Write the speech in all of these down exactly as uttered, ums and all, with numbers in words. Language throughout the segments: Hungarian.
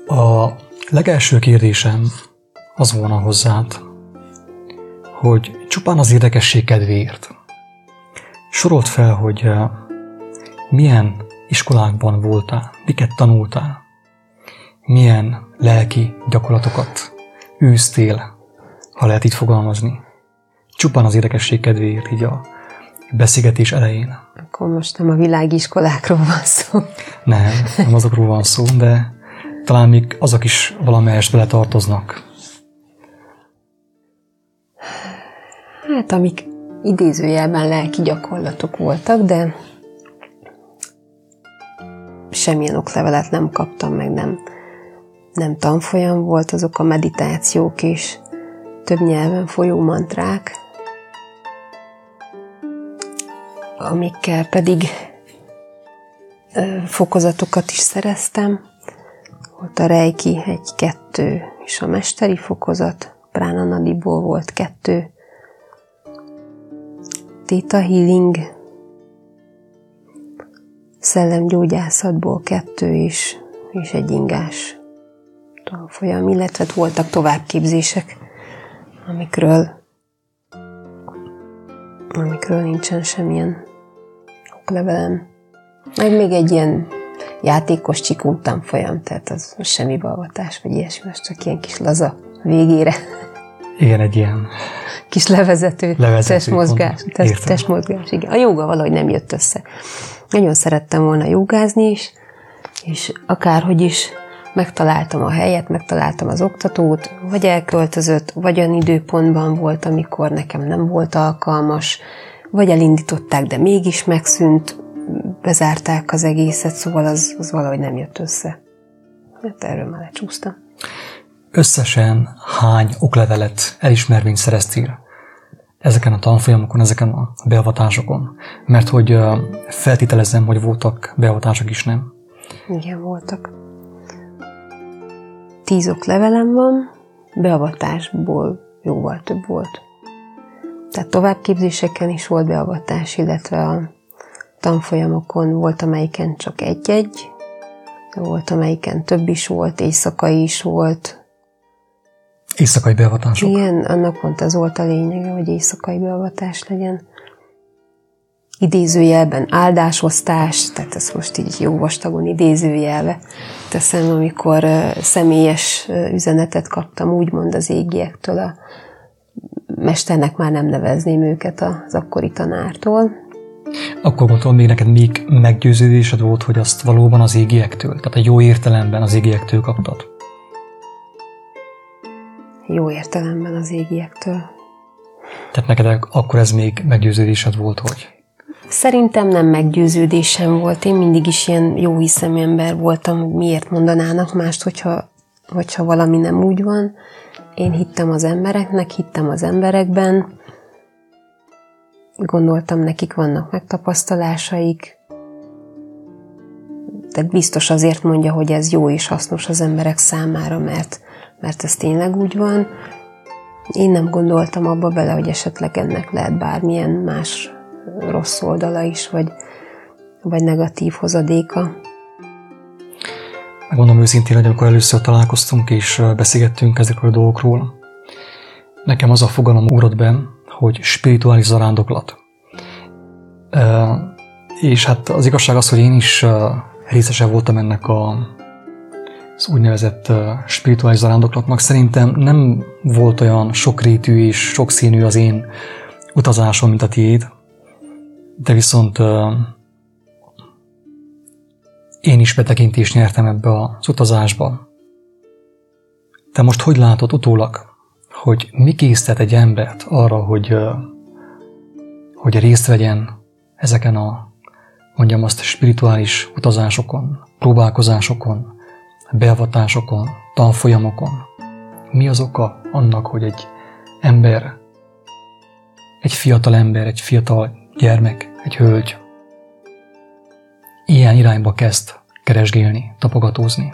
A legelső kérdésem az volna hozzád, hogy csupán az érdekesség kedvéért sorold fel, hogy milyen iskolákban voltál, miket tanultál, milyen lelki gyakorlatokat űztél, ha lehet így fogalmazni. Csupán az érdekesség kedvéért, így a beszélgetés elején. Akkor most nem a világiskolákról van szó. Nem, nem azokról van szó, de talán még azok is valamelyest bele tartoznak. Hát, amik idézőjelben lelki gyakorlatok voltak, de semmilyen oklevelet nem kaptam, meg nem, nem tanfolyam volt, azok a meditációk és több nyelven folyó mantrák, amikkel pedig ö, fokozatokat is szereztem. Volt a Reiki egy-kettő, és a mesteri fokozat, Prána Nadiból volt kettő, Theta Healing, szellemgyógyászatból kettő is, és egy ingás tanfolyam, illetve voltak továbbképzések, amikről, amikről nincsen semmilyen oklevelem. Meg még egy ilyen játékos csikung tanfolyam, tehát az semmi beavatás, vagy ilyesmi, most csak ilyen kis laza végére. Igen, egy ilyen kis levezető, levezető testmozgás, test, testmozgás, igen. A jóga valahogy nem jött össze. Nagyon szerettem volna jogázni is, és akárhogy is megtaláltam a helyet, megtaláltam az oktatót, vagy elköltözött, vagy olyan időpontban volt, amikor nekem nem volt alkalmas, vagy elindították, de mégis megszűnt, bezárták az egészet, szóval az, az valahogy nem jött össze. Hát erről már lecsúsztam. Összesen hány oklevelet, elismervényt szereztél ezeken a tanfolyamokon, ezeken a beavatásokon? Mert hogy feltételezem, hogy voltak beavatások is, nem? Igen, voltak. Tíz oklevelem van, beavatásból jóval több volt. Tehát továbbképzéseken is volt beavatás, illetve a tanfolyamokon volt, amelyiken csak egy-egy, volt, amelyiken több is volt, éjszakai is volt. Éjszakai beavatások? Igen, annak pont az volt a lényege, hogy éjszakai beavatás legyen. Idézőjelben áldásosztás, tehát ezt most így jó vastagon idézőjelbe teszem, amikor uh, személyes uh, üzenetet kaptam, úgymond az égiektől, a mesternek már nem nevezném őket az akkori tanártól. Akkor gondolom, még neked még meggyőződésed volt, hogy azt valóban az égiektől, tehát a jó értelemben az égiektől kaptad? Jó értelemben az égiektől. Tehát neked akkor ez még meggyőződésed volt, hogy? Szerintem nem meggyőződésem volt. Én mindig is ilyen jó hiszemű ember voltam, hogy miért mondanának mást, hogyha, hogyha valami nem úgy van. Én hittem az embereknek, hittem az emberekben. Gondoltam, nekik vannak megtapasztalásaik. Tehát biztos azért mondja, hogy ez jó és hasznos az emberek számára, mert, mert ez tényleg úgy van. Én nem gondoltam abba bele, hogy esetleg ennek lehet bármilyen más rossz oldala is, vagy, vagy negatív hozadéka. Megmondom őszintén, hogy amikor először találkoztunk és beszélgettünk ezekről a dolgokról, nekem az a fogalom ugrott be, hogy spirituális zarándoklat. És hát az igazság az, hogy én is részese voltam ennek a, az úgynevezett spirituális zarándoklatnak. Szerintem nem volt olyan sokrétű és sokszínű az én utazásom, mint a tiéd, de viszont én is betekintést nyertem ebbe az utazásba. Te most hogy látod utólag, hogy mi késztet egy embert arra, hogy, hogy részt vegyen ezeken a, mondjam azt, spirituális utazásokon, próbálkozásokon, beavatásokon, tanfolyamokon? Mi az oka annak, hogy egy ember, egy fiatal ember, egy fiatal gyermek, egy hölgy ilyen irányba kezd keresgélni, tapogatózni?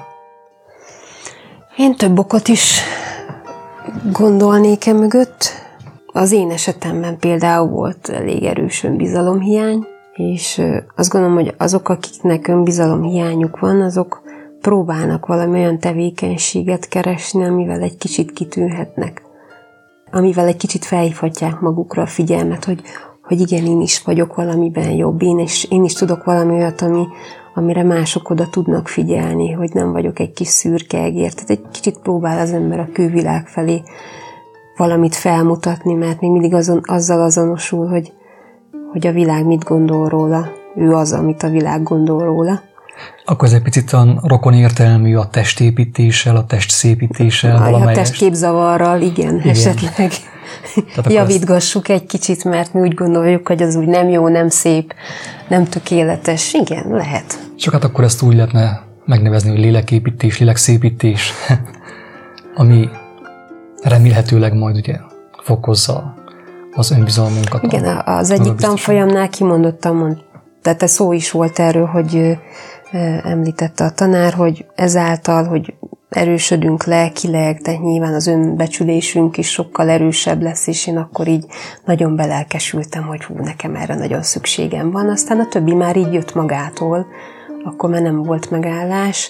Én több okot is gondolnék e mögött. Az én esetemben például volt elég erős önbizalomhiány, és azt gondolom, hogy azok, akiknek önbizalomhiányuk van, azok próbálnak valami olyan tevékenységet keresni, amivel egy kicsit kitűnhetnek. Amivel egy kicsit felhívhatják magukra a figyelmet, hogy, hogy igen, én is vagyok valamiben jobb, én is, én is tudok valami olyat, ami, amire mások oda tudnak figyelni, hogy nem vagyok egy kis szürke egér. Tehát egy kicsit próbál az ember a külvilág felé valamit felmutatni, mert még mindig azon, azzal azonosul, hogy, hogy a világ mit gondol róla. Ő az, amit a világ gondol róla. Akkor ez egy picit a rokon értelmű a testépítéssel, a testszépítéssel. A testképzavarral, igen, igen, esetleg javítgassuk egy kicsit, mert mi úgy gondoljuk, hogy az úgy nem jó, nem szép, nem tökéletes. Igen, lehet. Csak hát akkor ezt úgy lehetne megnevezni, hogy léleképítés, lélekszépítés, ami remélhetőleg majd ugye fokozza az önbizalmunkat. Igen, az egyik tanfolyamnál kimondottan mond, tehát a szó is volt erről, hogy említette a tanár, hogy ezáltal, hogy erősödünk lelkileg, tehát nyilván az önbecsülésünk is sokkal erősebb lesz, és én akkor így nagyon belelkesültem, hogy hú, nekem erre nagyon szükségem van. Aztán a többi már így jött magától, akkor már nem volt megállás.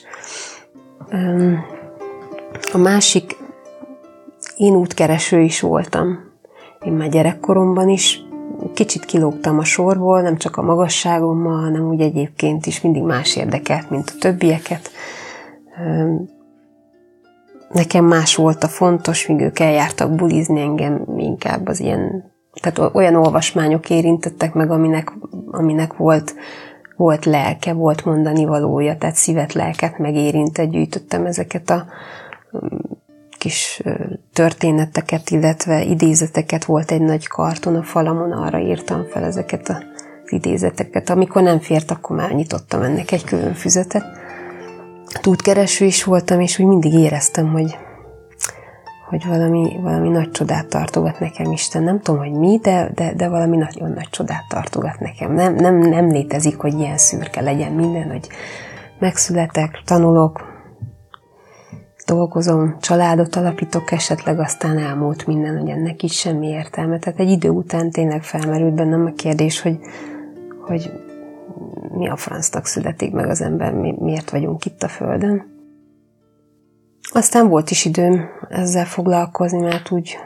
A másik, én útkereső is voltam. Én már gyerekkoromban is kicsit kilógtam a sorból, nem csak a magasságommal, hanem úgy egyébként is mindig más érdekelt, mint a többieket. Nekem más volt a fontos, míg ők eljártak bulizni, engem inkább az ilyen, tehát olyan olvasmányok érintettek meg, aminek, aminek volt, volt lelke, volt mondani valója, tehát szívet, lelket megérintett, gyűjtöttem ezeket a kis történeteket, illetve idézeteket, volt egy nagy karton a falamon, arra írtam fel ezeket az idézeteket. Amikor nem fért, akkor már nyitottam ennek egy külön füzetet. Útkereső is voltam, és úgy mindig éreztem, hogy, hogy valami, valami nagy csodát tartogat nekem Isten. Nem tudom, hogy mi, de, de, de valami nagyon nagy csodát tartogat nekem. Nem, nem, nem létezik, hogy ilyen szürke legyen minden, hogy megszületek, tanulok, dolgozom, családot alapítok, esetleg aztán elmúlt minden, hogy ennek is semmi értelme. Tehát egy idő után tényleg felmerült bennem a kérdés, hogy, hogy mi a francnak születik meg az ember, mi, miért vagyunk itt a Földön. Aztán volt is időm ezzel foglalkozni, mert úgy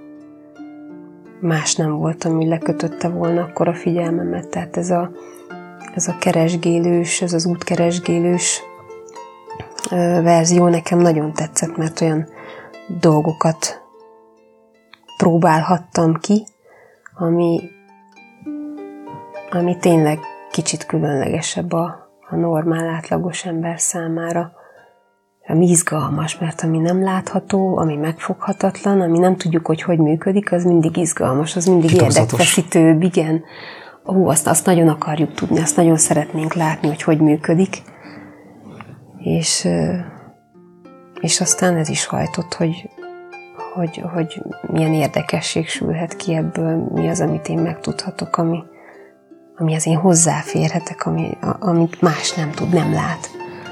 más nem volt, ami lekötötte volna akkor a figyelmemet. Tehát ez a, ez a keresgélős, ez az útkeresgélős verzió nekem nagyon tetszett, mert olyan dolgokat próbálhattam ki, ami, ami tényleg kicsit különlegesebb a, a normál, átlagos ember számára. Ami izgalmas, mert ami nem látható, ami megfoghatatlan, ami nem tudjuk, hogy hogy működik, az mindig izgalmas, az mindig érdekfeszítőbb, igen. Ó, azt, azt nagyon akarjuk tudni, azt nagyon szeretnénk látni, hogy hogy működik. És, és aztán ez is hajtott, hogy, hogy, hogy milyen érdekesség sülhet ki ebből, mi az, amit én megtudhatok, ami, ami az én hozzáférhetek, ami, amit más nem tud, nem lát.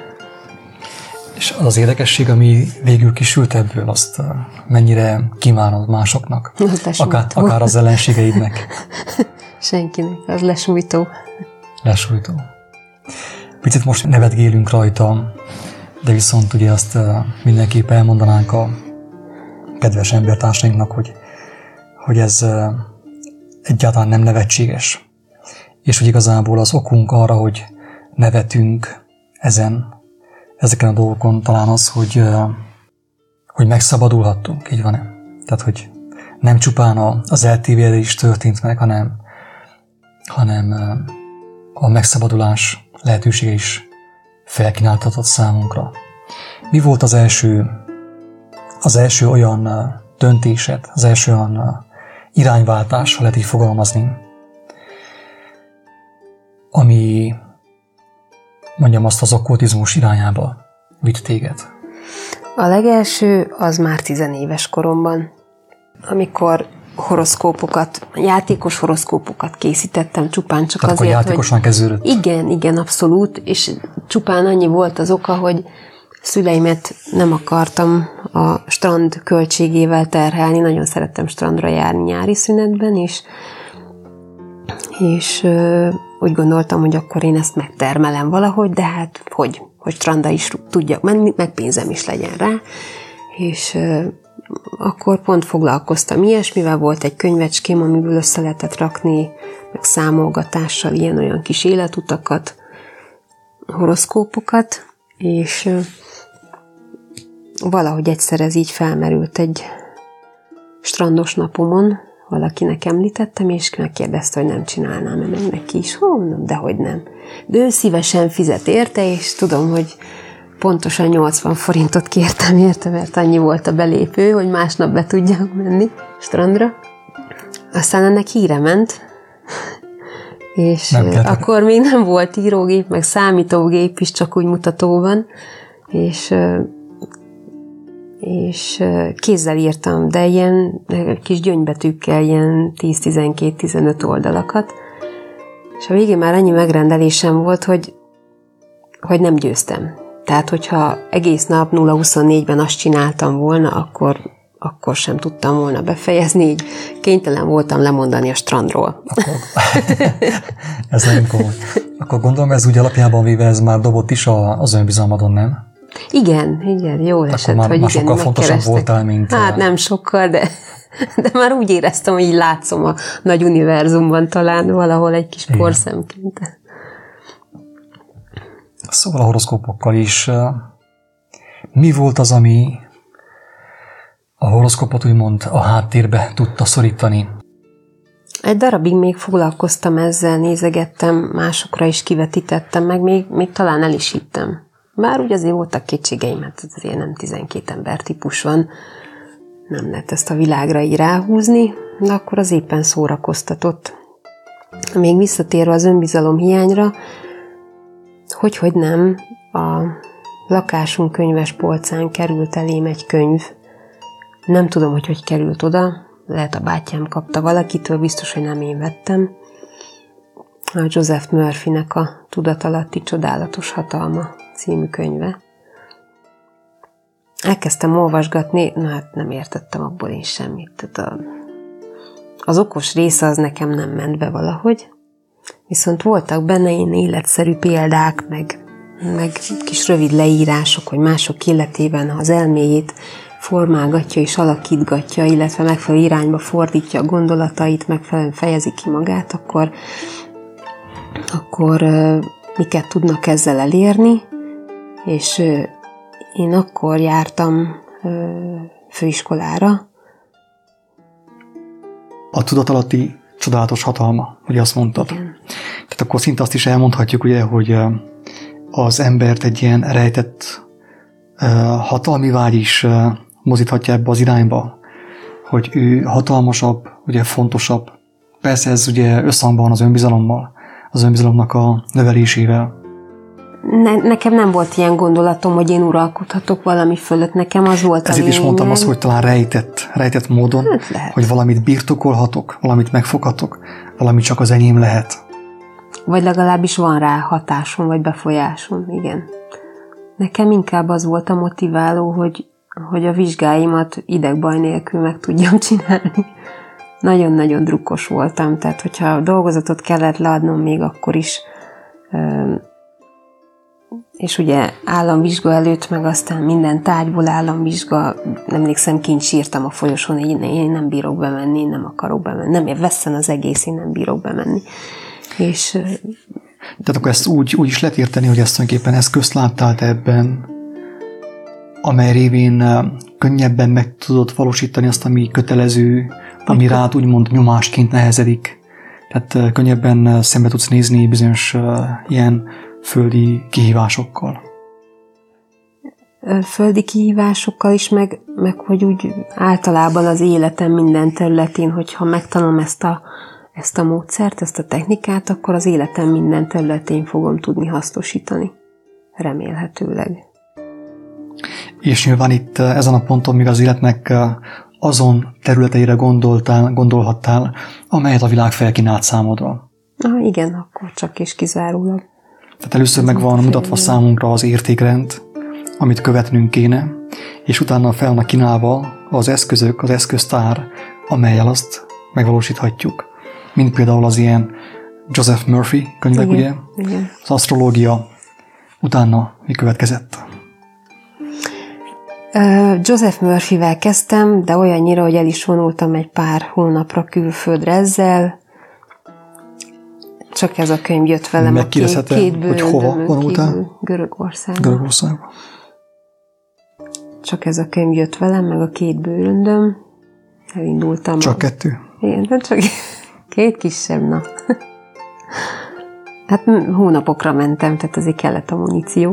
És az az érdekesség, ami végül kisült ebből, azt mennyire kívánod másoknak? Akár, akár az ellenségeidnek. Senkinek, az lesújtó. Lesújtó. Picit most nevetgélünk rajta, de viszont ugye azt mindenképp elmondanánk a kedves embertársainknak, hogy, hogy ez egyáltalán nem nevetséges. És hogy igazából az okunk arra, hogy nevetünk ezen, ezeken a dolgokon talán az, hogy, hogy megszabadulhattunk, így van-e? Tehát, hogy nem csupán az eltévedés történt meg, hanem, hanem a megszabadulás lehetősége is felkínáltatott számunkra. Mi volt az első, az első olyan döntésed, az első olyan irányváltás, ha lehet így fogalmazni, ami, mondjam azt, az okkultizmus irányába vitt téged? A legelső az már tizenéves koromban, amikor horoszkópokat, játékos horoszkópokat készítettem csupán csak Tehát azért, akkor játékosan hogy... kezdődött? Igen, igen, abszolút, és csupán annyi volt az oka, hogy szüleimet nem akartam a strand költségével terhelni, nagyon szerettem strandra járni nyári szünetben, és, és úgy gondoltam, hogy akkor én ezt megtermelem valahogy, de hát hogy, hogy strandra is tudjak menni, meg pénzem is legyen rá. És uh, akkor pont foglalkoztam ilyesmivel, volt egy könyvecském, amiből össze lehetett rakni, meg számolgatással ilyen-olyan kis életutakat, horoszkópokat, és uh, valahogy egyszer ez így felmerült egy strandos napomon, valakinek említettem, és megkérdezte, hogy nem csinálnám-e meg neki is. Hó, mondom, dehogy nem. De ő szívesen fizet érte, és tudom, hogy pontosan nyolcvan forintot kértem érte, mert annyi volt a belépő, hogy másnap be tudjak menni strandra. Aztán ennek híre ment, és akkor még nem volt írógép, meg számítógép is, csak úgy mutatóban, és és kézzel írtam, de ilyen kis gyöngybetűkkel, ilyen tíz-tizenkét-tizenöt oldalakat, és a végén már annyi megrendelésem volt, hogy, hogy nem győztem. Tehát, hogyha egész nap nulla huszonnégyben azt csináltam volna, akkor, akkor sem tudtam volna befejezni, így kénytelen voltam lemondani a strandról. Akkor, ez nagyon komoly. Akkor gondolom, ez úgy alapjában véve ez már dobott is az önbizalmadon, nem? Igen, igen, jól akkor esett, már, hogy már igen, sokkal fontosabb voltál, mint... Hát nem sokkal, de, de már úgy éreztem, hogy így látszom a nagy univerzumban talán valahol egy kis porszemként. Szóval a horoszkópokkal is. Mi volt az, ami a horoszkópot úgymond a háttérbe tudta szorítani? Egy darabig még foglalkoztam ezzel, nézegettem, másokra is kivetítettem, meg még, még talán el is hittem. Bár úgy azért voltak kétségeim, hát azért nem tizenkét ember típus van, nem lehet ezt a világra így ráhúzni, de akkor az éppen szórakoztatott. Még visszatérve az önbizalom hiányra, hogyhogy nem, a lakásunk könyves polcán került elém egy könyv. Nem tudom, hogy hogy került oda, lehet a bátyám kapta valakitől, biztos, hogy nem én vettem. A Joseph Murphynek a Tudatalatti csodálatos hatalma című könyve. Elkezdtem olvasgatni, na hát nem értettem abból én semmit. Tehát a, az okos része az nekem nem ment be valahogy, viszont voltak benne ilyen életszerű példák, meg, meg kis rövid leírások, hogy mások életében az elméjét formálgatja és alakítgatja, illetve megfelelő irányba fordítja a gondolatait, megfelelően fejezi ki magát, akkor, akkor miket tudnak ezzel elérni, és én akkor jártam főiskolára. A tudatalatti csodálatos hatalma, ugye azt mondtad. Igen. Tehát akkor szinte azt is elmondhatjuk, ugye, hogy az embert egy ilyen rejtett hatalmi vágy is mozíthatja ebbe az irányba, hogy ő hatalmasabb, ugye fontosabb. Persze ez ugye összhangban az önbizalommal, az önbizalomnak a növelésével. Ne, nekem nem volt ilyen gondolatom, hogy én uralkodhatok valami fölött, nekem az volt a Ezért is mondtam azt, hogy talán rejtett, rejtett módon, hát hogy valamit birtokolhatok, valamit megfoghatok, valami csak az enyém lehet. Vagy legalábbis van rá hatásom, vagy befolyásom, igen. Nekem inkább az volt a motiváló, hogy, hogy a vizsgáimat idegbaj nélkül meg tudjam csinálni. Nagyon-nagyon drukkos voltam, tehát hogyha a dolgozatot kellett leadnom még akkor is, és ugye államvizsga előtt, meg aztán minden tárgyból államvizsga, emlékszem, kint sírtam a folyosón, hogy én, én nem bírok bemenni, én nem akarok bemenni, nem vesszen az egész, én nem bírok bemenni. És... Tehát akkor ezt úgy, úgy is lehet érteni, hogy ezt tulajdonképpen eszközt láttál te ebben, amely révén könnyebben meg tudod valósítani azt, ami kötelező, ami akkor... rád úgymond nyomásként nehezedik. Tehát könnyebben szembe tudsz nézni bizonyos ilyen földi kihívásokkal. Földi kihívásokkal is, meg, meg hogy úgy általában az életem minden területén, hogyha megtanulom ezt a, ezt a módszert, ezt a technikát, akkor az életem minden területén fogom tudni hasznosítani. Remélhetőleg. És nyilván itt ezen a ponton még az életnek azon területeire gondoltál, gondolhattál, amelyet a világ felkínált számodra. Ah, igen, akkor csak és kizárólag. Tehát először meg van mutatva számunkra az értékrend, amit követnünk kéne, és utána fel vannak kínálva az eszközök, az eszköztár, amellyel azt megvalósíthatjuk. Mint például az ilyen Joseph Murphy könyvek, igen, ugye? Igen. Az asztrológia. Utána mi következett? Joseph Murphyvel kezdtem, de olyannyira, hogy el is vonultam egy pár hónapra külföldre ezzel. Csak ez a könyv jött velem a két, két hogy hova vonultál? Görögországba. Görögországba. Csak ez a könyv jött velem, meg a két bőröndöm. Elindultam. Csak a... kettő? Igen, de csak két kisebb, na. Hát hónapokra mentem, tehát azért kellett a muníció.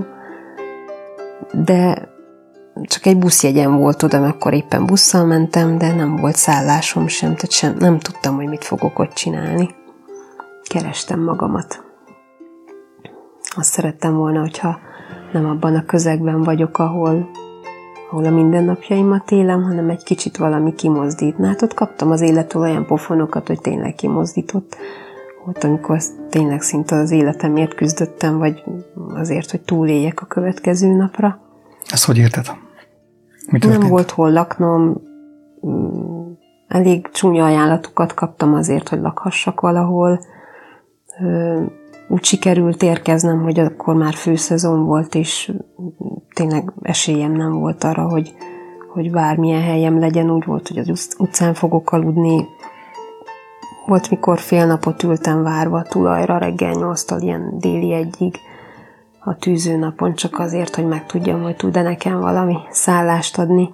De csak egy buszjegyem volt oda, akkor éppen busszal mentem, de nem volt szállásom sem, tehát sem, nem tudtam, hogy mit fogok ott csinálni. Kerestem magamat. Azt szerettem volna, hogyha nem abban a közegben vagyok, ahol, ahol a mindennapjaimat élem, hanem egy kicsit valami kimozdítna. Hát ott kaptam az élettől olyan pofonokat, hogy tényleg kimozdított. Volt, amikor tényleg szinte az életemért küzdöttem, vagy azért, hogy túléljek a következő napra. Ezt hogy érted? Mi történt? Nem volt hol laknom, elég csúnya ajánlatokat kaptam azért, hogy lakhassak valahol. Úgy sikerült érkeznem, hogy akkor már főszezon volt, és tényleg esélyem nem volt arra, hogy, hogy bármilyen helyem legyen. Úgy volt, hogy az utcán fogok aludni. Volt, mikor fél napot ültem várva a tulajra, reggel nyolctól ilyen déli egyig a tűzőnapon, csak azért, hogy megtudjam, hogy tud-e nekem valami szállást adni.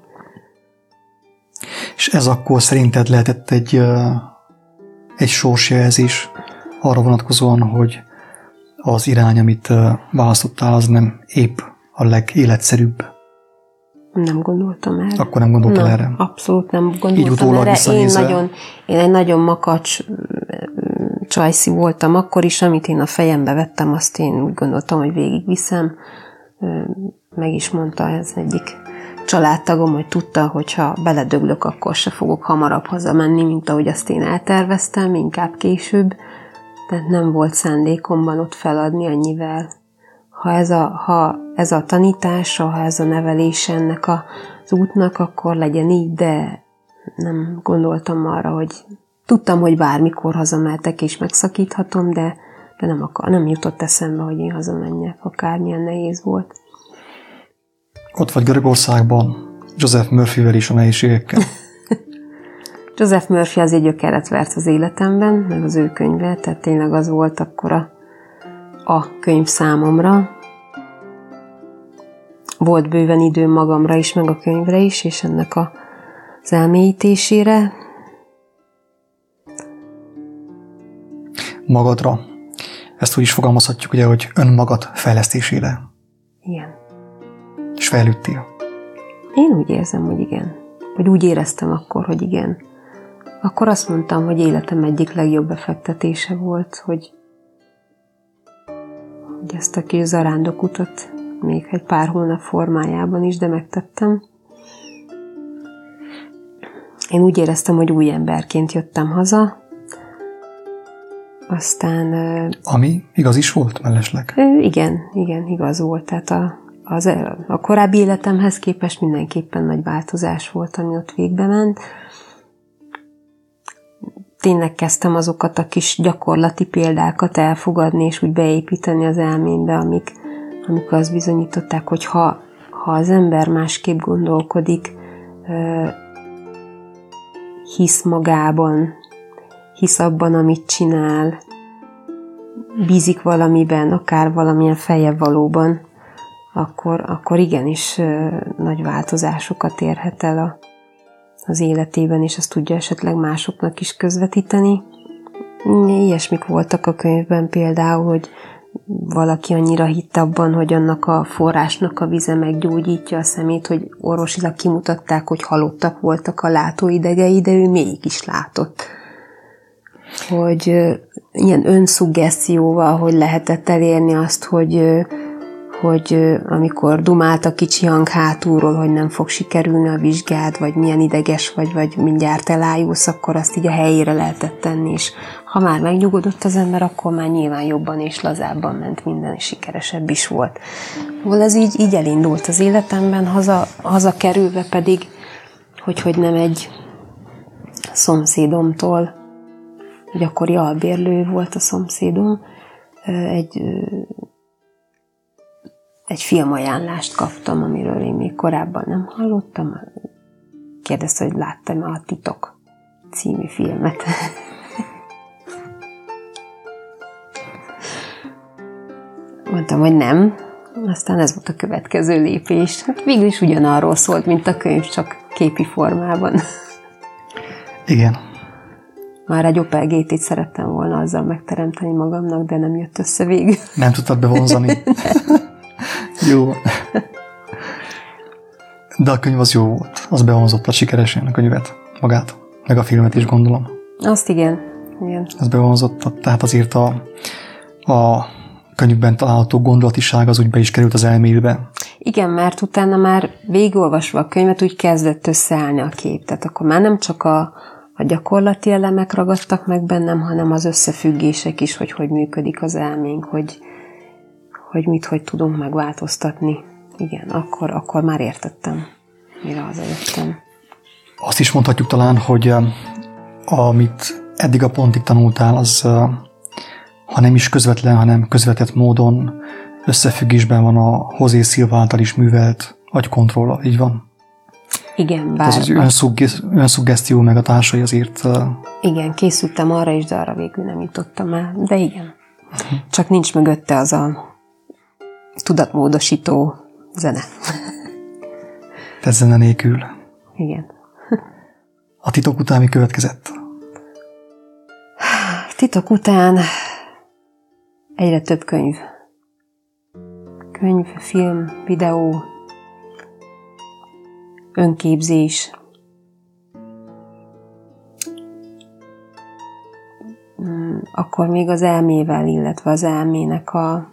És ez akkor szerinted lehetett egy, egy sorsjelzés arra vonatkozóan, hogy az irány, amit választottál, az nem épp a legéletszerűbb? Nem gondoltam erre. Akkor nem gondoltam erre? Abszolút nem gondoltam erre. Én, nagyon, én egy nagyon makacs csajszi voltam akkor is, amit én a fejembe vettem, azt én úgy gondoltam, hogy végigviszem. Meg is mondta ez egyik családtagom, hogy tudta, hogyha beledöglök, akkor se fogok hamarabb hazamenni, mint ahogy azt én elterveztem, inkább később. Tehát nem volt szándékomban ott feladni annyivel. Ha ez a, ha ez a tanítása, ha ez a nevelés ennek az útnak, akkor legyen így, de nem gondoltam arra, hogy tudtam, hogy bármikor hazamehetek és megszakíthatom, de, de nem, akar, nem jutott eszembe, hogy én hazamenjek, akármilyen nehéz volt. Ott vagy Görögországban, Joseph Murphyvel is a nehézségekkel. Joseph Murphy az egy gyökeret vert az életemben, meg az ő könyve, tehát tényleg az volt akkor a, a könyv számomra. Volt bőven időm magamra is, meg a könyvre is, és ennek a, az elmélyítésére. Magadra. Ezt úgy is fogalmazhatjuk, ugye, hogy önmagad fejlesztésére. Igen. És fejlődtél. Én úgy érzem, hogy igen. Vagy úgy éreztem akkor, hogy igen. Akkor azt mondtam, hogy életem egyik legjobb befektetése volt, hogy, hogy ezt a kis zarándokutat még egy pár hónap formájában is, de megtettem. Én úgy éreztem, hogy új emberként jöttem haza. Aztán... Ami igaz is volt mellesleg? Igen, igen, igaz volt. Tehát a, az, a korábbi életemhez képest mindenképpen nagy változás volt, ami ott végbe ment. Tényleg kezdtem azokat a kis gyakorlati példákat elfogadni, és úgy beépíteni az elmémbe, amik, amik azt bizonyították, hogy ha, ha az ember másképp gondolkodik, hisz magában, hisz abban, amit csinál, bízik valamiben, akár valamilyen feljebb valóban, akkor, akkor igenis nagy változásokat érhet el a, az életében, és azt tudja esetleg másoknak is közvetíteni. Ilyesmik voltak a könyvben például, hogy valaki annyira hitt abban, hogy annak a forrásnak a vize meggyógyítja a szemét, hogy orvosilag kimutatták, hogy halottak voltak a látóidegei, de ő mégis látott. Hogy ilyen önszuggesztióval, hogy lehetett elérni azt, hogy, hogy amikor dumált a kicsi hang hátulról, hogy nem fog sikerülni a vizsgád, vagy milyen ideges vagy, vagy mindjárt elájulsz, akkor azt így a helyére lehetett tenni, és ha már megnyugodott az ember, akkor már nyilván jobban és lazábban ment minden, és sikeresebb is volt. Szóval ez így, így elindult az életemben, haza, haza kerülve pedig, hogy, hogy nem egy szomszédomtól gyakori albérlő volt a szomszédom, egy, egy filmajánlást kaptam, amiről én még korábban nem hallottam. Kérdezte, hogy láttam a Titok című filmet. Mondtam, hogy nem. Aztán ez volt a következő lépés. Hát végül is ugyanarról szólt, mint a könyv, csak képi formában. Igen. Már egy Opel gé té-t szerettem volna azzal megteremteni magamnak, de nem jött össze végül. Nem tudtad bevonzani. Jó. De a könyv az jó volt. Az bevonzotta sikeresen a könyvet, magát, meg a filmet is gondolom. Azt igen. igen. Ez bevonzotta. Tehát azért a, a könyvben található gondolatiság az úgy be is került az elmébe. Igen, mert utána már végigolvasva a könyvet úgy kezdett összeállni a kép. Tehát akkor már nem csak a, a gyakorlati elemek ragadtak meg bennem, hanem az összefüggések is, hogy hogy működik az elménk, hogy, hogy mit, hogy tudunk megváltoztatni. Igen, akkor, akkor már értettem, mire hazajöttem. Azt is mondhatjuk talán, hogy amit eddig a pontig tanultál, az ha nem is közvetlen, hanem közvetett módon összefüggésben van a José Silva által is művelt agykontrollal, így van? Igen, bár... Ez az önszuggesztió meg a társai azért... Igen, készültem arra is, de arra végül nem jutottam el. De igen. Csak nincs mögötte az a tudatmódosító zene. Te zene nélkül. Igen. A Titok után mi következett? Titok után egyre több könyv. Könyv, film, videó, önképzés. Akkor még az elmével, illetve az elmének a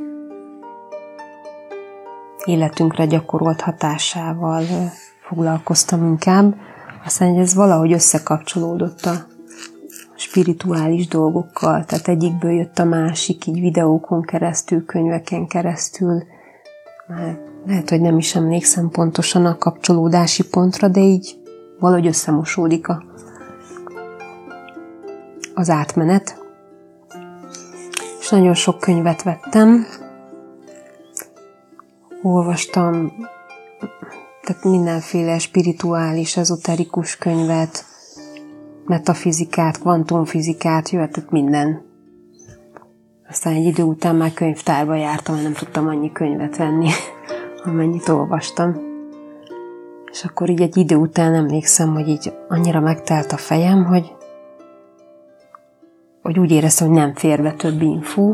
életünkre gyakorolt hatásával foglalkoztam inkább. Aztán ez valahogy összekapcsolódott a spirituális dolgokkal, tehát egyikből jött a másik, így videókon keresztül, könyveken keresztül. Már lehet, hogy nem is emlékszem pontosan a kapcsolódási pontra, de így valahogy összemosódik a, az átmenet. És nagyon sok könyvet vettem, olvastam, tehát mindenféle spirituális, ezoterikus könyvet, metafizikát, kvantumfizikát, jöhetett minden. Aztán egy idő után már könyvtárba jártam, mert nem tudtam annyi könyvet venni, amennyit olvastam. És akkor így egy idő után emlékszem, hogy így annyira megtelt a fejem, hogy, hogy úgy éreztem, hogy nem fér be több infó,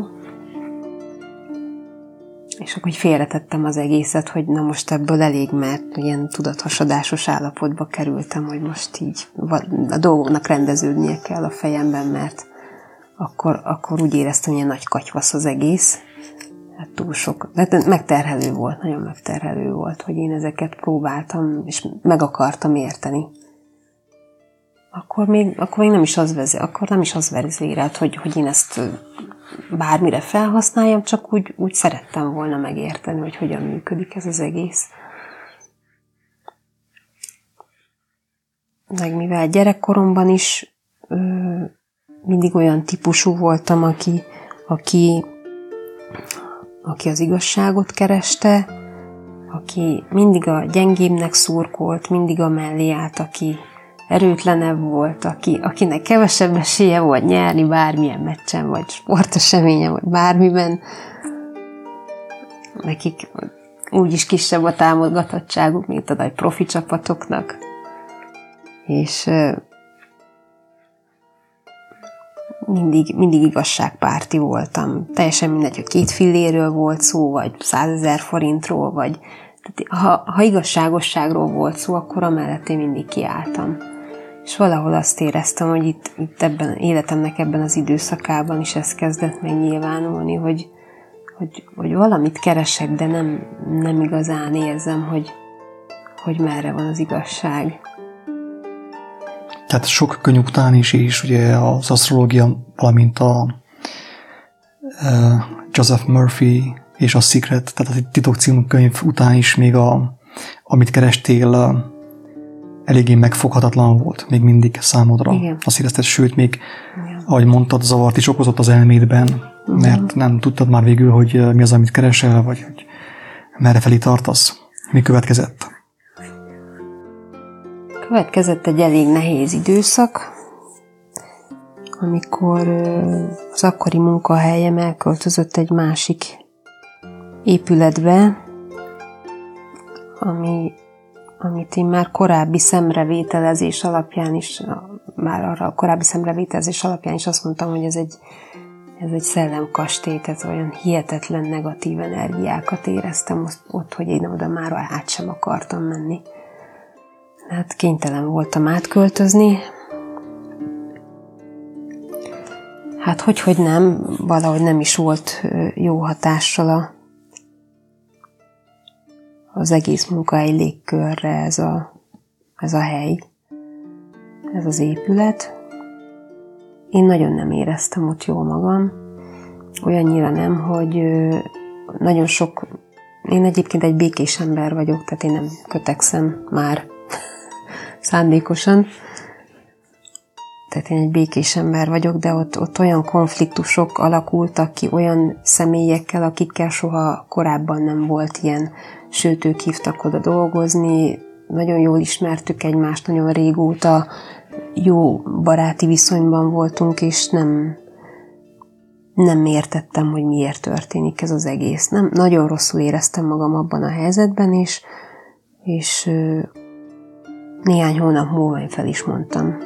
és akkor így félretettem az egészet, hogy na most ebből elég, mert ilyen tudathasadásos állapotba kerültem, hogy most így a dolgoknak rendeződnie kell a fejemben, mert akkor, akkor úgy éreztem, hogy ilyen nagy katyvasz az egész. Hát túl sok. De megterhelő volt, nagyon megterhelő volt, hogy én ezeket próbáltam, és meg akartam érteni. Akkor még, akkor még nem is az vezé, akkor nem is az vezérelt, hogy, hogy én ezt bármire felhasználjam, csak úgy, úgy szerettem volna megérteni, hogy hogyan működik ez az egész. Meg mivel gyerekkoromban is ö, mindig olyan típusú voltam, aki, aki, aki az igazságot kereste, aki mindig a gyengébbnek szurkolt, mindig a mellé állt, aki erőtlenebb volt, aki, akinek kevesebb esélye volt nyerni bármilyen meccsen, vagy sporteseményen, vagy bármiben. Nekik úgyis kisebb a támogatottságuk, mint a nagy profi csapatoknak. És mindig, mindig igazságpárti voltam. Teljesen mindegy, hogy két filléről volt szó, vagy százezer forintról, vagy tehát, ha, ha igazságosságról volt szó, akkor amellett én mindig kiálltam. És valahol azt éreztem, hogy itt, itt ebben életemnek ebben az időszakában is ez kezdett megnyilvánulni, hogy, hogy, hogy valamit keresek, de nem, nem igazán érzem, hogy, hogy merre van az igazság. Tehát sok könyv után is, és ugye az asztrológia, valamint a uh, Joseph Murphy és a Secret, tehát a Titok című könyv után is még a, amit kerestél, eléggé megfoghatatlan volt még mindig számodra. Igen. Azt érezted, sőt, még, Igen. ahogy mondtad, zavart is okozott az elmédben, Igen. mert nem tudtad már végül, hogy mi az, amit keresel, vagy hogy merre felé tartasz. Mi következett? Következett egy elég nehéz időszak, amikor az akkori munkahelyem elköltözött egy másik épületbe, ami, amit én már korábbi szemrevételezés alapján is, már arra a korábbi szemrevételezés alapján is azt mondtam, hogy ez egy, ez egy szellemkastély, tehát olyan hihetetlen negatív energiákat éreztem ott, hogy én oda már át sem akartam menni. Hát kénytelen voltam átköltözni. Hát hogy, hogy nem, valahogy nem is volt jó hatással a, az egész munkahelyi légkörre ez a, ez a hely, ez az épület. Én nagyon nem éreztem ott jól magam, olyannyira nem, hogy nagyon sok, én egyébként egy békés ember vagyok, tehát én nem kötekszem már szándékosan, tehát én egy békés ember vagyok, de ott, ott olyan konfliktusok alakultak ki olyan személyekkel, akikkel soha korábban nem volt ilyen, sőt, ők hívtak oda dolgozni, nagyon jól ismertük egymást, nagyon régóta jó baráti viszonyban voltunk, és nem, nem értettem, hogy miért történik ez az egész. Nem, nagyon rosszul éreztem magam abban a helyzetben, és, és néhány hónap múlva én fel is mondtam.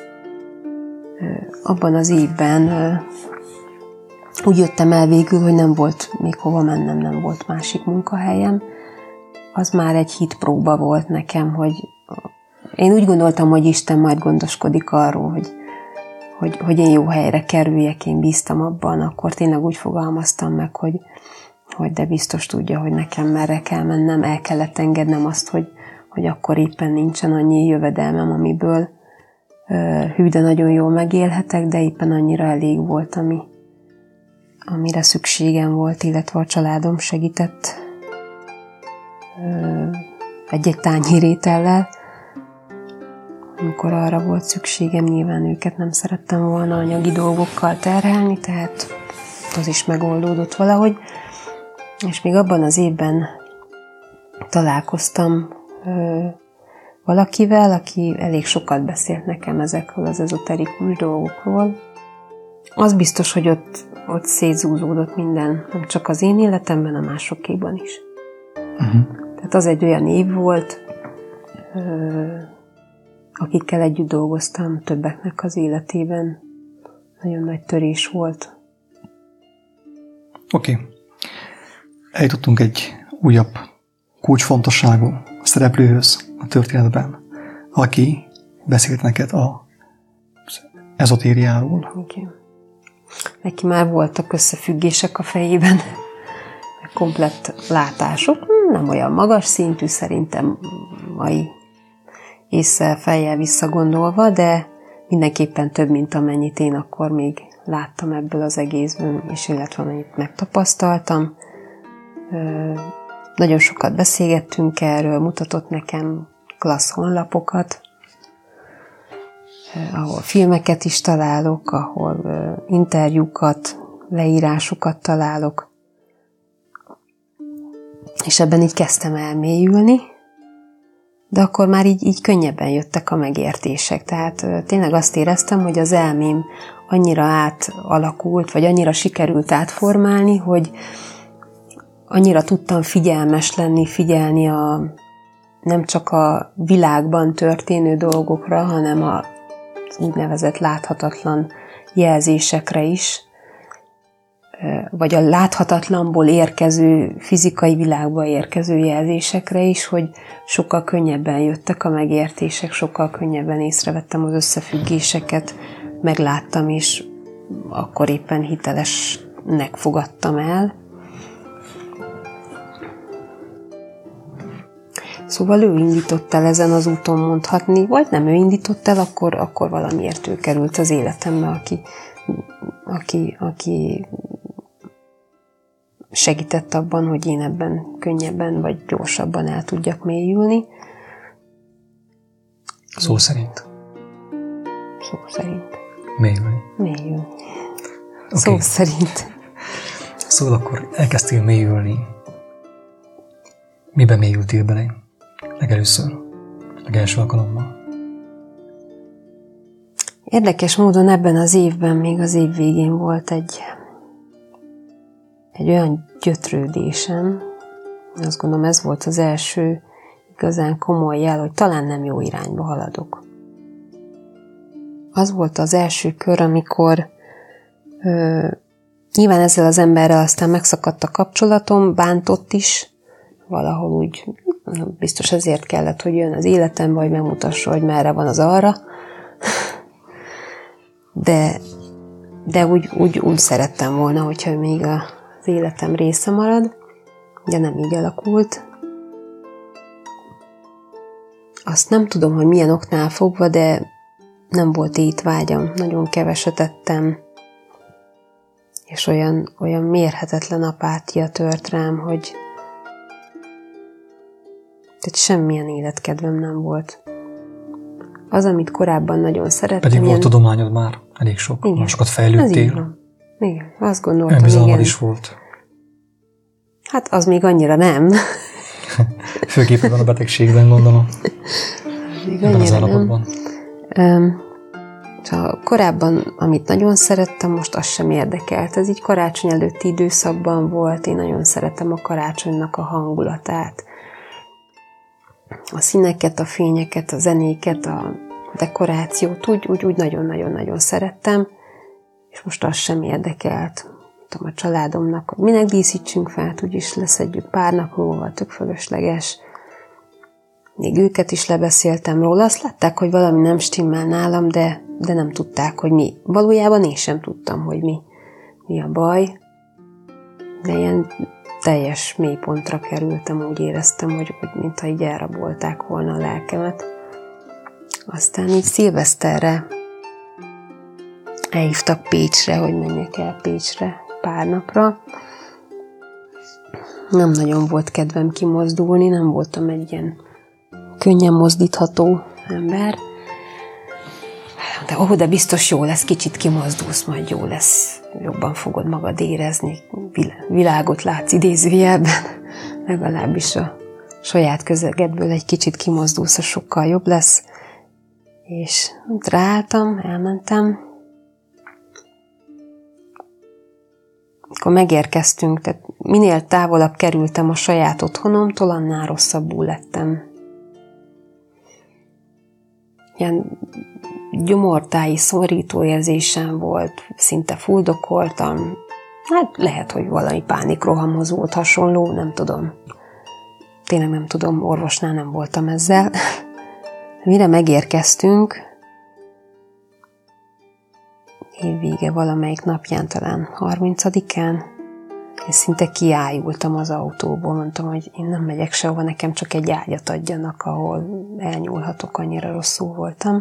Abban az évben úgy jöttem el végül, hogy nem volt még hova mennem, nem volt másik munkahelyem. Az már egy hitpróba volt nekem, hogy én úgy gondoltam, hogy Isten majd gondoskodik arról, hogy, hogy, hogy én jó helyre kerüljek, én bíztam abban, akkor tényleg úgy fogalmaztam meg, hogy, hogy de biztos tudja, hogy nekem merre kell mennem, el kellett engednem azt, hogy, hogy akkor éppen nincsen annyi jövedelmem, amiből hű, de nagyon jól megélhetek, de éppen annyira elég volt, ami, amire szükségem volt, illetve a családom segített egy-egy tányérétellel, amikor arra volt szükségem, nyilván őket nem szerettem volna anyagi dolgokkal terhelni, tehát az is megoldódott valahogy. És még abban az évben találkoztam valakivel, aki elég sokat beszélt nekem ezekről az ezoterikus dolgokról. Az biztos, hogy ott, ott szétzúzódott minden, nem csak az én életemben, a másokéban is. Uh-huh. Tehát az egy olyan év volt, akikkel együtt dolgoztam, többeknek az életében. Nagyon nagy törés volt. Oké. Okay. Eljutottunk egy újabb kulcsfontosságú szereplőhöz a történetben, aki beszélt neked az ezotériáról. Okay. Neki már voltak összefüggések a fejében, komplett látások, nem olyan magas szintű szerintem mai ésszel, fejjel visszagondolva, de mindenképpen több, mint amennyit én akkor még láttam ebből az egészből, és illetve amennyit megtapasztaltam. Nagyon sokat beszélgettünk erről, mutatott nekem klassz honlapokat, ahol filmeket is találok, ahol interjúkat, leírásokat találok. És ebben így kezdtem elmélyülni, de akkor már így, így könnyebben jöttek a megértések. Tehát tényleg azt éreztem, hogy az elmém annyira átalakult, vagy annyira sikerült átformálni, hogy annyira tudtam figyelmes lenni, figyelni a, nem csak a világban történő dolgokra, hanem az úgynevezett láthatatlan jelzésekre is, vagy a láthatatlanból érkező, fizikai világba érkező jelzésekre is, hogy sokkal könnyebben jöttek a megértések, sokkal könnyebben észrevettem az összefüggéseket, megláttam, és akkor éppen hitelesnek fogadtam el. Szóval ő indított el ezen az úton, mondhatni, vagy nem ő indított el, akkor, akkor valamiért ő került az életembe, aki, aki, aki segített abban, hogy én ebben könnyebben vagy gyorsabban el tudjak mélyülni. Szó szerint. Szó szerint. Mélyülni. Mélyülni. Okay. Szó szerint. Szóval akkor elkezdtél mélyülni. Miben mélyültél bele? Legelőször. Legelső alkalommal. Érdekes módon ebben az évben, még az év végén volt egy, egy olyan gyötrődésem, azt gondolom ez volt az első igazán komoly jel, hogy talán nem jó irányba haladok. Az volt az első kör, amikor ö, nyilván ezzel az emberrel aztán megszakadt a kapcsolatom, bántott is, valahol úgy, biztos ezért kellett, hogy jön az életembe, hogy megmutassa, hogy merre van az arra. De, de úgy, úgy, úgy szerettem volna, hogyha még az életem része marad, de nem így alakult. Azt nem tudom, hogy milyen oknál fogva, de nem volt étvágyam, nagyon keveset ettem, és olyan, olyan mérhetetlen apátia tört rám, hogy tehát semmilyen életkedvem nem volt. Az, amit korábban nagyon szerettem. Pedig volt ilyen... tudományod már, elég sok, igen, sokat fejlődtél. Igen, azt gondoltam, önbizalmad igen. is volt. Hát az még annyira nem. Főképpen a betegségben, gondolom. Még Ebben az annyira állapotban. nem. Szóval korábban, amit nagyon szerettem, most az sem érdekelt. Ez így karácsony előtti időszakban volt. Én nagyon szeretem a karácsonynak a hangulatát. A színeket, a fényeket, a zenéket, a dekorációt, úgy, úgy, úgy nagyon-nagyon-nagyon szerettem, és most az sem érdekelt. Mondtam a családomnak, hogy minek díszítsünk fel, úgyis leszedjük pár nap múlva, tök fölösleges. Még őket is lebeszéltem róla, azt látták, hogy valami nem stimmel nálam, de, de nem tudták, hogy mi. Valójában én sem tudtam, hogy mi, mi a baj, de ilyen teljes mélypontra kerültem, úgy éreztem, hogy, hogy mintha így elrabolták volna a lelkemet. Aztán így szilveszterre elhívtak Pécsre, hogy menjek el Pécsre pár napra. Nem nagyon volt kedvem kimozdulni, nem voltam egy ilyen könnyen mozdítható ember. De ó, de biztos jó lesz, kicsit kimozdulsz, majd jó lesz, jobban fogod magad érezni, világot látsz idézőjelben, legalábbis a saját közegedből egy kicsit kimozdulsz, sokkal jobb lesz. És ráálltam, elmentem. Akkor megérkeztünk, tehát minél távolabb kerültem a saját otthonomtól, annál rosszabbul lettem. Ilyen gyomortáji szorító érzésem volt, szinte fuldokoltam. Hát lehet, hogy valami pánikrohamhoz volt hasonló, nem tudom. Tényleg nem tudom, orvosnál nem voltam ezzel. Mire megérkeztünk, évvége valamelyik napján, talán harmincadikán, és szinte kiájultam az autóból, mondtam, hogy én nem megyek sehova, nekem csak egy ágyat adjanak, ahol elnyúlhatok, annyira rosszul voltam.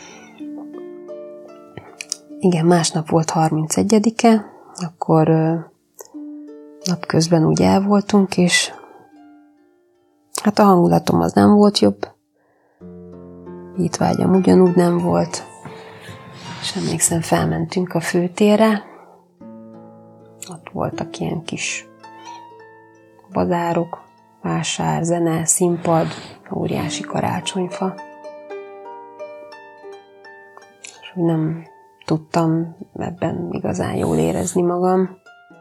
Igen, másnap volt harmincegyedike, akkor napközben úgy el voltunk, és hát a hangulatom az nem volt jobb, étvágyam ugyanúgy nem volt, és emlékszem, felmentünk a főtérre, ott voltak ilyen kis bazárok, vásár, zene, színpad, óriási karácsonyfa. És úgy nem tudtam ebben igazán jól érezni magam.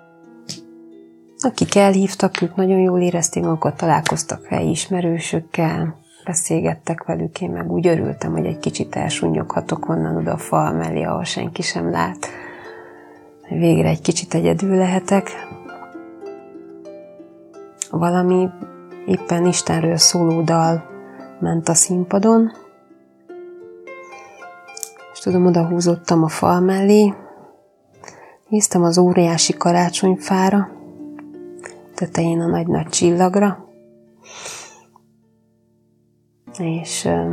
Akik elhívtak, ők nagyon jól érezték magukat, találkoztak helyi ismerősökkel, beszélgettek velük, én meg úgy örültem, hogy egy kicsit elsúnyoghatok onnan oda a fal mellé, ahol senki sem lát. Végre egy kicsit egyedül lehetek. Valami éppen Istenről szóló dal ment a színpadon, és tudom, oda húzottam a fal mellé, néztem az óriási karácsonyfára, tetején a nagy-nagy csillagra, és uh,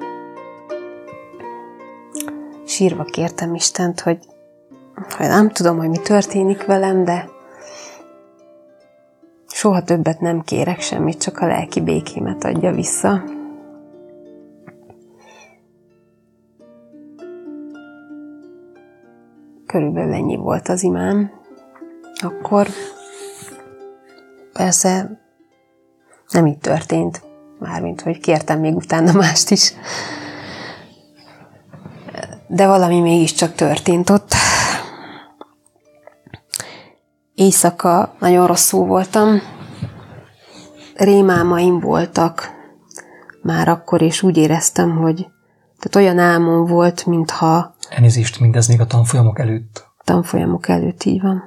sírva kértem Istent, hogy, hogy nem tudom, hogy mi történik velem, de soha többet nem kérek semmit, csak a lelki békémet adja vissza. körülbelül ennyi volt az imám. Akkor persze nem így történt, mármint, hogy kértem még utána mást is. De valami mégiscsak történt ott. Éjszaka nagyon rosszul voltam. Rémálmaim voltak már akkor, és úgy éreztem, hogy tehát olyan álmom volt, mintha... Elnézést, mindez még a tanfolyamok előtt. Tanfolyamok előtt, így van.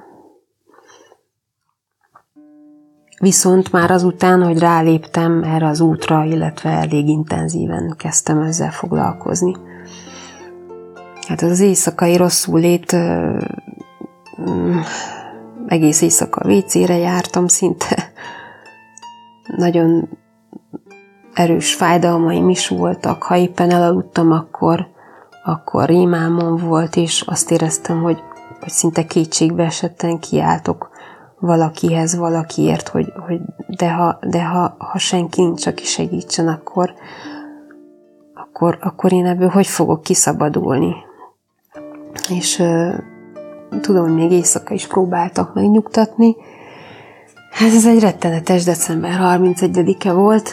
Viszont már azután, hogy ráléptem erre az útra, illetve elég intenzíven kezdtem ezzel foglalkozni. Hát az éjszakai rosszul lét, egész éjszaka vécére jártam szinte. Nagyon erős fájdalmaim is voltak. Ha éppen elaludtam, akkor, akkor rémálmom volt, és azt éreztem, hogy, hogy szinte kétségbe esetten kiáltok valakihez, valakiért, hogy, hogy de, ha, de ha, ha senki nincs, aki segítsen, akkor, akkor, akkor én ebből hogy fogok kiszabadulni. És uh, tudom, hogy még éjszaka is próbáltak megnyugtatni. Hát ez egy rettenetes december harmincegyedike volt.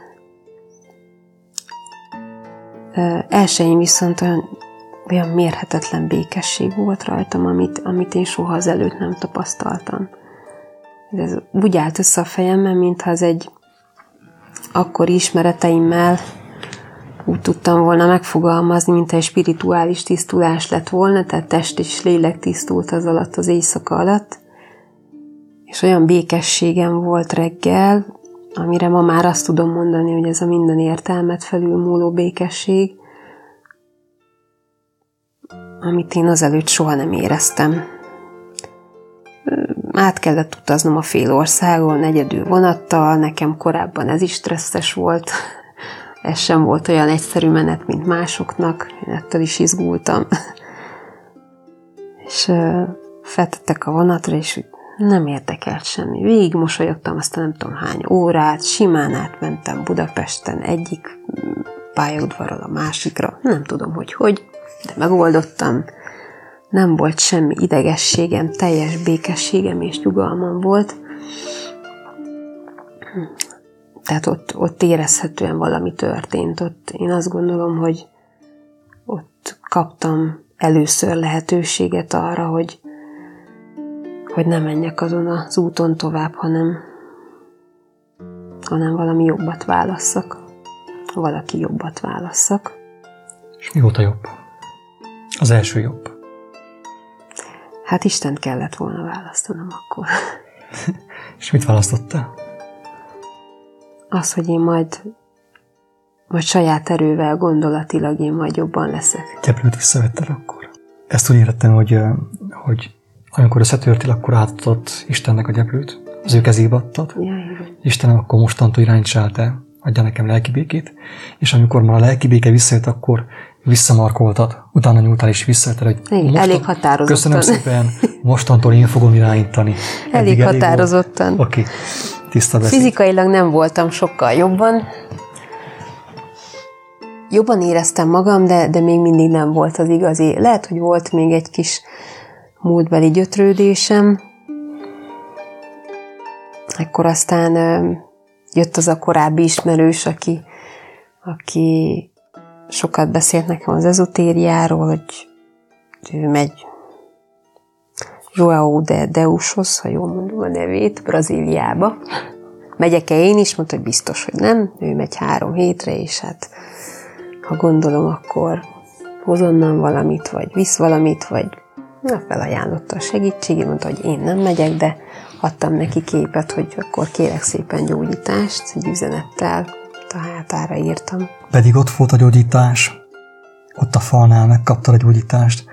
Uh, elsőjén viszont olyan, olyan mérhetetlen békesség volt rajtam, amit, amit én soha azelőtt nem tapasztaltam. Ez úgy állt össze a fejemben, mintha az egy akkori ismereteimmel úgy tudtam volna megfogalmazni, mint egy spirituális tisztulás lett volna, tehát test és lélek tisztult az alatt, az éjszaka alatt. És olyan békességem volt reggel, amire ma már azt tudom mondani, hogy ez a minden értelmet felülmúló békesség, amit én azelőtt soha nem éreztem. Át kellett utaznom a fél országon, egyedül vonattal, nekem korábban ez is stresszes volt, ez sem volt olyan egyszerű menet, mint másoknak, én ettől is izgultam. És uh, feltettek a vonatra, és nem érdekelt semmi. Végig mosolyogtam, aztán nem tudom hány órát, simán átmentem Budapesten egyik pályaudvarról a másikra, nem tudom, hogy hogy, de megoldottam. Nem volt semmi idegességem, teljes békességem és nyugalmam volt. Tehát ott, ott érezhetően valami történt. Ott én azt gondolom, hogy ott kaptam először lehetőséget arra, hogy, hogy ne menjek azon az úton tovább, hanem, hanem valami jobbat válasszak. Valaki jobbat válasszak. És mi volt a jobb? Az első jobb. Hát Istent kellett volna választanom akkor. És mit választottál? Az, hogy én majd, majd saját erővel, gondolatilag én majd jobban leszek. Gyeplőt visszavetted akkor? Ezt úgy értettem, hogy, hogy amikor összetörtél, akkor átadott Istennek a gyeplőt, az ő kezébe adtad. Ja, igen. Istenem, akkor mostantól irányítsál te, adja nekem lelki békét, és amikor már a lelki béke visszajött, akkor visszamarkoltad, utána nyúltál és visszajötted, hogy igen, mostan... elég határozottan. Köszönöm szépen, mostantól én fogom irányítani. Elég, elég határozottan. Oké, okay. Tiszta beszéd. Fizikailag nem voltam sokkal jobban. Jobban éreztem magam, de, de még mindig nem volt az igazi. Lehet, hogy volt még egy kis múltbeli gyötrődésem. Akkor aztán ö, jött az a korábbi ismerős, aki, aki sokat beszélt nekem az ezotériáról, hogy ő megy João de Deushoz, ha jól mondom a nevét, Brazíliába. Megyek-e én is? Mondta, hogy biztos, hogy nem. Ő megy három hétre, és hát ha gondolom, akkor hoz onnan valamit, vagy visz valamit, vagy na, felajánlotta a segítségét, mondta, hogy én nem megyek, de adtam neki képet, hogy akkor kérek szépen gyógyítást, egy üzenettel a hátára írtam. Pedig ott volt a gyógyítás, ott a falnál megkaptad a gyógyítást.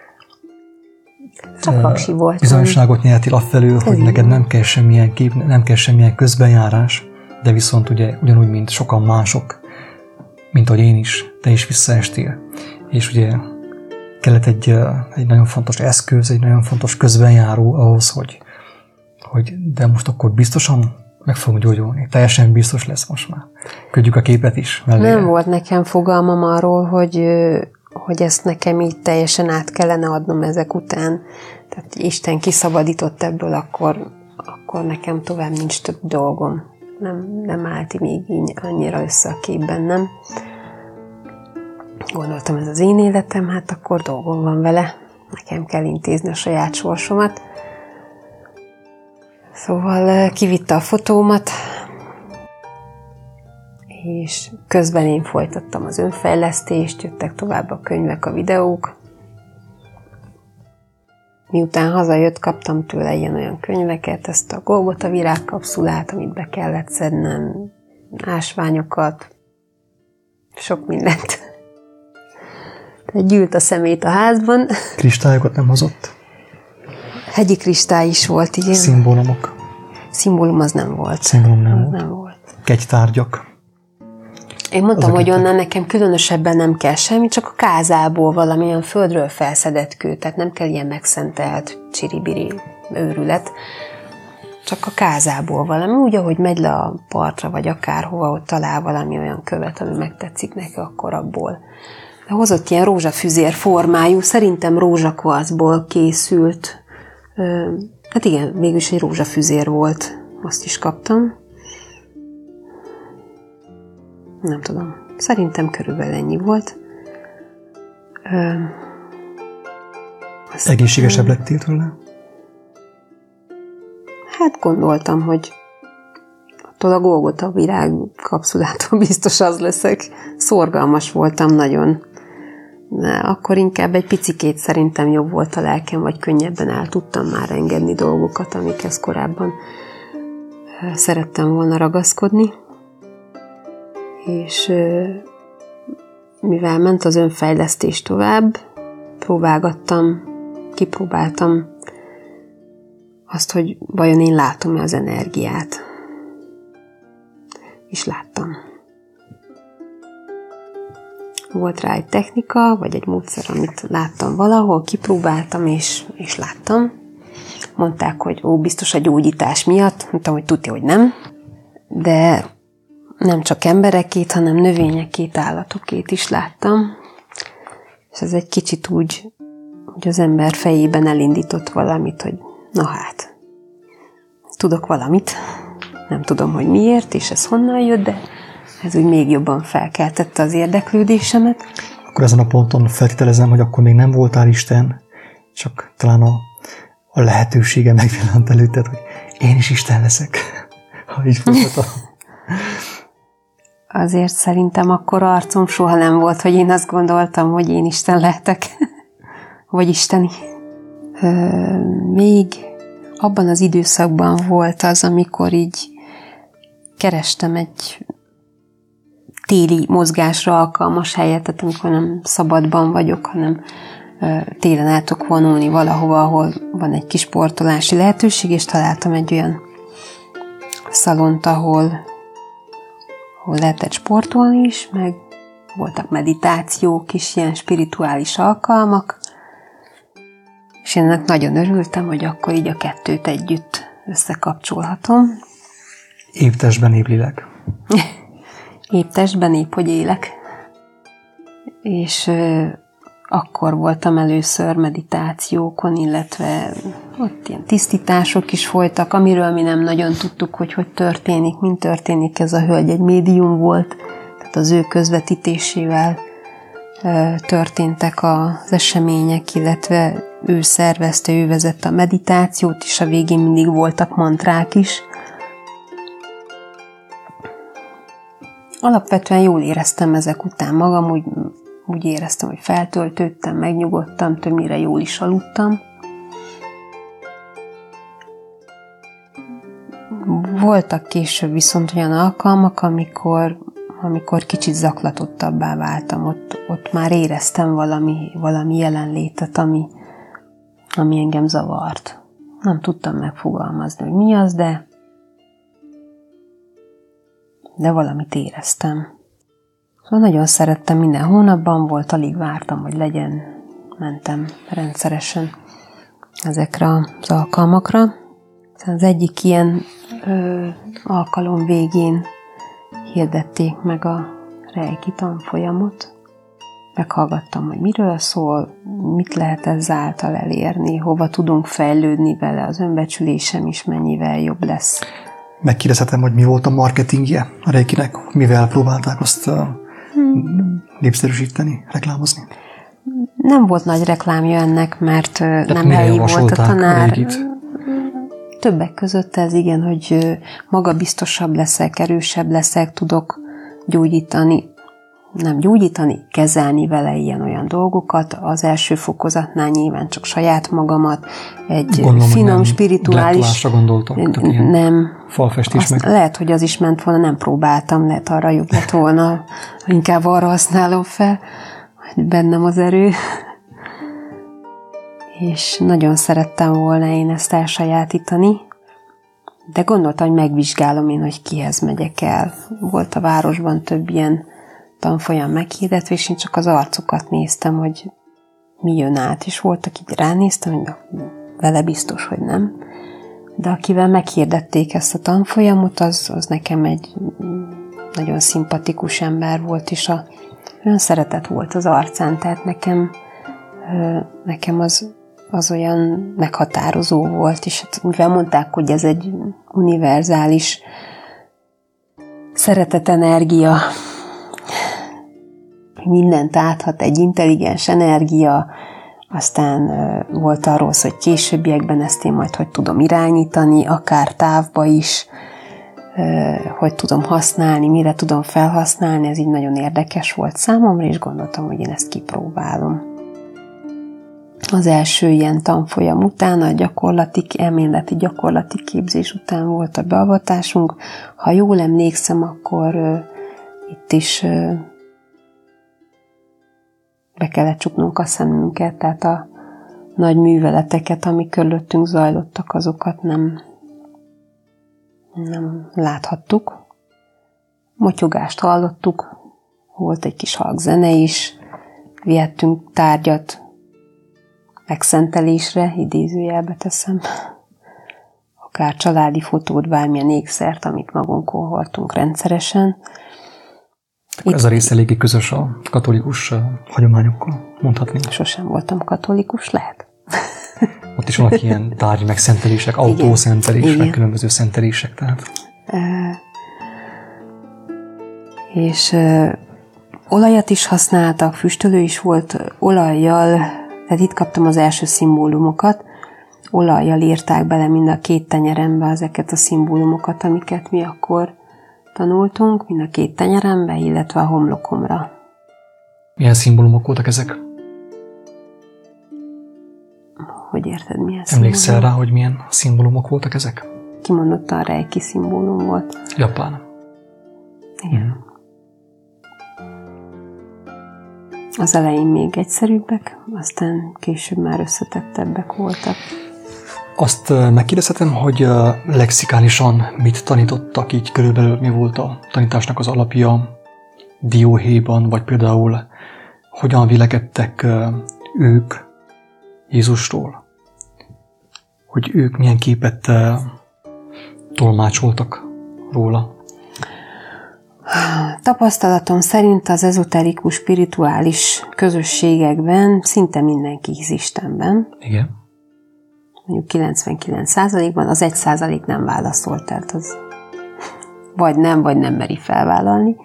Csak paksi volt. Bizonyosságot nyertél afelől, hogy neked nem kell semmilyen kép, nem kell semmilyen közbenjárás, de viszont ugye ugyanúgy, mint sokan mások, mint ahogy én is, te is visszaestél. És ugye kellett egy, egy nagyon fontos eszköz, egy nagyon fontos közbenjáró ahhoz, hogy, hogy de most akkor biztosan meg fogunk gyógyulni. Teljesen biztos lesz most már. Ködjük a képet is mellé. Nem volt nekem fogalmam arról, hogy, hogy ezt nekem így teljesen át kellene adnom ezek után. Tehát Isten kiszabadított ebből, akkor, akkor nekem tovább nincs több dolgom. Nem, nem állt még így annyira össze a kép bennem. Gondoltam, ez az én életem, hát akkor dolgom van vele. Nekem kell intézni a saját sorsomat. Szóval kivitte a fotómat, és közben én folytattam az önfejlesztést, jöttek tovább a könyvek, a videók. Miután hazajött, kaptam tőle ilyen-olyan könyveket, ezt a Golgota virágkapszulát, amit be kellett szednem, ásványokat, sok mindent. Tehát gyűlt a szemét a házban. Kristályokat nem hozott? Hegyi kristály is volt, igen. Szimbólumok? Szimbólum az nem volt. Szimbólum nem az volt. nem volt. Kegytárgyak? Én mondtam, Azok hogy ettek. onnan nekem különösebben nem kell semmi, csak a kázából valamilyen földről felszedett kő, tehát nem kell ilyen megszentelt csiribiri őrület, csak a kázából valami, úgy, ahogy megy le a partra, vagy akárhova, ott talál valami olyan követ, ami megtetszik neki, akkor abból. De hozott ilyen rózsafüzér formájú, szerintem rózsakvarcból készült, hát igen, mégis egy rózsafüzér volt, azt is kaptam. Nem tudom. Szerintem körülbelül ennyi volt. Ö, Egészségesebb lettél tőle? Hát gondoltam, hogy attól a Golgota virág kapszulától biztos az leszek. Szorgalmas voltam nagyon. De akkor inkább egy picikét szerintem jobb volt a lelkem, vagy könnyebben el tudtam már engedni dolgokat, amikhez korábban szerettem volna ragaszkodni. És mivel ment az önfejlesztés tovább, próbálgattam, kipróbáltam azt, hogy vajon én látom-e az energiát. És láttam. Volt rá egy technika, vagy egy módszer, amit láttam valahol, kipróbáltam, és, és láttam. Mondták, hogy ó, biztos a gyógyítás miatt. Mondtam, hogy tudja, hogy nem. De nem csak emberekét, hanem növényekét, állatokét is láttam. És ez egy kicsit úgy, úgy az ember fejében elindított valamit, hogy na hát, tudok valamit, nem tudom, hogy miért, és ez honnan jött, de ez úgy még jobban felkeltette az érdeklődésemet. Akkor ezen a ponton feltételezem, hogy akkor még nem voltál Isten, csak talán a, a lehetősége megvillant előtted, hogy én is Isten leszek. Ha így volt a... Azért szerintem akkor arcom soha nem volt, hogy én azt gondoltam, hogy én Isten lehetek. Vagy isteni. Még abban az időszakban volt az, amikor így kerestem egy téli mozgásra alkalmas helyet, tehát amikor nem szabadban vagyok, hanem télen el tudok vonulni valahova, ahol van egy kis sportolási lehetőség, és találtam egy olyan szalont, ahol ahol lehetett sportolni is, meg voltak meditációk is, ilyen spirituális alkalmak, és én ennek nagyon örültem, hogy akkor így a kettőt együtt összekapcsolhatom. Épp testben, épp lélek. Épp testben, épp hogy élek. És euh, akkor voltam először meditációkon, illetve ott ilyen tisztítások is folytak, amiről mi nem nagyon tudtuk, hogy hogy történik, mint történik. Ez a hölgy egy médium volt, tehát az ő közvetítésével euh, történtek az események, illetve ő szervezte, ő vezette a meditációt, és a végén mindig voltak mantrák is. Alapvetően jól éreztem ezek után magam, úgy, úgy éreztem, hogy feltöltődtem, megnyugodtam, többnyire jól is aludtam. Voltak később viszont olyan alkalmak, amikor, amikor kicsit zaklatottabbá váltam, ott, ott már éreztem valami, valami jelenlétet, ami, ami engem zavart. Nem tudtam megfogalmazni, hogy mi az, de de valamit éreztem. Szóval nagyon szerettem, minden hónapban volt, alig vártam, hogy legyen, mentem rendszeresen ezekre az alkalmakra. Az egyik ilyen ö, alkalom végén hirdették meg a reiki tanfolyamot, meghallgattam, hogy miről szól, mit lehet ezáltal elérni, hova tudunk fejlődni vele, az önbecsülésem is mennyivel jobb lesz. Megkérdezhetem, hogy mi volt a marketingje a Reikinek, mivel próbálták azt hmm. népszerűsíteni, reklámozni? Nem volt nagy reklámja ennek, mert Tehát nem helyi volt a tanár. A Többek között ez igen, hogy magabiztosabb leszek, erősebb leszek, tudok gyógyítani, nem gyógyítani, kezelni vele ilyen-olyan dolgokat. Az első fokozatnál nyilván csak saját magamat, egy Gondolom, finom, nem spirituális... gondoltok. Nem. Falfestés meg. Lehet, hogy az is ment volna, nem próbáltam, lehet arra jobb lett volna, inkább arra használom fel, hogy bennem az erő. És nagyon szerettem volna én ezt elsajátítani, de gondoltam, hogy megvizsgálom én, hogy kihez megyek el. Volt a városban több ilyen tanfolyam meghirdetve, és én csak az arcokat néztem, hogy mi jön át, és volt, akit ránéztem, hogy na, vele biztos, hogy nem. De akivel meghirdették ezt a tanfolyamot, az, az nekem egy nagyon szimpatikus ember volt, és a, olyan szeretet volt az arcán, tehát nekem, nekem az, az olyan meghatározó volt, és hát, mivel mondták, hogy ez egy univerzális szeretetenergia, mindent áthat, egy intelligens energia, aztán volt arról szó, hogy későbbiekben ezt én majd hogy tudom irányítani, akár távba is, hogy tudom használni, mire tudom felhasználni, ez így nagyon érdekes volt számomra, és gondoltam, hogy én ezt kipróbálom. Az első ilyen tanfolyam után, a gyakorlati, elméleti gyakorlati képzés után volt a beavatásunk. Ha jól emlékszem, akkor uh, itt is uh, be kellett csuknunk a szemünket, tehát a nagy műveleteket, amik körülöttünk zajlottak, azokat nem, nem láthattuk. Motyogást hallottuk, volt egy kis halk zene is, vihettünk tárgyat megszentelésre, idézőjelbe teszem, akár családi fotót, bármilyen ékszert, amit magunkon hordtunk rendszeresen. Itt ez a rész eléggé közös a katolikus hagyományokkal, mondhatni. Sosem voltam katolikus, lehet. Ott is vannak ilyen tárgyi megszentelések, autószentelések, különböző szentelések, tehát. E, és e, olajat is használtak, füstölő is volt olajjal, tehát itt kaptam az első szimbólumokat, olajjal írták bele mind a két tenyerembe ezeket a szimbólumokat, amiket mi akkor tanultunk, mind a két tenyerembe, illetve a homlokomra. Milyen szimbólumok voltak ezek? Hogy érted, milyen Emlékszel szimbólum? rá, hogy milyen szimbólumok voltak ezek? Kimondottan reiki szimbólum volt. Japán. Igen. Hmm. Az elején még egyszerűbbek, aztán később már összetettebbek voltak. Azt megkérdezhetem, hogy lexikálisan mit tanítottak, így körülbelül mi volt a tanításnak az alapja dióhéjban, vagy például hogyan vélekedtek ők Jézusról? Hogy ők milyen képet tolmácsoltak róla? Tapasztalatom szerint az ezoterikus, spirituális közösségekben szinte mindenki hisz Istenben. Igen. Mondjuk kilencvenkilenc százalékban, az egy százalék nem válaszolt, tehát az vagy nem, vagy nem meri felvállalni.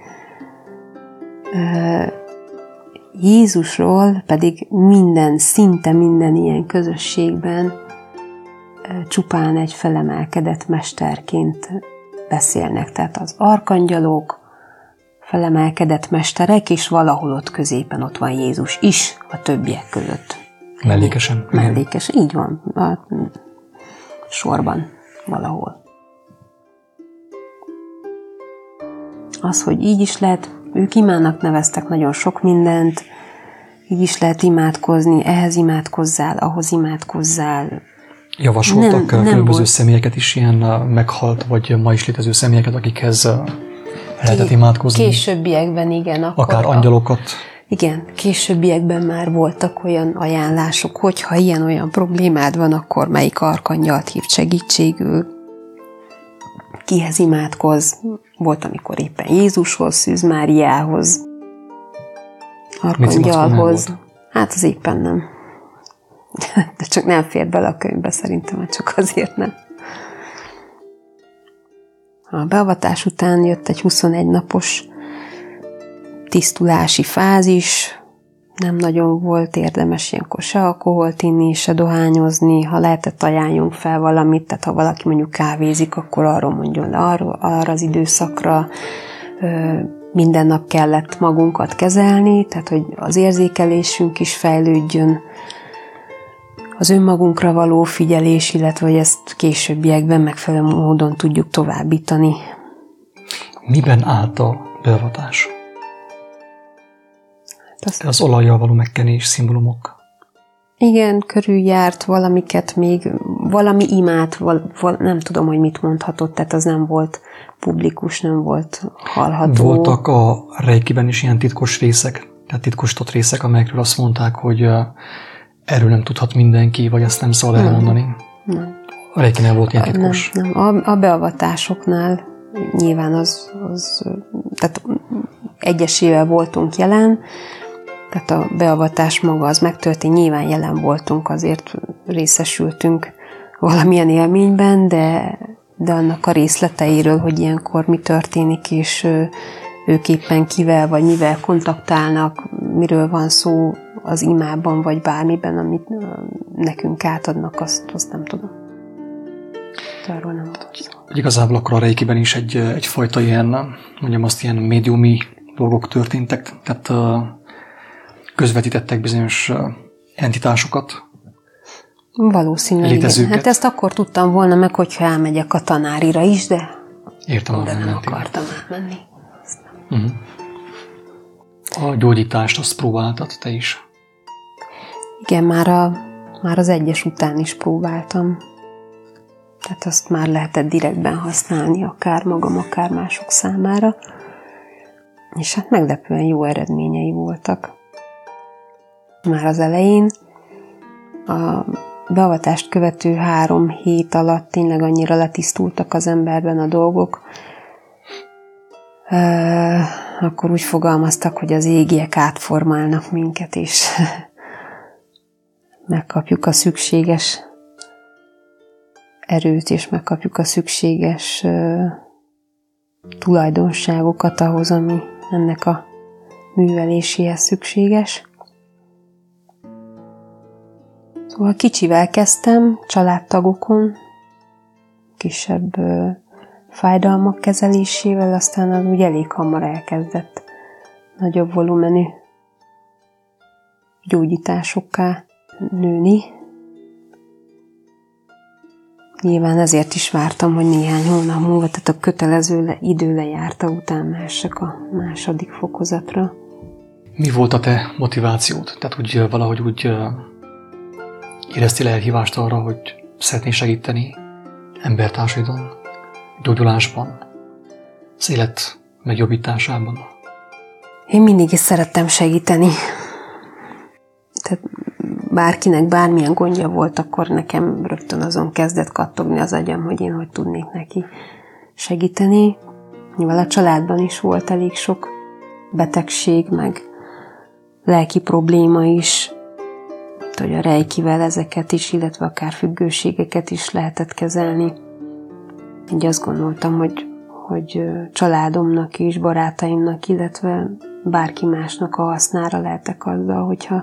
Jézusról pedig minden, szinte minden ilyen közösségben csupán egy felemelkedett mesterként beszélnek. Tehát az arkangyalok, felemelkedett mesterek, és valahol ott középen ott van Jézus is a többiek között. Mellékesen. Mellékesen, így van. A sorban valahol. Az, hogy így is lehet, ők imának neveztek nagyon sok mindent, így is lehet imádkozni, ehhez imádkozzál, ahhoz imádkozzál. Javasoltak nem, különböző nem személyeket is, ilyen meghalt, vagy ma is létező személyeket, akikhez lehetett imádkozni. Későbbiekben igen. Akkor akár angyalokat. Igen, későbbiekben már voltak olyan ajánlások, hogy ha ilyen-olyan problémád van, akkor melyik arkangyalt hívd segítségül, kihez imádkozz. Volt, amikor éppen Jézushoz, Szűz Máriához. arkangyalhoz. Hát az éppen nem. De csak nem fér bele a könyvbe, szerintem, csak azért nem. A beavatás után jött egy huszonegy napos tisztulási fázis, nem nagyon volt érdemes ilyenkor se alkoholt inni, se dohányozni, ha lehetett ajánljunk fel valamit, tehát ha valaki mondjuk kávézik, akkor arról mondjon le arra, arra az időszakra, minden nap kellett magunkat kezelni, tehát hogy az érzékelésünk is fejlődjön, az önmagunkra való figyelés, illetve hogy ezt későbbiekben megfelelő módon tudjuk továbbítani. Miben állt a beavatás? Azt... Az olajjal való megkenés szimbólumok. Igen, körüljárt valamiket még, valami imát, val, val, nem tudom, hogy mit mondhatott, tehát az nem volt publikus, nem volt hallható. Voltak a reikiben is ilyen titkos részek, tehát titkosított részek, amelyekről azt mondták, hogy erről nem tudhat mindenki, vagy ezt nem szabad elmondani. Nem. A reikinél volt ilyen titkos. Nem, nem. A, a beavatásoknál nyilván az, az tehát egyesével voltunk jelen, tehát a beavatás maga az megtörtént, nyilván jelen voltunk, azért részesültünk valamilyen élményben, de, de annak a részleteiről, hogy ilyenkor mi történik, és ők éppen kivel vagy mivel kontaktálnak, miről van szó az imában, vagy bármiben, amit nekünk átadnak, azt, azt nem tudom. Arról nem tudom. Igazából akkor a reikiben is egy, egyfajta ilyen, mondjam azt, ilyen médiumi dolgok történtek, tehát közvetítettek bizonyos entitásokat. Valószínűleg igen. Hát ezt akkor tudtam volna meg, hogyha elmegyek a tanárira is, de értem, oda nem mentél. Akartam elmenni. Uh-huh. A gyógyítást azt próbáltad te is? Igen, már, a, már az egyes után is próbáltam. Tehát azt már lehetett direktben használni, akár magam, akár mások számára. És hát meglepően jó eredményei voltak. Már az elején a beavatást követő három hét alatt tényleg annyira letisztultak az emberben a dolgok, akkor úgy fogalmaztak, hogy az égiek átformálnak minket, és megkapjuk a szükséges erőt, és megkapjuk a szükséges tulajdonságokat ahhoz, ami ennek a műveléséhez szükséges. Szóval kicsivel kezdtem, családtagokon, kisebb ö, fájdalmak kezelésével, aztán az úgy elég hamar elkezdett nagyobb volumenű gyógyításokká nőni. Nyilván ezért is vártam, hogy néhány hónap múlva, tehát a kötelező le, idő lejárta után mások a második fokozatra. Mi volt a te motivációd? Tehát úgy valahogy úgy éreztél elhívást arra, hogy szeretnél segíteni embertársaidon, gyógyulásban, az élet megjobbításában? Én mindig is szerettem segíteni. Tehát bárkinek bármilyen gondja volt, akkor nekem rögtön azon kezdett kattogni az agyam, hogy én hogy tudnék neki segíteni. Mivel a családban is volt elég sok betegség, meg lelki probléma is, hogy a reikivel ezeket is, illetve akár függőségeket is lehetett kezelni. Így azt gondoltam, hogy, hogy családomnak is, barátaimnak, illetve bárki másnak a hasznára lehetek azzal, hogyha,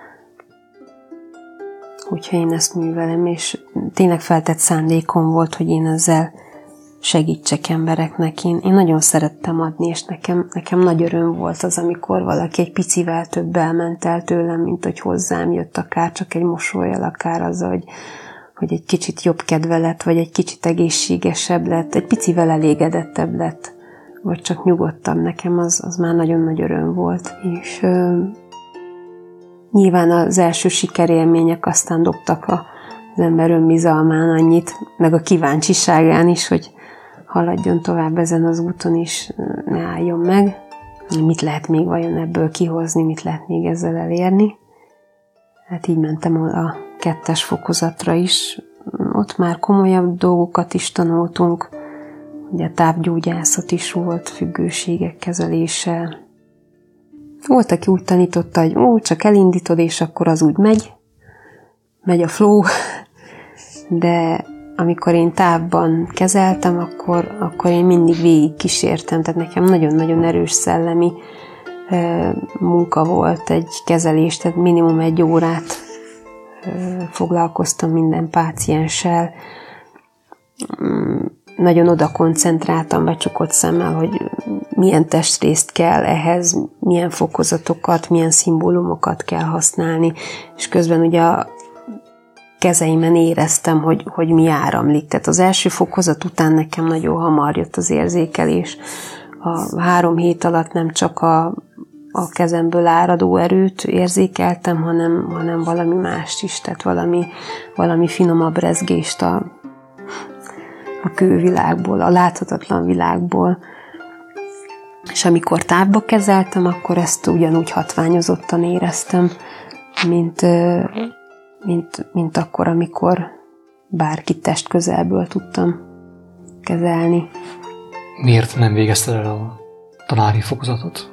hogyha én ezt művelem, és tényleg feltett szándékom volt, hogy én ezzel segítsek embereknek. Én, én nagyon szerettem adni, és nekem, nekem nagy öröm volt az, amikor valaki egy picivel többel ment el tőlem, mint hogy hozzám jött, akár csak egy mosollyal, akár azzal, hogy, hogy egy kicsit jobb kedve lett, vagy egy kicsit egészségesebb lett, egy picivel elégedettebb lett, vagy csak nyugodtabb. Nekem az, az már nagyon nagy öröm volt. És ö, nyilván az első sikerélmények aztán dobtak a, az ember önbizalmán annyit, meg a kíváncsiságán is, hogy haladjon tovább ezen az úton, és ne álljon meg. Mit lehet még vajon ebből kihozni, mit lehet még ezzel elérni. Hát így mentem a kettes fokozatra is. Ott már komolyabb dolgokat is tanultunk. Ugye távgyógyászat is volt, függőségek kezelése, Volt, aki úgy tanította, hogy ó, csak elindítod, és akkor az úgy megy, megy a flow, de amikor én távban kezeltem, akkor, akkor én mindig végig kísértem, tehát nekem nagyon-nagyon erős szellemi e, munka volt egy kezelés, tehát minimum egy órát e, foglalkoztam minden pácienssel, nagyon oda koncentráltam becsukott szemmel, hogy milyen testrészt kell ehhez, milyen fokozatokat, milyen szimbólumokat kell használni, és közben ugye a kezeimen éreztem, hogy, hogy mi áramlik. Tehát az első fokozat után nekem nagyon hamar jött az érzékelés. A három hét alatt nem csak a, a kezemből áradó erőt érzékeltem, hanem, hanem valami mást is, tehát valami, valami finomabb rezgést a, a kővilágból, a láthatatlan világból. És amikor távba kezeltem, akkor ezt ugyanúgy hatványozottan éreztem, mint, mint, mint akkor, amikor bárki test közelből tudtam kezelni. Miért nem végezted el a tanári fokozatot?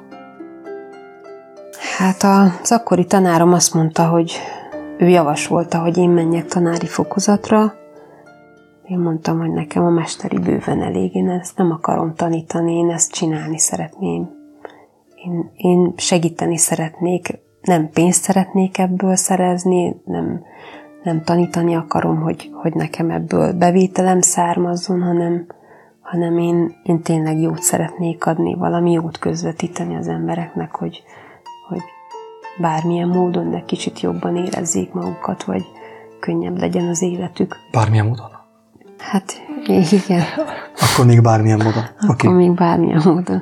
Hát az akkori tanárom azt mondta, hogy ő javasolta, hogy én menjek tanári fokozatra. Én mondtam, hogy nekem a mesteri bőven elég, én ezt nem akarom tanítani, én ezt csinálni szeretném. Én, én segíteni szeretnék, nem pénzt szeretnék ebből szerezni, nem, nem tanítani akarom, hogy, hogy nekem ebből bevételem származzon, hanem, hanem én, én tényleg jót szeretnék adni, valami jót közvetíteni az embereknek, hogy, hogy bármilyen módon, de kicsit jobban érezzék magukat, vagy könnyebb legyen az életük. Bármilyen módon? Hát, igen. Akkor még bármilyen módon. Akkor okay. még bármilyen módon.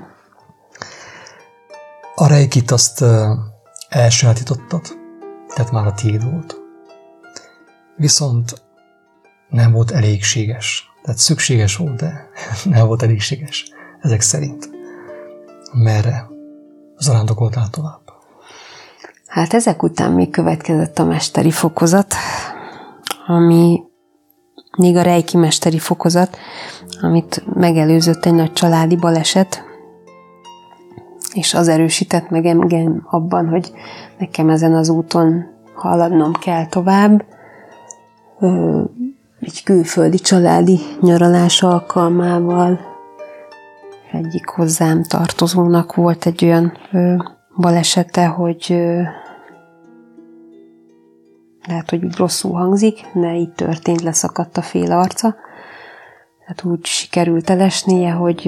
A reikit azt uh, elsajátítottad, tehát már a tiéd volt. Viszont nem volt elégséges. Tehát szükséges volt, de nem volt elégséges. Ezek szerint. Merre zarándokoltál tovább? Hát ezek után még következett a mesteri fokozat, ami még a reiki mesteri fokozat, amit megelőzött egy nagy családi baleset, és az erősített meg engem abban, hogy nekem ezen az úton haladnom kell tovább. Egy külföldi családi nyaralás alkalmával egyik hozzám tartozónak volt egy olyan balesete, hogy lehet, hogy úgy rosszul hangzik, de így történt, leszakadt a fél arca. Tehát úgy sikerült elesnie, hogy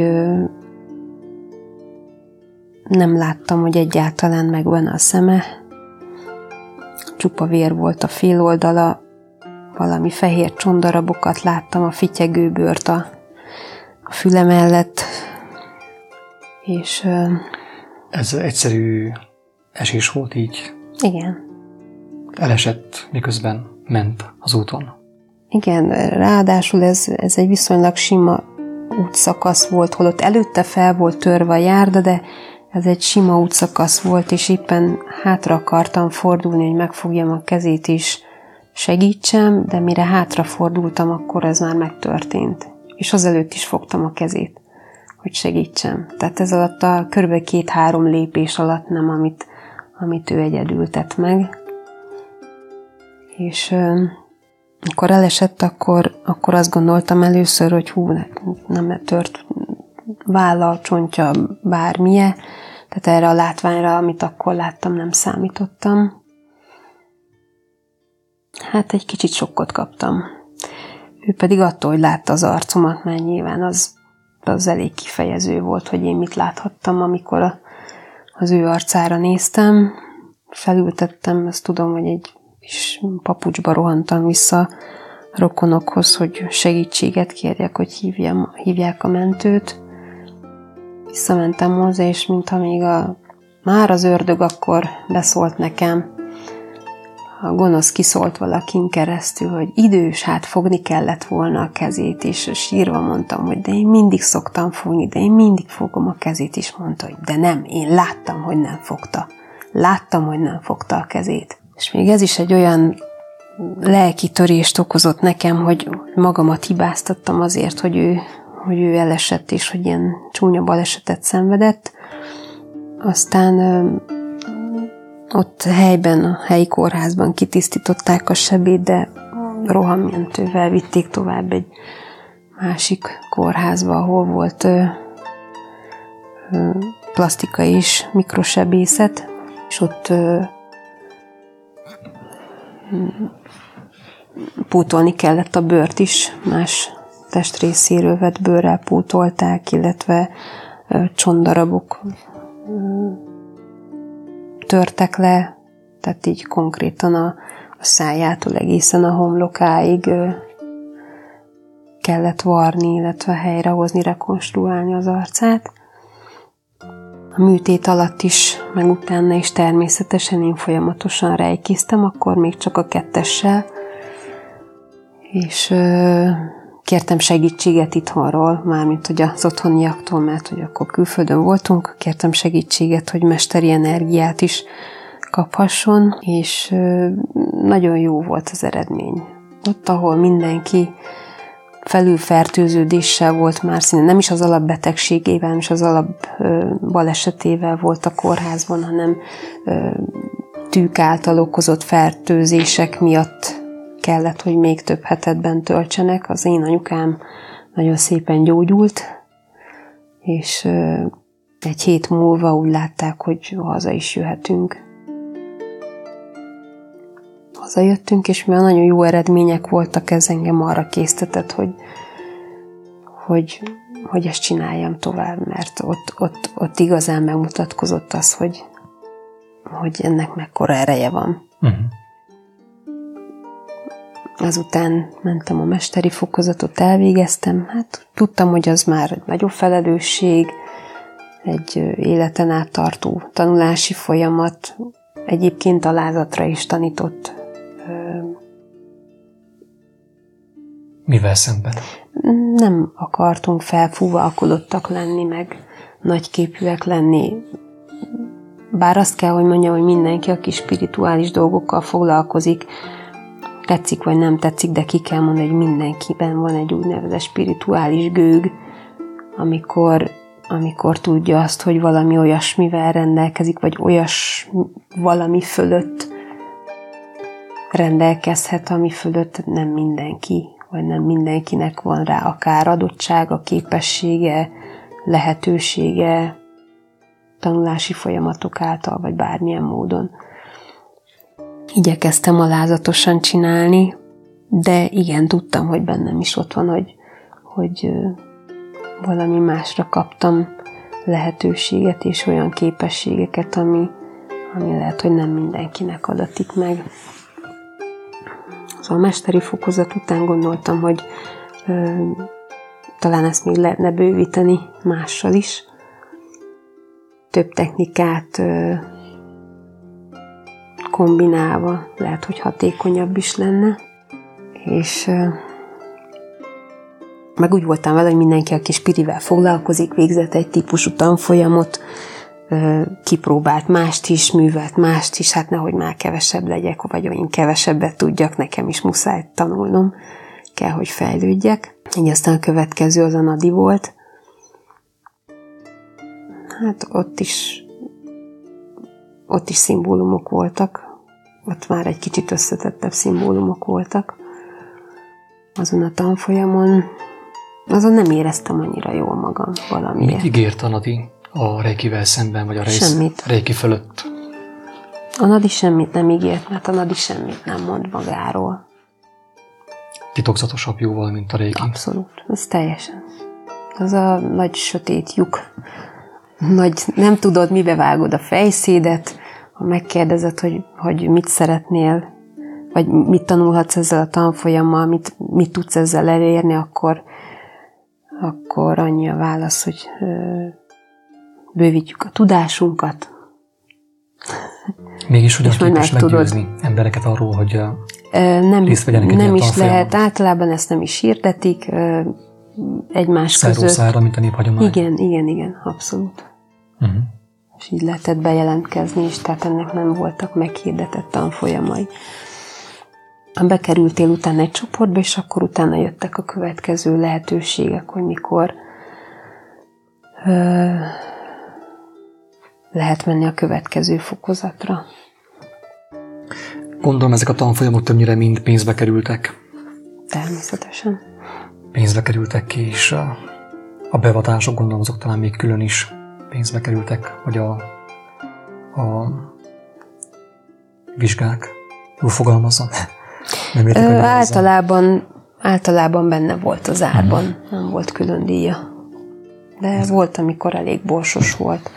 nem láttam, hogy egyáltalán megvan a szeme. Csupa vér volt a fél oldala, valami fehér csondarabokat láttam, a fityegő bőrt a, a füle mellett. És... Ez egyszerű esés volt így? Igen. Elesett, miközben ment az úton. Igen, ráadásul ez, ez egy viszonylag sima útszakasz volt, holott előtte fel volt törve a járda, de ez egy sima útszakasz volt, és éppen hátra akartam fordulni, hogy megfogjam a kezét is segítsem, de mire hátra fordultam, akkor ez már megtörtént. És azelőtt is fogtam a kezét, hogy segítsem. Tehát ez alatt a kb. két-három lépés alatt nem, amit, amit ő egyedül tett meg. És amikor elesett, akkor, akkor azt gondoltam először, hogy hú, nem tört válla, csontja, bármilyen. Tehát erre a látványra, amit akkor láttam, nem számítottam. Hát egy kicsit sokkot kaptam. Ő pedig attól, hogy látta az arcomat, mert nyilván az, az elég kifejező volt, hogy én mit láthattam, amikor a, az ő arcára néztem. Felültettem, ezt tudom, hogy egy kis papucsba rohantam vissza a rokonokhoz, hogy segítséget kérjek, hogy hívjam, hívják a mentőt. Visszamentem hozzá, és mintha még a, már az ördög akkor beszólt nekem, a gonosz kiszólt valakin keresztül, hogy idős, hát fogni kellett volna a kezét, és sírva mondtam, hogy de én mindig szoktam fogni, de én mindig fogom a kezét, és mondta, hogy de nem, én láttam, hogy nem fogta. Láttam, hogy nem fogta a kezét. És még ez is egy olyan lelki törést okozott nekem, hogy magamat hibáztattam azért, hogy ő, hogy ő elesett, és hogy ilyen csúnya balesetet szenvedett. Aztán ott helyben, a helyi kórházban kitisztították a sebét, de rohammentővel vitték tovább egy másik kórházba, ahol volt ö, ö, plastikai és mikrosebészet, és ott ö, pótolni kellett a bőrt is, más testrészéről vett bőrrel pótolták, illetve ö, csontdarabok ö, törtek le, tehát így konkrétan a, a szájától egészen a homlokáig ö, kellett varni, illetve helyrehozni, rekonstruálni az arcát. A műtét alatt is, meg utána is természetesen én folyamatosan rejkiztem, akkor még csak a kettessel, és ö, kértem segítséget itthonról, mármint hogy az otthoniaktól, mert hogy akkor külföldön voltunk, kértem segítséget, hogy mesteri energiát is kaphasson, és ö, nagyon jó volt az eredmény. Ott, ahol mindenki felülfertőződéssel volt már színe, nem is az alapbetegségével, nem is az alap ö, balesetével volt a kórházban, hanem ö, tűk által okozott fertőzések miatt kellett, hogy még több hetetben töltsenek. Az én anyukám nagyon szépen gyógyult, és ö, egy hét múlva úgy látták, hogy haza is jöhetünk. Hazajöttünk, és mivel nagyon jó eredmények voltak, ez engem arra késztetett, hogy, hogy, hogy ezt csináljam tovább, mert ott, ott, ott igazán megmutatkozott az, hogy, hogy ennek mekkora ereje van. Uh-huh. Azután mentem a mesteri fokozatot, elvégeztem, hát tudtam, hogy az már egy nagyobb felelősség, egy életen át tartó tanulási folyamat, egyébként alázatra is tanított. Mivel szemben? Nem akartunk felfúvalkodottak lenni, meg nagyképűek lenni. Bár azt kell, hogy mondjam, hogy mindenki, aki spirituális dolgokkal foglalkozik, tetszik vagy nem tetszik, de ki kell mondani, hogy mindenkiben van egy úgynevezett spirituális gőg, amikor, amikor tudja azt, hogy valami olyasmivel rendelkezik, vagy olyas valami fölött rendelkezhet, ami fölött nem mindenki, vagy nem mindenkinek van rá akár adottsága, képessége, lehetősége, tanulási folyamatok által, vagy bármilyen módon. Igyekeztem alázatosan csinálni, de igen, tudtam, hogy bennem is ott van, hogy, hogy valami másra kaptam lehetőséget és olyan képességeket, ami, ami lehet, hogy nem mindenkinek adatik meg. Szóval a mesteri fokozat után gondoltam, hogy ö, talán ezt még lehetne bővíteni mással is. Több technikát ö, kombinálva lehet, hogy hatékonyabb is lenne. És ö, meg úgy voltam vele, hogy mindenki, aki spirivel foglalkozik, végzett egy típusú tanfolyamot, ö, kipróbált mást is, művelt mást is, hát nehogy már kevesebb legyek, vagy én kevesebbet tudjak, nekem is muszáj tanulnom, kell, hogy fejlődjek. Így aztán a következő az a Nadi volt. Hát ott is ott is szimbólumok voltak, ott már egy kicsit összetettebb szimbólumok voltak azon a tanfolyamon. Azon nem éreztem annyira jól magam valamiért. Mit ígért a Nadi a Reikivel szemben, vagy a Semmit. Reiki fölött? A Nadi semmit nem ígért, mert a Nadi semmit nem mond magáról. Titokzatosabb jóval, mint a Reiki. Abszolút, ez teljesen. Az a nagy sötét lyuk. Nagy, nem tudod, mibe vágod a fejszédet, ha megkérdezed, hogy, hogy mit szeretnél, vagy mit tanulhatsz ezzel a tanfolyammal, mit, mit tudsz ezzel elérni, akkor, akkor annyi a válasz, hogy ö, bővítjük a tudásunkat. Mégis hogyan képes meggyőzni embereket arról, hogy nem, részt vegyenek egy nem ilyen is lehet, általában ezt nem is hirdetik, egymás Száról között. szára, mint a néphagyomány. Igen, igen, igen, abszolút. Uh-huh. És így lehetett bejelentkezni is, tehát ennek nem voltak meghirdetett tanfolyamai. Bekerültél utána egy csoportba, és akkor utána jöttek a következő lehetőségek, hogy mikor ö, lehet menni a következő fokozatra. Gondolom, ezek a tanfolyamok többnyire mind pénzbe kerültek. Természetesen. Pénzbe kerültek, és a, a beavatások, gondolom, azok talán még külön is pénzbe kerültek, vagy a, a vizsgák. Jól fogalmazzam. Nem értek, Ö, általában, általában benne volt az árban, hmm. nem volt külön díja. De Ez volt, amikor elég borsos volt.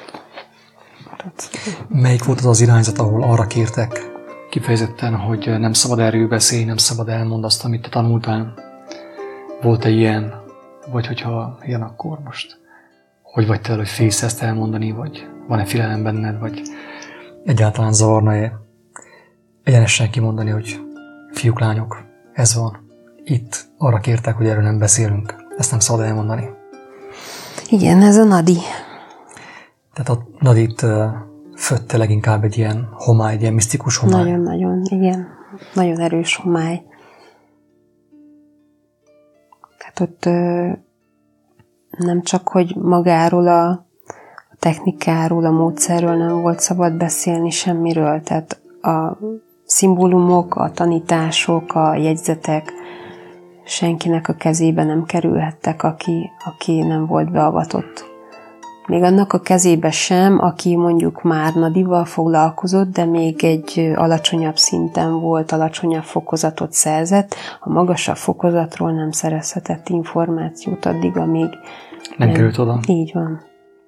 Melyik volt az az irányzat, ahol arra kértek kifejezetten, hogy nem szabad erről beszélni, nem szabad elmondani azt, amit te tanultál? Volt-e ilyen? Vagy hogyha ilyen, akkor most hogy vagy te el, hogy félsz ezt elmondani, vagy van-e félelem benned, vagy egyáltalán zavarna-e egyenesen kimondani, hogy fiúk, lányok, ez van. Itt arra kértek, hogy erről nem beszélünk. Ezt nem szabad elmondani. Igen, ez a nadi. Tehát a nadit uh, fötte leginkább egy ilyen homály, egy ilyen misztikus homály. Nagyon-nagyon, igen. Nagyon erős homály. Tehát ott uh, nem csak, hogy magáról a, a technikáról, a módszerről nem volt szabad beszélni semmiről. Tehát a szimbólumok, a tanítások, a jegyzetek senkinek a kezébe nem kerülhettek, aki, aki nem volt beavatott. Még annak a kezébe sem, aki mondjuk már nadival foglalkozott, de még egy alacsonyabb szinten volt, alacsonyabb fokozatot szerzett, a magasabb fokozatról nem szerezhetett információt addig, amíg nem, nem került oda. Így van.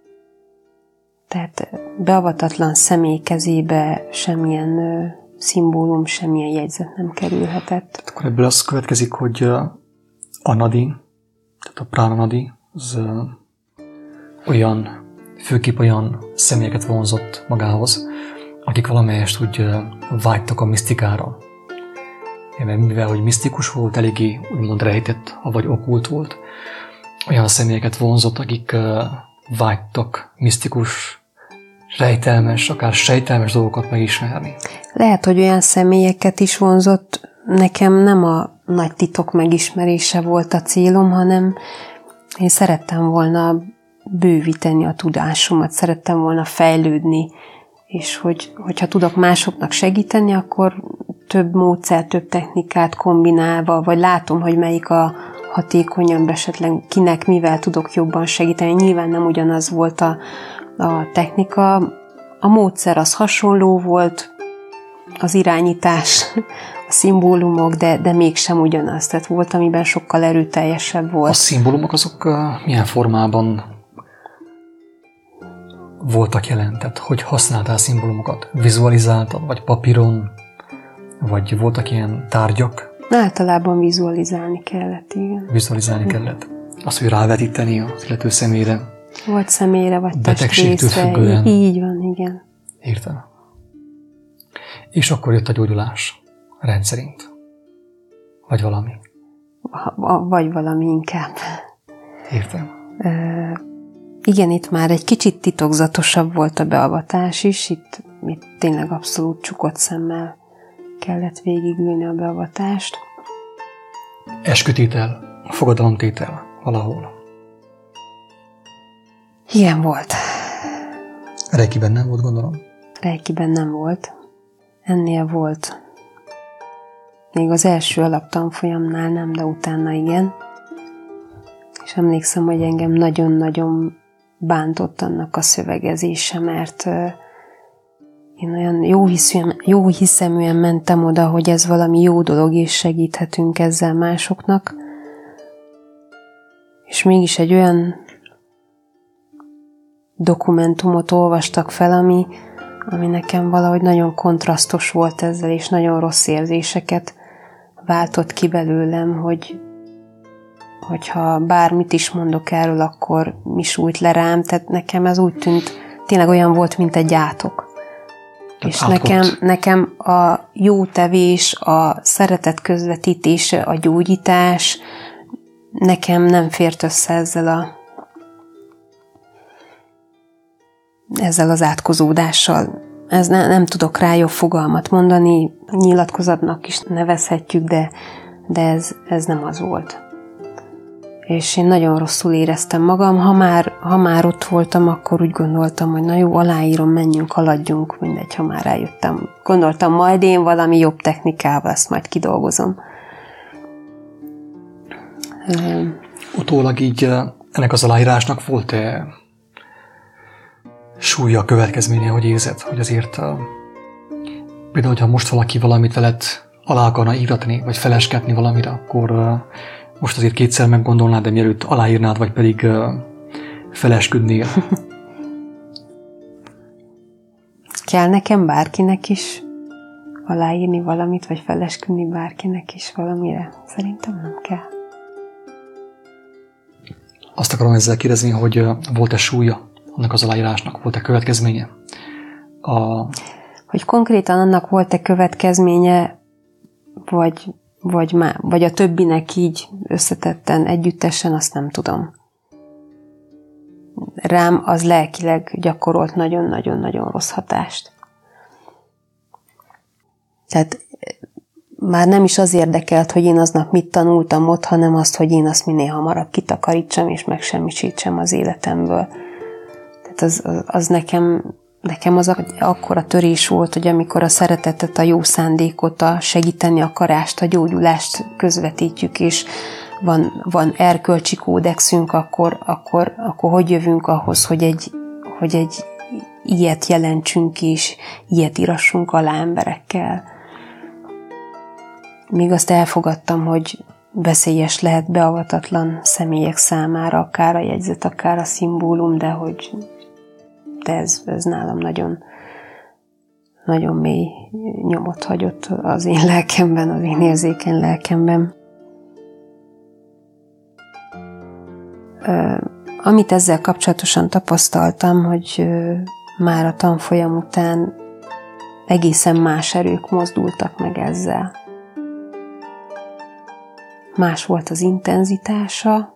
Tehát beavatatlan személy kezébe semmilyen ö, szimbólum, semmilyen jegyzet nem kerülhetett. Tehát akkor ebből az következik, hogy a nadi, tehát a prána nadi, az ö, olyan, főképp olyan személyeket vonzott magához, akik valamelyest úgy ö, vágytak a misztikára. Mert mivel, hogy misztikus volt, eléggé úgymond rejtett, vagy okkult volt, olyan személyeket vonzott, akik ö, vágytak misztikus, rejtelmes, akár sejtelmes dolgokat megismerni. Lehet, hogy olyan személyeket is vonzott, nekem nem a nagy titok megismerése volt a célom, hanem én szerettem volna bővíteni a tudásomat, szerettem volna fejlődni, és hogy, hogyha tudok másoknak segíteni, akkor több módszer, több technikát kombinálva, vagy látom, hogy melyik a hatékonyabb, esetleg kinek mivel tudok jobban segíteni. Nyilván nem ugyanaz volt a, a technika, a módszer az hasonló volt, az irányítás, a szimbólumok, de, de mégsem ugyanaz. Tehát volt, amiben sokkal erőteljesebb volt. A szimbólumok azok uh, milyen formában voltak jelen? Tehát hogy használtál szimbólumokat? Vizualizáltad, vagy papíron? Vagy voltak ilyen tárgyak? Általában vizualizálni kellett, igen. Vizualizálni kellett. Azt, hogy rávetíteni az illető személyre. Vagy személyre, vagy betegségtől testrészre. függően. Így van, igen. Értem. És akkor jött a gyógyulás rendszerint. Vagy valami. Vagy valami inkább. Értem. E, igen, itt már egy kicsit titokzatosabb volt a beavatás is. Itt, itt tényleg abszolút csukott szemmel kellett végigülni a beavatást. Eskütétel, fogadalomtétel valahol. Igen, volt. Reikiben nem volt, gondolom? Reikiben nem volt. Ennél volt. Még az első alaptanfolyamnál nem, de utána igen. És emlékszem, hogy engem nagyon-nagyon bántott annak a szövegezése, mert én olyan jó, hiszem, jó hiszeműen mentem oda, hogy ez valami jó dolog, és segíthetünk ezzel másoknak. És mégis egy olyan dokumentumot olvastak fel, ami, ami nekem valahogy nagyon kontrasztos volt ezzel, és nagyon rossz érzéseket váltott ki belőlem, hogy hogyha bármit is mondok erről, akkor mi sújt le rám. Tehát nekem ez úgy tűnt, tényleg olyan volt, mint egy átok. Tehát és nekem, nekem a jó tevés, a szeretet közvetítése, a gyógyítás nekem nem fért össze ezzel a ezzel az átkozódással. Ez ne, nem tudok rá jobb fogalmat mondani, nyilatkozatnak is nevezhetjük, de, de ez, ez nem az volt. és én nagyon rosszul éreztem magam. Ha már, ha már ott voltam, akkor úgy gondoltam, hogy na jó, aláírom, menjünk, haladjunk, mindegy, ha már eljöttem. Gondoltam, majd én valami jobb technikával ezt majd kidolgozom. Utólag így ennek az aláírásnak volt-e súlya, következménye, hogy érzed, hogy azért például, hogyha most valaki valamit veled alá akarna íratni, vagy felesketni valamire, akkor most azért kétszer meggondolnád, de mielőtt aláírnád, vagy pedig felesküdnél. Kell nekem bárkinek is aláírni valamit, vagy felesküdni bárkinek is valamire? Szerintem nem kell. Azt akarom ezzel kérdezni, hogy volt-e súlya annak az aláírásnak, volt-e következménye? A... Hogy konkrétan annak volt-e következménye, vagy, vagy, má, vagy a többinek így összetetten, együttesen, azt nem tudom. Rám az lelkileg gyakorolt nagyon-nagyon-nagyon rossz hatást. Tehát már nem is az érdekelt, hogy én aznap mit tanultam ott, hanem azt, hogy én azt minél hamarabb kitakarítsam, és megsemmisítsem az életemből. Tehát az, az, az nekem, nekem az akkora törés volt, hogy amikor a szeretetet, a jó szándékot, a segíteni akarást, a gyógyulást közvetítjük, és van, van erkölcsi kódexünk, akkor, akkor, akkor hogy jövünk ahhoz, hogy egy, hogy egy ilyet jelentsünk és ilyet írassunk alá emberekkel. Még azt elfogadtam, hogy veszélyes lehet beavatatlan személyek számára, akár a jegyzet, akár a szimbólum, de hogy de ez, ez nálam nagyon, nagyon mély nyomot hagyott az én lelkemben, az én érzékeny lelkemben. Amit ezzel kapcsolatosan tapasztaltam, hogy már a tanfolyam után egészen más erők mozdultak meg ezzel. Más volt az intenzitása,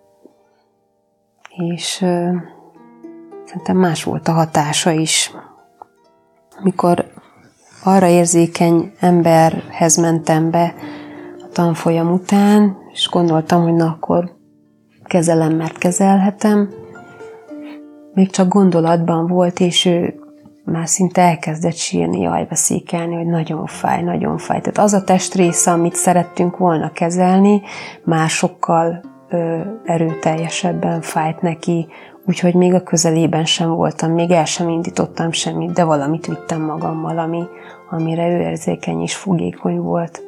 és uh, szerintem más volt a hatása is. Mikor arra érzékeny emberhez mentem be a tanfolyam után, és gondoltam, hogy na akkor kezelem, mert kezelhetem, még csak gondolatban volt, és ő már szinte elkezdett sírni, jajveszékelni, hogy nagyon fáj, nagyon fáj. Tehát az a testrésze, amit szerettünk volna kezelni, már sokkal ö, erőteljesebben fájt neki, úgyhogy még a közelében sem voltam, még el sem indítottam semmit, de valamit vittem magammal, ami, amire ő érzékeny és fogékony volt.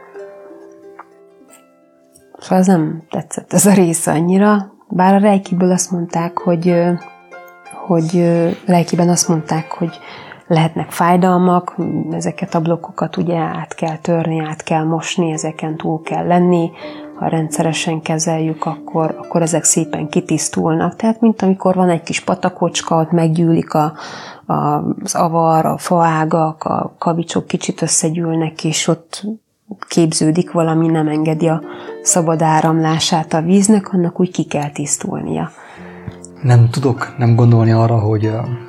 Szóval az nem tetszett ez a része annyira, bár a reikiből azt mondták, hogy hogy reikiben azt mondták, hogy lehetnek fájdalmak, ezeket a blokkokat ugye át kell törni, át kell mosni, ezeken túl kell lenni, ha rendszeresen kezeljük, akkor, akkor ezek szépen kitisztulnak. Tehát, mint amikor van egy kis patakocska, ott meggyűlik a, a, az avar, a faágak, a kavicsok kicsit összegyűlnek, és ott képződik valami, nem engedi a szabad áramlását a víznek, annak úgy ki kell tisztulnia. Nem tudok nem gondolni arra, hogy,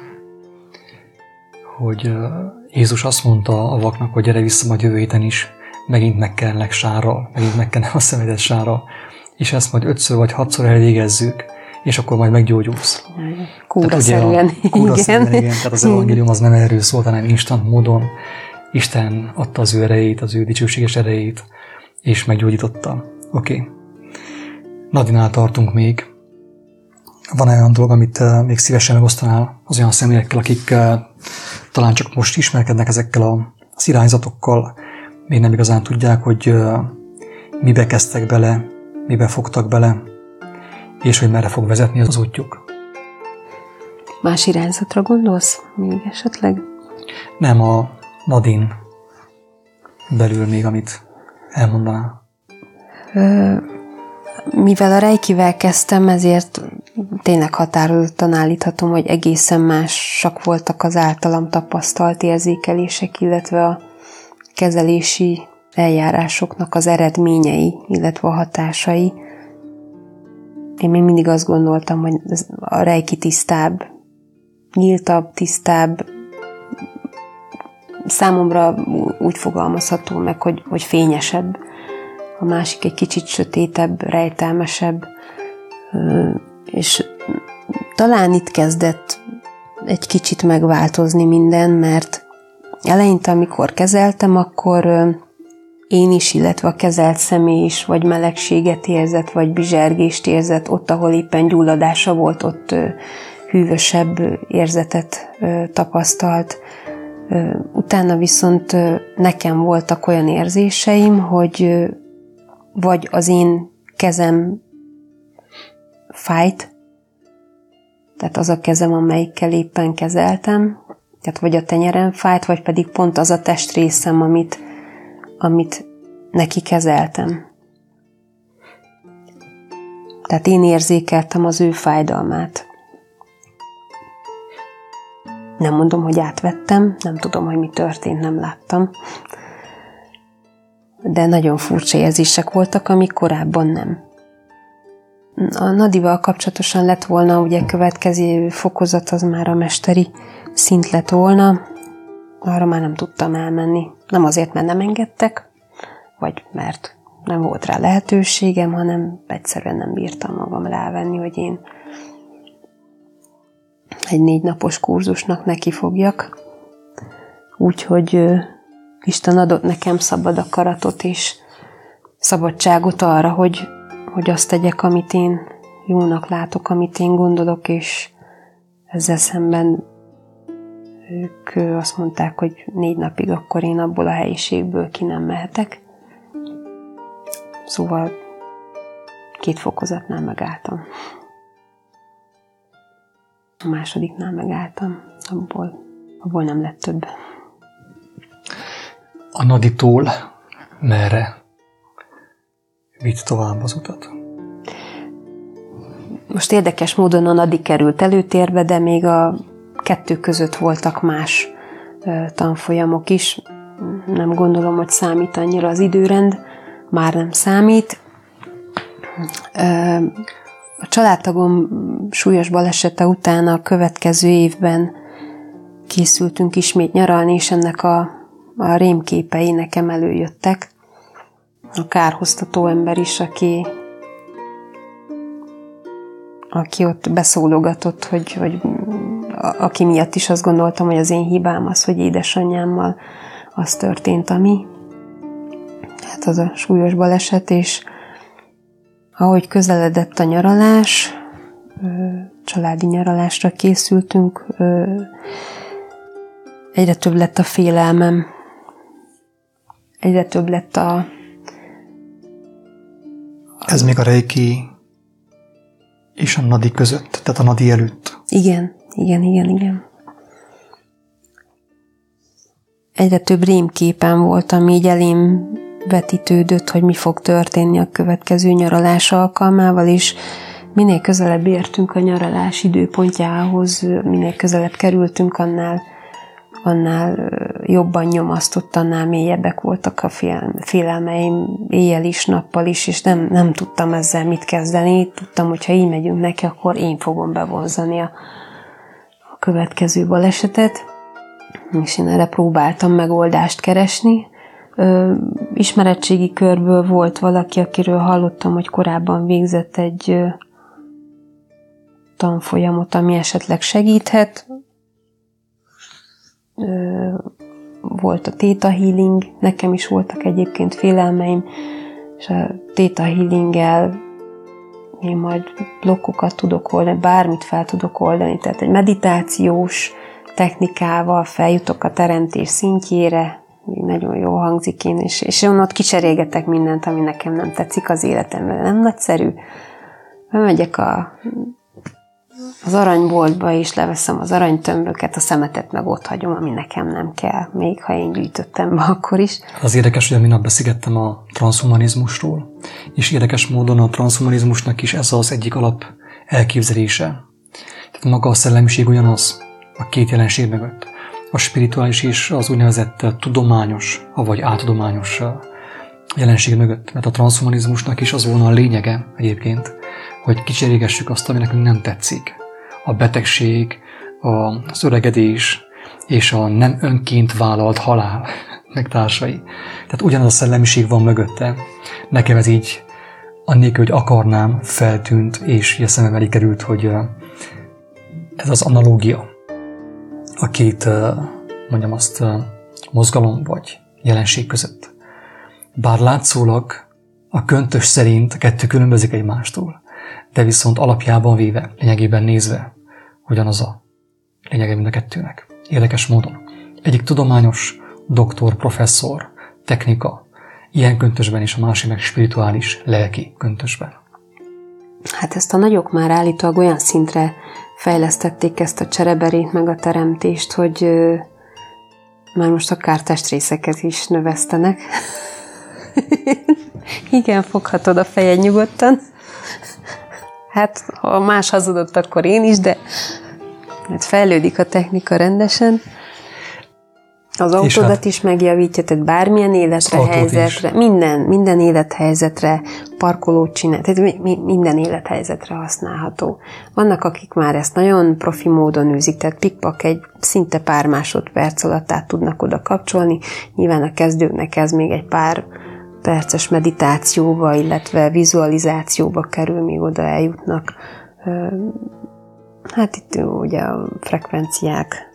hogy Jézus azt mondta a vaknak, hogy gyere vissza majd jövő héten is, megint megkennek sárral, megint megkennek a szemedet sárral, és ezt majd ötször vagy hatszor elvégezzük, és akkor majd meggyógyulsz. Kúraszerűen, igen. igen. Tehát az evangélium az nem erről szólt, hanem instant módon Isten adta az ő erejét, az ő dicsőséges erejét, és meggyógyította. Oké. Okay. Nadinál tartunk még. Van olyan dolog, amit uh, még szívesen megosztanál az olyan személyekkel, akik uh, talán csak most ismerkednek ezekkel a, az irányzatokkal, még nem igazán tudják, hogy uh, mibe kezdtek bele, mibe fogtak bele, és hogy merre fog vezetni az útjuk. Más irányzatra gondolsz még esetleg? Nem, a Nadin belül még, amit elmondanál. Ö, mivel a reikivel kezdtem, ezért tényleg határozottan állíthatom, hogy egészen másak voltak az általam tapasztalt érzékelések, illetve a kezelési eljárásoknak az eredményei, illetve a hatásai. Én még mindig azt gondoltam, hogy a reiki tisztább, nyíltabb, tisztább, számomra úgy fogalmazható meg, hogy, hogy fényesebb. A másik egy kicsit sötétebb, rejtelmesebb, És talán itt kezdett egy kicsit megváltozni minden, mert eleinte, amikor kezeltem, akkor én is, illetve a kezelt személy is vagy melegséget érzett, vagy bizsergést érzett, ott, ahol éppen gyulladása volt, ott hűvösebb érzetet tapasztalt. Utána viszont nekem voltak olyan érzéseim, hogy vagy az én kezem fájt, tehát az a kezem, amelyikkel éppen kezeltem, tehát vagy a tenyerem fájt, vagy pedig pont az a testrészem, amit, amit neki kezeltem. Tehát én érzékeltem az ő fájdalmát. Nem mondom, hogy átvettem, nem tudom, hogy mi történt, nem láttam. De nagyon furcsa érzések voltak, amik korábban nem. A Nadival kapcsolatosan lett volna, ugye következő fokozat az már a mesteri szint lett volna, arra már nem tudtam elmenni. Nem azért, mert nem engedtek, vagy mert nem volt rá lehetőségem, hanem egyszerűen nem bírtam magam rávenni, hogy én egy négy napos kurzusnak neki fogjak. Úgyhogy Isten adott nekem szabad akaratot és szabadságot arra, hogy, hogy azt tegyek, amit én jónak látok, amit én gondolok, és ezzel szemben ők azt mondták, hogy négy napig akkor én abból a helyiségből ki nem mehetek. Szóval két fokozatnál megálltam. A másodiknál megálltam, abból, abból nem lett több. A Naditól merre vitt tovább az utat? Most érdekes módon a Nadi került előtérbe, de még a kettő között voltak más tanfolyamok is. Nem gondolom, hogy számít annyira az időrend, már nem számít. A családtagom súlyos balesete után a következő évben készültünk ismét nyaralni, és ennek a, a rémképei nekem előjöttek. A kárhoztató ember is, aki, aki ott beszólogatott, hogy, hogy a, aki miatt is azt gondoltam, hogy az én hibám az, hogy édesanyámmal az történt, ami. Hát az a súlyos baleset, és ahogy közeledett a nyaralás, családi nyaralásra készültünk, egyre több lett a félelmem, egyre több lett a... Ez még a Reiki és a Nadi között, tehát a Nadi előtt. Igen, igen, igen, igen. Egyre több rémképen volt, ami így elém vetítődött, hogy mi fog történni a következő nyaralás alkalmával, és minél közelebb értünk a nyaralás időpontjához, minél közelebb kerültünk, annál, annál jobban nyomasztott, annál mélyebbek voltak a félelmeim éjjel is, nappal is, és nem, nem tudtam ezzel mit kezdeni. Tudtam, hogy ha így megyünk neki, akkor én fogom bevonzani a, a következő balesetet, és én erre próbáltam megoldást keresni. Ö, ismeretségi körből volt valaki, akiről hallottam, hogy korábban végzett egy ö, tanfolyamot, ami esetleg segíthet. Ö, volt a Theta Healing, nekem is voltak egyébként félelmeim, és a Theta Healing-el én majd blokkokat tudok oldani, bármit fel tudok oldani, tehát egy meditációs technikával feljutok a teremtés szintjére, nagyon jó hangzik én, és, és én ott kicserélgetek mindent, ami nekem nem tetszik az életemben. Nem nagyszerű. Bemegyek a, az aranyboltba, és leveszem az aranytömböket, a szemetet meg ott hagyom, ami nekem nem kell, még ha én gyűjtöttem be akkor is. Az érdekes, hogy minap beszélgettem a transhumanizmusról, és érdekes módon a transhumanizmusnak is ez az egyik alap elképzelése. Tehát maga a szellemiség ugyanaz a két jelenség mögött. A spirituális és az úgynevezett tudományos, vagy áltudományos jelenség mögött. Mert a transhumanizmusnak is az volna a lényege egyébként, hogy kicserégessük azt, ami nekünk nem tetszik. A betegség, az öregedés és a nem önként vállalt halál, meg társai. Tehát ugyanaz a szellemiség van mögötte. Nekem ez így annélkül, hogy akarnám, feltűnt, és ugye szemem elé került, hogy ez az analógia a két, mondjam azt, mozgalom vagy jelenség között. Bár látszólag a köntös szerint a kettő különbözik egymástól, de viszont alapjában véve, lényegében nézve, ugyanaz a lényege mind a kettőnek. Érdekes módon. Egyik tudományos, doktor, professzor, technika, ilyen köntösben, és a másik meg spirituális, lelki köntösben. Hát ezt a nagyok már állítólag olyan szintre fejlesztették ezt a csereberét, meg a teremtést, hogy ö, már most akár testrészeket is növesztenek. Igen, foghatod a fejed nyugodtan. Hát, ha más hazudott, akkor én is, de hát fejlődik a technika rendesen. Az autódat hát, is megjavítja, tehát bármilyen életre, helyzetre, minden, minden élethelyzetre, parkolót csinál, tehát minden élethelyzetre használható. Vannak, akik már ezt nagyon profi módon űzik, tehát pikpak egy szinte pár másodperc alatt át tudnak oda kapcsolni. Nyilván a kezdőknek ez még egy pár perces meditációba, illetve vizualizációba kerül, míg oda eljutnak. Hát itt ugye a frekvenciák,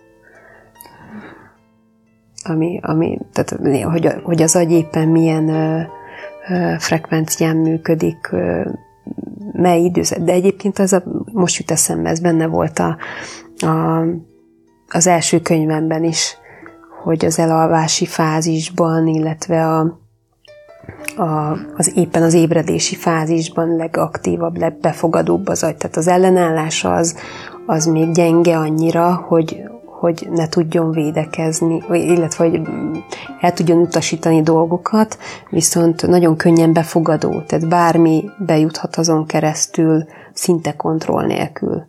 ami, ami tehát, hogy, hogy az agy éppen milyen ö, ö, frekvencián működik, ö, mely időszak. De egyébként az a, most jut eszembe, ez benne volt a, a, az első könyvemben is, hogy az elalvási fázisban, illetve a, a, az éppen az ébredési fázisban legaktívabb, legbefogadóbb az agy. Tehát az ellenállása az, az még gyenge annyira, hogy hogy ne tudjon védekezni, illetve hogy el tudjon utasítani dolgokat, viszont nagyon könnyen befogadó, tehát bármi bejuthat azon keresztül, szinte kontroll nélkül.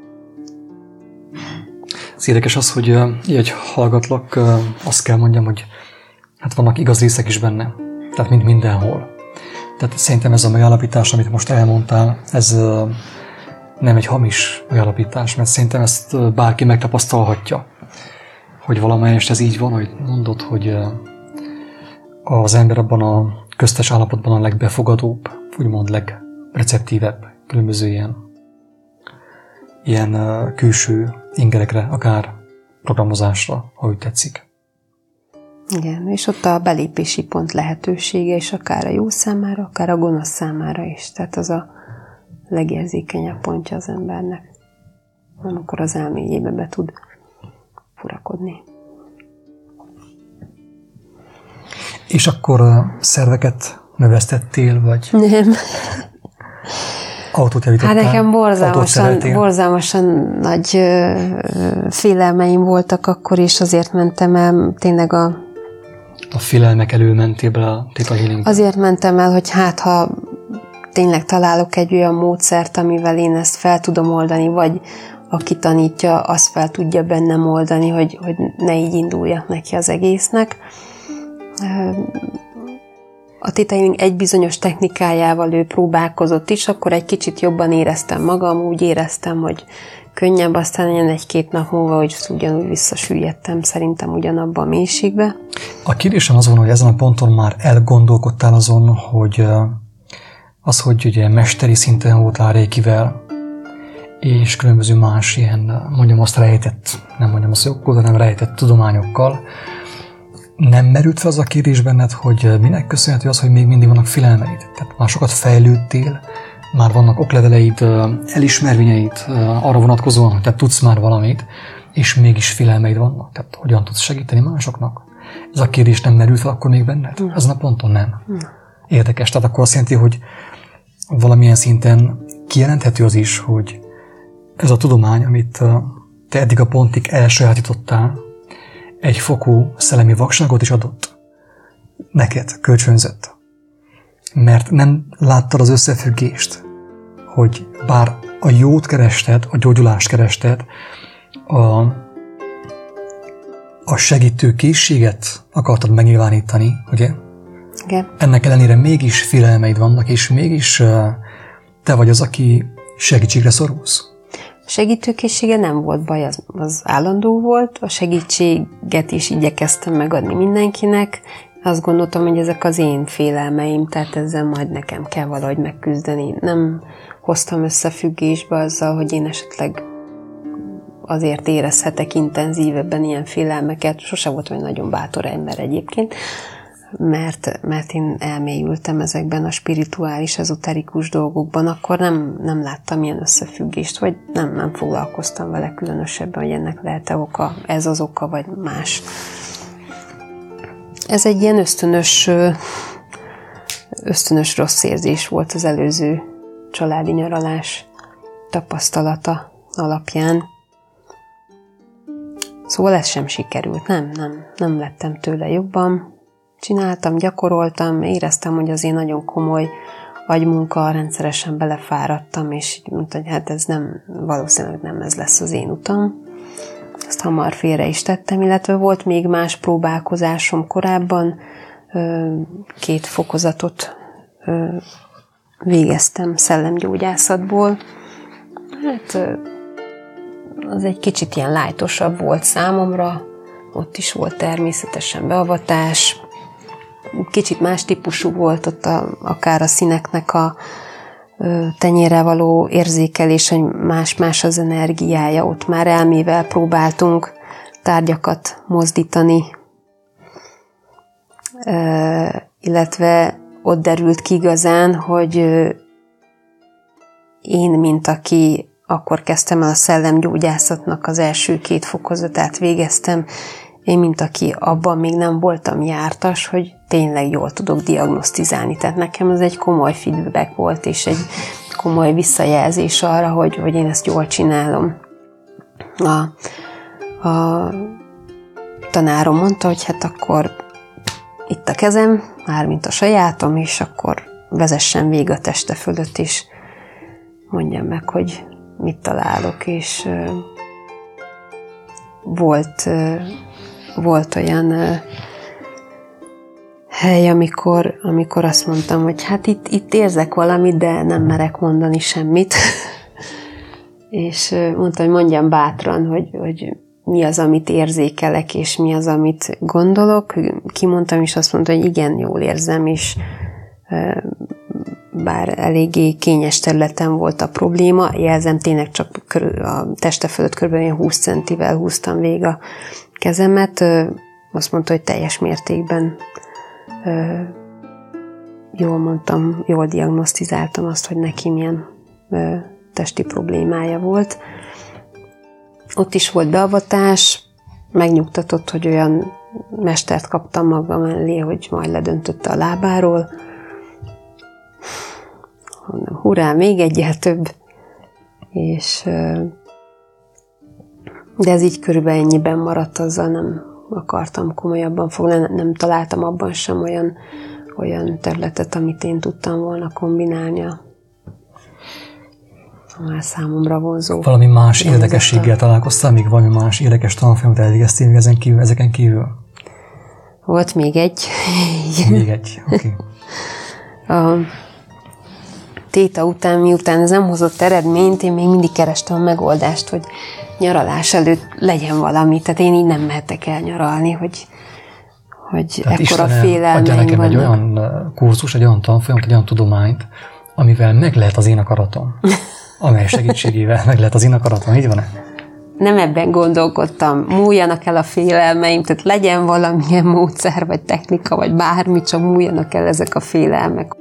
Ez érdekes az, hogy így hallgatlak, azt kell mondjam, hogy hát vannak igaz részek is benne, tehát mint mindenhol. Tehát szerintem ez a megállapítás, amit most elmondtál, ez nem egy hamis megállapítás, mert szerintem ezt bárki megtapasztalhatja, hogy valamelyest ez így van, hogy mondod, hogy az ember abban a köztes állapotban a legbefogadóbb, úgymond legreceptívebb különböző ilyen, ilyen külső ingerekre, akár programozásra, ha úgy tetszik. Igen, és ott a belépési pont lehetősége is akár a jó számára, akár a gonosz számára is. Tehát az a legérzékenyebb pontja az embernek, amikor az elméjébe be tud furakodni. És akkor szerveket növesztettél, vagy nem. Autót javítottál? Hát nekem borzalmasan, borzalmasan nagy ö, félelmeim voltak akkor is, azért mentem el tényleg a... A félelmek elől mentél be a Theta Healingbe? Azért mentem el, hogy hát ha tényleg találok egy olyan módszert, amivel én ezt fel tudom oldani, vagy aki tanítja, azt fel tudja bennem oldani, hogy, hogy ne így induljak neki az egésznek. A Theta Healing egy bizonyos technikájával ő próbálkozott is, akkor egy kicsit jobban éreztem magam, úgy éreztem, hogy könnyebb, aztán ilyen egy-két nap múlva, hogy ugyanúgy visszasüllyedtem szerintem ugyanabba a mélységbe. A kérdésem az van, hogy ezen a ponton már elgondolkodtál azon, hogy az, hogy ugye mesteri szinten voltál Reikivel, és különböző más ilyen, mondjam azt rejtett, nem mondjam azt jogokkal, hanem rejtett tudományokkal, nem merült fel az a kérdés benned, hogy minek köszönhető az, hogy még mindig vannak félelmeid? Tehát már sokat fejlődtél, már vannak okleveleid, elismervényeid arra vonatkozóan, hogy te tudsz már valamit, és mégis félelmeid vannak. Tehát hogyan tudsz segíteni másoknak? Ez a kérdés nem merült fel akkor még benned? Mm. Ezen a ponton nem. Mm. Érdekes. Tehát akkor azt jelenti, hogy valamilyen szinten kijelenthető az is, hogy ez a tudomány, amit te eddig a pontig elsajátítottál, egy fokú szellemi vakságot is adott. Neked kölcsönzött. Mert nem láttad az összefüggést, hogy bár a jót kerested, a gyógyulást kerested, a, a segítő készséget akartad megnyilvánítani, ugye? Igen. Ennek ellenére mégis félelmeid vannak, és mégis te vagy az, aki segítségre szorulsz. A segítőkészsége nem volt baj, az, az állandó volt. A segítséget is igyekeztem megadni mindenkinek, azt gondoltam, hogy ezek az én félelmeim, tehát ezzel majd nekem kell valahogy megküzdeni. Nem hoztam összefüggésbe azzal, hogy én esetleg azért érezhetek intenzívebben ilyen félelmeket. Sose voltam egy nagyon bátor ember egyébként, mert, mert én elmélyültem ezekben a spirituális, ezoterikus dolgokban, akkor nem, nem láttam ilyen összefüggést, vagy nem, nem foglalkoztam vele különösebben, hogy ennek lehet-e oka, ez az oka, vagy más. Ez egy ilyen ösztönös, ösztönös rossz érzés volt az előző családi nyaralás tapasztalata alapján. Szóval ez sem sikerült, nem, nem, nem lettem tőle jobban. Csináltam, gyakoroltam, éreztem, hogy az én nagyon komoly agymunka, rendszeresen belefáradtam, és így mondtam, hogy hát ez nem, valószínűleg nem ez lesz az én utam. Ezt hamar félre is tettem, illetve volt még más próbálkozásom korábban, két fokozatot végeztem szellemgyógyászatból. Hát az egy kicsit ilyen lájtosabb volt számomra, ott is volt természetesen beavatás, kicsit más típusú volt ott a, akár a színeknek a tenyérre való érzékelés, hogy más-más az energiája, ott már elmével próbáltunk tárgyakat mozdítani, illetve ott derült ki igazán, hogy én, mint aki akkor kezdtem el a szellemgyógyászatnak az első két fokozatát végeztem, én, mint aki abban még nem voltam jártas, hogy tényleg jól tudok diagnosztizálni. Tehát nekem ez egy komoly feedback volt, és egy komoly visszajelzés arra, hogy, hogy én ezt jól csinálom. A, a tanárom mondta, hogy hát akkor itt a kezem, mármint a sajátom, és akkor vezessen végig a teste fölött, és mondjam meg, hogy mit találok, és uh, volt, uh, volt olyan uh, hely, amikor, amikor azt mondtam, hogy hát itt, itt érzek valamit, de nem merek mondani semmit. És uh, mondtam, hogy mondjam bátran, hogy, hogy mi az, amit érzékelek, és mi az, amit gondolok. Kimondtam, és azt mondta, hogy igen, jól érzem, és uh, bár eléggé kényes területen volt a probléma, jelzem, tényleg csak a teste fölött kb. húsz centivel húztam végig a kezemet, azt mondta, hogy teljes mértékben jól mondtam, jól diagnosztizáltam azt, hogy neki milyen testi problémája volt. Ott is volt beavatás, megnyugtatott, hogy olyan mestert kaptam magam mellé, hogy majd ledöntötte a lábáról. Mondom, hurrá, még egyel több. És, de ez így körülbelül ennyiben maradt, azzal nem akartam komolyabban fogni, nem, nem találtam abban sem olyan, olyan területet, amit én tudtam volna kombinálni a már számomra vonzó. Valami más érdekességgel találkoztál, még valami más érdekes tanfolyamot elvégeztél még ezen kívül, ezeken kívül? Volt még egy. Még egy, oké. Okay. A téta után, miután ez nem hozott eredményt, én még mindig kerestem a megoldást, hogy nyaralás előtt legyen valami. Tehát én így nem mehetek el nyaralni, hogy, hogy ekkora félelmeim adja nekem vannak. Egy olyan kurzus, egy olyan tanfolyamot, egy olyan tudományt, amivel meg lehet az én akaratom. Amely segítségével meg lehet az én akaratom. Így van-e? Nem ebben gondolkodtam. Múljanak el a félelmeim, tehát legyen valamilyen módszer, vagy technika, vagy bármi, csak múljanak el ezek a félelmek.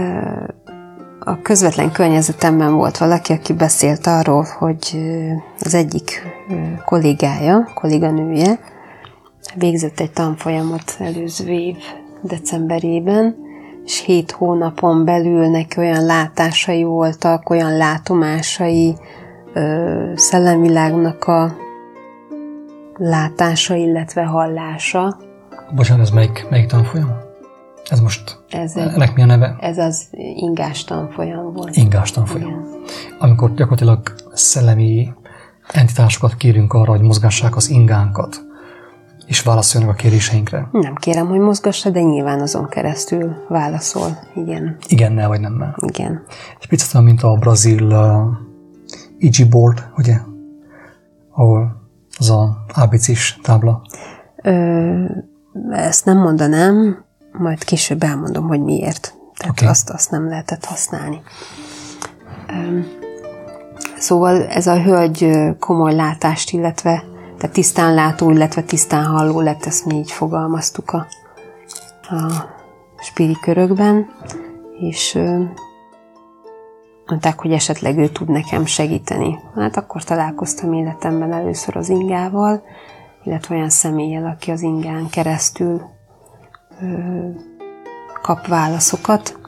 A közvetlen környezetemben volt valaki, aki beszélt arról, hogy az egyik kollégája, kolléganője végzett egy tanfolyamot előző év decemberében, és hét hónapon belül neki olyan látásai voltak, olyan látomásai, szellemvilágnak a látása, illetve hallása. Bocsánat, ez melyik, melyik tanfolyam? Ez most, ez egy, ennek mi a neve? Ez az ingás tanfolyam volt. Ingás tanfolyam. Igen. Amikor gyakorlatilag szellemi entitásokat kérünk arra, hogy mozgassák az ingánkat, és válaszoljanak a kéréseinkre. Nem kérem, hogy mozgassa, de nyilván azon keresztül válaszol. Igen. Igennel vagy nemmel. Igen. Egy picit olyan, mint a brazil uh, Ouija board, ugye? Ahol az a á bé cés tábla. Ö, ezt nem mondanám. majd később elmondom, hogy miért. Tehát okay. azt, azt nem lehetett használni. Szóval ez a hölgy komoly látást, illetve tehát tisztán látó, illetve tisztán halló lett, ezt mi így fogalmaztuk a, a spiri körökben, és mondták, hogy esetleg ő tud nekem segíteni. Hát akkor találkoztam életemben először az ingával, illetve olyan személlyel, aki az ingán keresztül ö, kap válaszokat,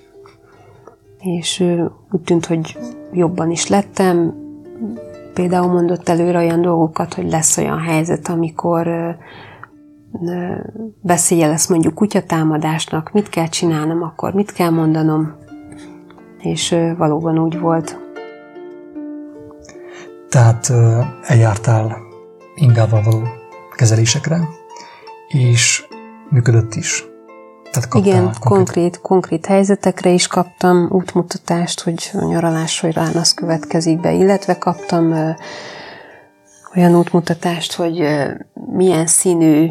és ö, úgy tűnt, hogy jobban is lettem. Például mondott előre olyan dolgokat, hogy lesz olyan helyzet, amikor ö, ö, veszélye lesz mondjuk kutyatámadásnak, mit kell csinálnom, akkor mit kell mondanom, és ö, valóban úgy volt. Tehát ö, eljártál ingával való kezelésekre, és működött is. Tehát kaptál igen, konkrét... konkrét, konkrét helyzetekre is kaptam útmutatást, hogy a nyaralás során az következik be, illetve kaptam ö, olyan útmutatást, hogy ö, milyen színű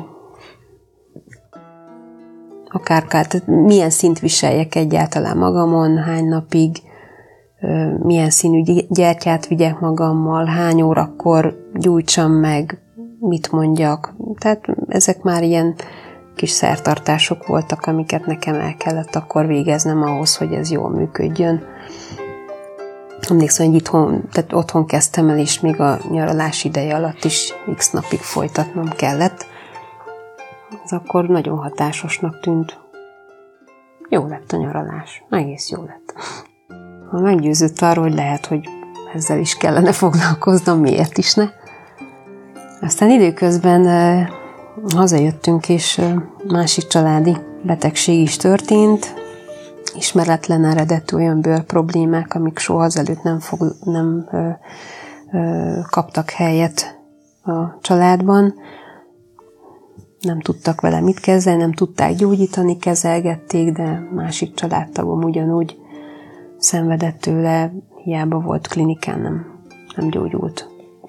akárkár, tehát milyen szint viseljek egyáltalán magamon, hány napig, ö, milyen színű gyertyát vigyek magammal, hány órakor gyújtsam meg, mit mondjak. Tehát ezek már ilyen kis szertartások voltak, amiket nekem el kellett akkor végeznem ahhoz, hogy ez jól működjön. Emlékszem, hogy itthon, tehát otthon kezdtem el, és még a nyaralás ideje alatt is x napig folytatnom kellett. Ez akkor nagyon hatásosnak tűnt. Jó lett a nyaralás. Egész jó lett. Ha meggyőzött arról, hogy lehet, hogy ezzel is kellene foglalkoznom, miért is ne. Aztán időközben eh, hazajöttünk, és eh, másik családi betegség is történt. Ismeretlen eredetű olyan bőrproblémák, amik soha azelőtt nem, fog, nem ö, ö, kaptak helyet a családban. Nem tudtak vele mit kezdeni, nem tudták gyógyítani, kezelgették, de másik családtagom ugyanúgy szenvedett tőle, hiába volt klinikán, nem, nem gyógyult.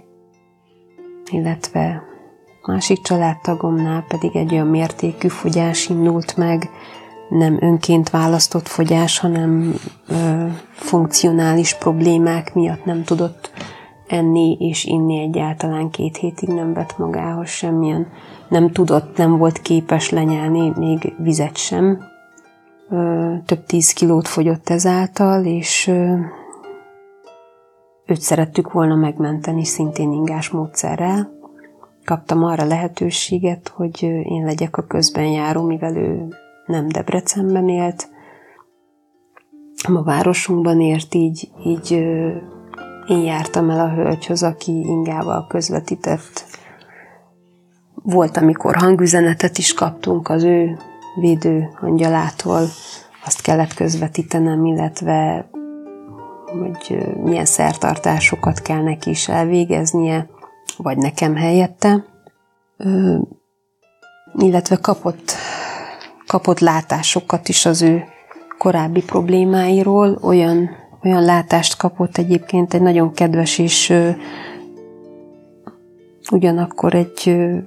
Illetve másik családtagomnál pedig egy olyan mértékű fogyás indult meg, nem önként választott fogyás, hanem ö, funkcionális problémák miatt nem tudott enni és inni egyáltalán, két hétig nem vett magához semmilyen, nem tudott, nem volt képes lenyelni még vizet sem. Ö, több tíz kilót fogyott ezáltal, és ö, őt szerettük volna megmenteni szintén ingás módszerrel. Kaptam arra lehetőséget, hogy én legyek a közbenjáró, mivel ő nem Debrecenben élt, a városunkban ért, így, így én jártam el a hölgyhöz, aki ingával közvetített. Volt, amikor hangüzenetet is kaptunk az ő védő angyalától, azt kellett közvetítenem, illetve hogy milyen szertartásokat kell neki is elvégeznie, vagy nekem helyette. Ö, illetve kapott kapott látásokat is az ő korábbi problémáiról, olyan, olyan látást kapott egyébként, egy nagyon kedves és ö, ugyanakkor egy ö,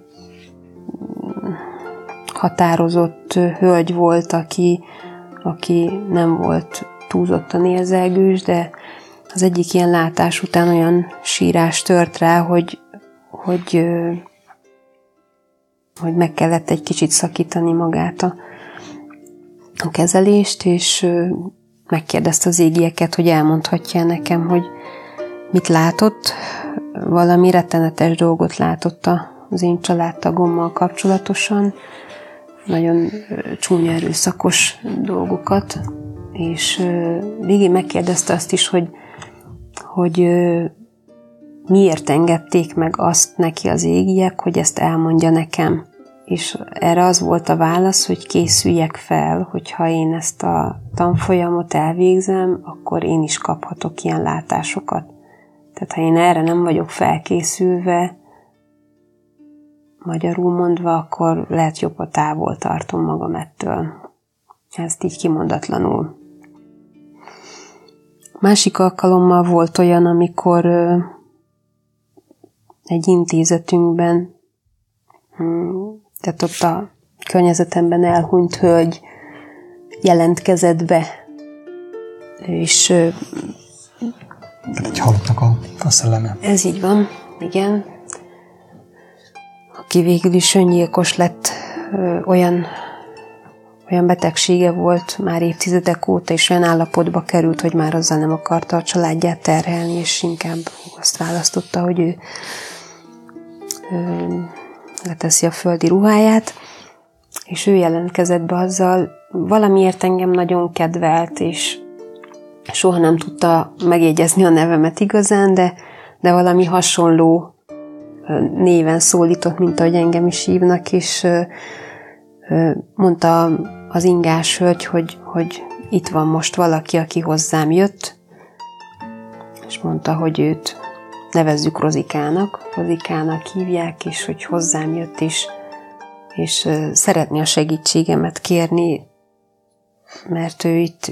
határozott ö, hölgy volt, aki, aki nem volt túlzottan érzelgős, de az egyik ilyen látás után olyan sírás tört rá, hogy, hogy, ö, hogy meg kellett egy kicsit szakítani magát a a kezelést, és megkérdezte az égieket, hogy elmondhatja nekem, hogy mit látott. Valami rettenetes dolgot látott az én családtagommal kapcsolatosan. Nagyon csúnya, erőszakos dolgokat, és végén megkérdezte azt is, hogy, hogy miért engedték meg azt neki az égiek, hogy ezt elmondja nekem. És erre az volt a válasz, hogy készüljek fel, hogyha én ezt a tanfolyamot elvégzem, akkor én is kaphatok ilyen látásokat. Tehát ha én erre nem vagyok felkészülve, magyarul mondva, akkor lehet jobb, a távol tartom magam ettől. Ezt így kimondatlanul. Másik alkalommal volt olyan, amikor egy intézetünkben, tehát ott a környezetemben elhunyt hölgy jelentkezett be. És tehát egy halottnak a, a szelleme. Ez így van, igen. Aki végül is öngyilkos lett, ö, olyan, olyan betegsége volt már évtizedek óta, és olyan állapotba került, hogy már azzal nem akarta a családját terhelni, és inkább azt választotta, hogy ő ö, leteszi a földi ruháját, és ő jelentkezett be azzal, valamiért engem nagyon kedvelt, és soha nem tudta megjegyezni a nevemet igazán, de, de valami hasonló néven szólított, mint ahogy engem is hívnak, és mondta az ingás hölgy, hogy, hogy itt van most valaki, aki hozzám jött, és mondta, hogy őt nevezzük Rozikának, Rozikának hívják, és hogy hozzám jött, és, és szeretné a segítségemet kérni, mert ő itt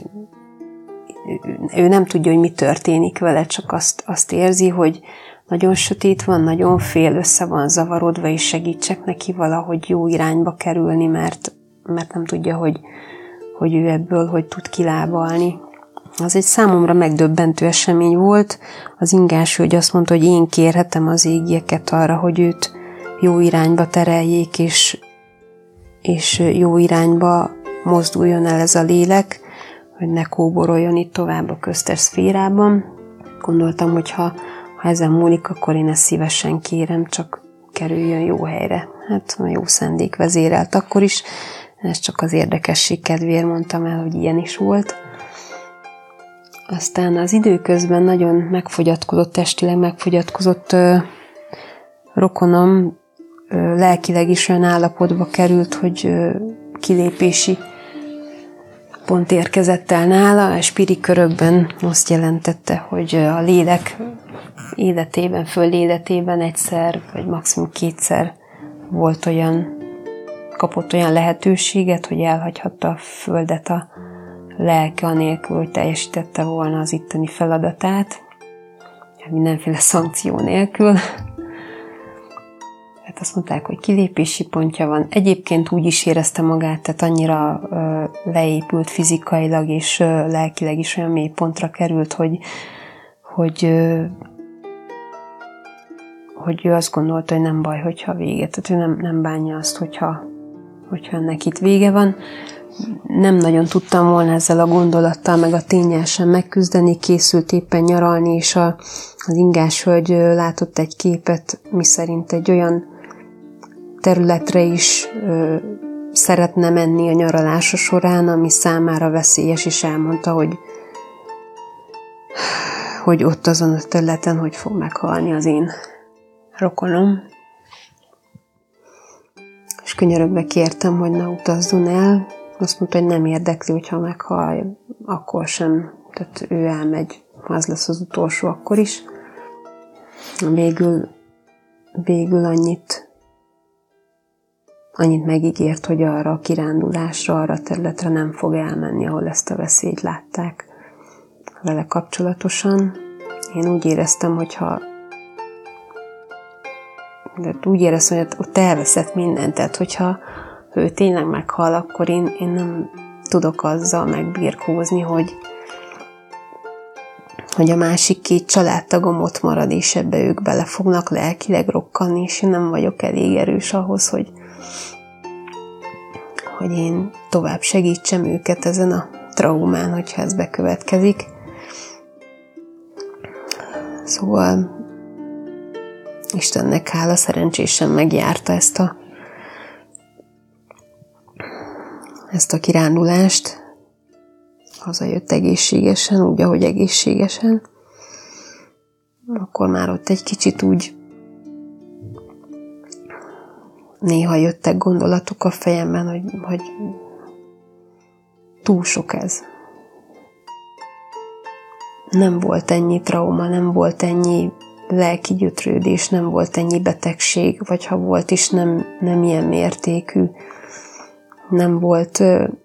ő nem tudja, hogy mi történik vele, csak azt, azt érzi, hogy nagyon sötét van, nagyon fél, össze van zavarodva, és segítsek neki valahogy jó irányba kerülni, mert, mert nem tudja, hogy, hogy ő ebből hogy tud kilábalni. Az egy számomra megdöbbentő esemény volt. Az ingás hölgy azt mondta, hogy én kérhetem az égieket arra, hogy őt jó irányba tereljék, és, és jó irányba mozduljon el ez a lélek, hogy ne kóboroljon itt tovább a köztes szférában. Gondoltam, hogy ha, ha ezen múlik, akkor én ezt szívesen kérem, csak kerüljön jó helyre. Hát a jó szándék vezérelt akkor is. Ezt csak az érdekesség kedvéért mondtam el, hogy ilyen is volt. Aztán az időközben nagyon megfogyatkozott, testileg megfogyatkozott ö, rokonom ö, lelkileg is olyan állapotba került, hogy ö, kilépési pont érkezett el nála, a spiri körökben azt jelentette, hogy a lélek életében, föld életében egyszer, vagy maximum kétszer volt olyan, kapott olyan lehetőséget, hogy elhagyhatta a földet a lelke anélkül, hogy teljesítette volna az itteni feladatát, mindenféle szankció nélkül. Hát azt mondták, hogy kilépési pontja van. Egyébként úgy is érezte magát, tehát annyira ö, leépült fizikailag és ö, lelkileg is olyan mély pontra került, hogy, hogy, ö, hogy ő azt gondolta, hogy nem baj, hogyha vége. Tehát ő nem, nem bánja azt, hogyha, hogyha ennek itt vége van. Nem nagyon tudtam volna ezzel a gondolattal, meg a ténnyel sem megküzdeni, készült éppen nyaralni, és a, az ingás hölgy látott egy képet, miszerint egy olyan területre is ö, szeretne menni a nyaralása során, ami számára veszélyes, és elmondta, hogy, hogy ott azon a területen hogy fog meghalni az én rokonom. És könyörögve kértem, hogy ne utazzon el. Azt mondta, hogy nem érdekli, hogyha meghal, akkor sem. Tehát ő elmegy, az lesz az utolsó akkor is. Végül, végül annyit Annyit megígért, hogy arra a kirándulásra, arra a területre nem fog elmenni, ahol ezt a veszélyt látták vele kapcsolatosan. Én úgy éreztem, hogyha de úgy éreztem, hogy ott elveszett mindent, tehát hogyha ő tényleg meghal, akkor én, én nem tudok azzal megbirkózni, hogy, hogy a másik két családtagom ott marad, és ebbe ők bele fognak lelkileg rokkanni, és én nem vagyok elég erős ahhoz, hogy hogy én tovább segítsem őket ezen a traumán, hogyha ez bekövetkezik. Szóval Istennek hála, szerencsésen megjárta ezt a ezt a kirándulást. Hazajött egészségesen, úgy, ahogy egészségesen. Akkor már ott egy kicsit úgy néha jöttek gondolatok a fejemben, hogy, hogy túl sok ez. Nem volt ennyi trauma, nem volt ennyi lelki gyötrődés, nem volt ennyi betegség, vagy ha volt is, nem, nem ilyen mértékű. Nem volt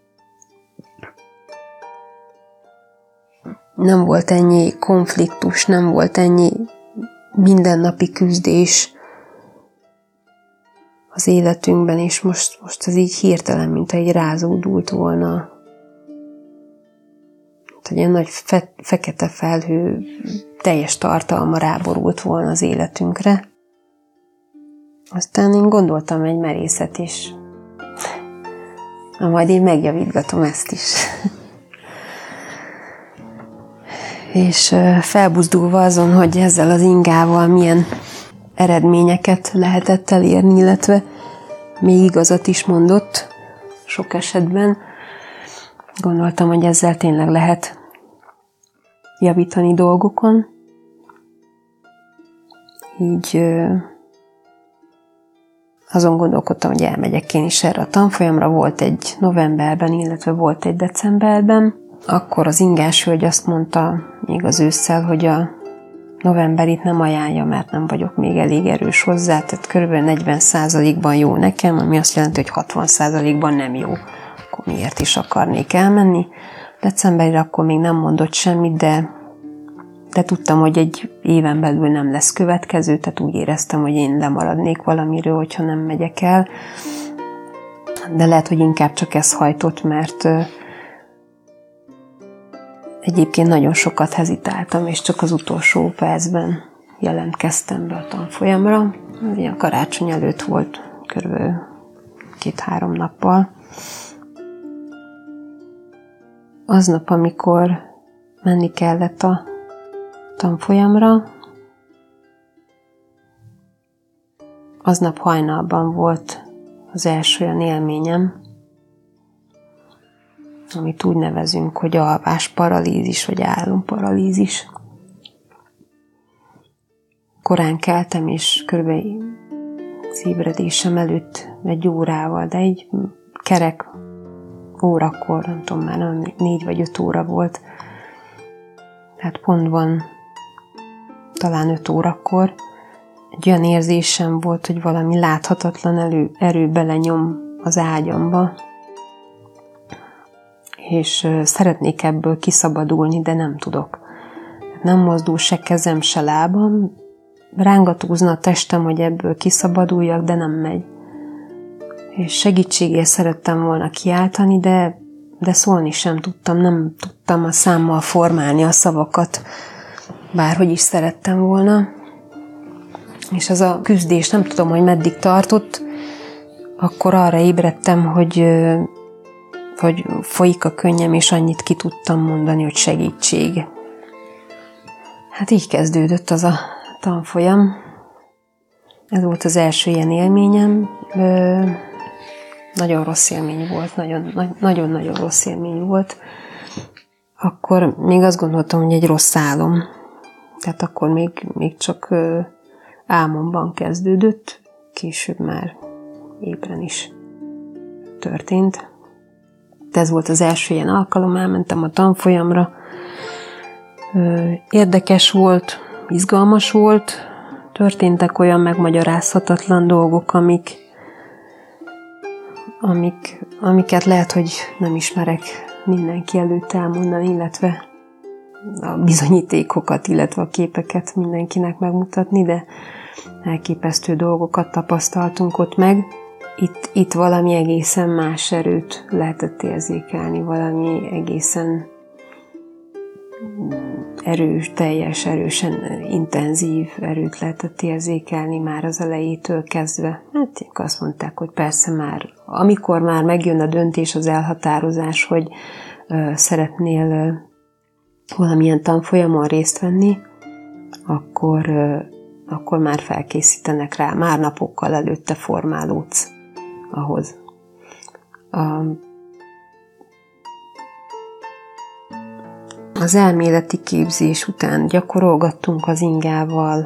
nem volt ennyi konfliktus, nem volt ennyi mindennapi küzdés, az életünkben, és most, most ez így hirtelen, mint egy rázódult volna. Egy ilyen nagy fe, fekete felhő teljes tartalma ráborult volna az életünkre. Aztán én gondoltam egy merészet is. Na, majd én megjavítgatom ezt is. És felbuzdulva azon, hogy ezzel az ingával milyen eredményeket lehetett elérni, illetve még igazat is mondott sok esetben, gondoltam, hogy ezzel tényleg lehet javítani dolgokon. Így azon gondolkodtam, hogy elmegyek én is erre a tanfolyamra. Volt egy novemberben, illetve volt egy decemberben. Akkor az ingás hölgy azt mondta még az ősszel, hogy a novemberit nem ajánlja, mert nem vagyok még elég erős hozzá, tehát kb. negyven százalékban jó nekem, ami azt jelenti, hogy hatvan százalékban nem jó. Akkor miért is akarnék elmenni? Decemberre akkor még nem mondott semmit, de, de tudtam, hogy egy éven belül nem lesz következő, tehát úgy éreztem, hogy én lemaradnék valamiről, hogyha nem megyek el. De lehet, hogy inkább csak ez hajtott, mert egyébként nagyon sokat hezitáltam, és csak az utolsó percben jelentkeztem be a tanfolyamra. A karácsony előtt volt körülbelül két-három nappal. Aznap, amikor menni kellett a tanfolyamra, aznap hajnalban volt az első olyan élményem, amit úgy nevezünk, hogy alvásparalízis, vagy álomparalízis. Korán keltem, és körülbelül az ébredésem előtt egy órával, de egy kerek órakor, nem tudom már, nem, négy vagy öt óra volt, tehát pontban talán öt órakor egy olyan érzésem volt, hogy valami láthatatlan elő, erő belenyom az ágyamba, és szeretnék ebből kiszabadulni, de nem tudok. Nem mozdul se kezem, se lábam, rángatózna a testem, hogy ebből kiszabaduljak, de nem megy. És segítségért szerettem volna kiáltani, de, de szólni sem tudtam, nem tudtam a számmal formálni a szavakat, bárhogy is szerettem volna. És az a küzdés, nem tudom, hogy meddig tartott, akkor arra ébredtem, hogy, hogy folyik a könnyem, és annyit ki tudtam mondani, hogy segítség. Hát így kezdődött az a tanfolyam. Ez volt az első ilyen élményem. Nagyon rossz élmény volt, nagyon-nagyon rossz élmény volt. Akkor még azt gondoltam, hogy egy rossz álom. Tehát akkor még, még csak álmomban kezdődött, később már ébren is történt. De ez volt az első ilyen alkalom, elmentem a tanfolyamra. Érdekes volt, izgalmas volt, történtek olyan megmagyarázhatatlan dolgok, amik, amik, amiket lehet, hogy nem ismerek mindenki előtt elmondani, illetve a bizonyítékokat, illetve a képeket mindenkinek megmutatni, de elképesztő dolgokat tapasztaltunk ott meg. Itt, itt valami egészen más erőt lehetett érzékelni, valami egészen erős, teljes, erősen intenzív erőt lehetett érzékelni már az elejétől kezdve. Hát azt mondták, hogy persze már, amikor már megjön a döntés, az elhatározás, hogy uh, szeretnél uh, valamilyen tanfolyamon részt venni, akkor, uh, akkor már felkészítenek rá, már napokkal előtte formálódsz ahhoz. Uh, Az elméleti képzés után gyakorolgattunk az ingával,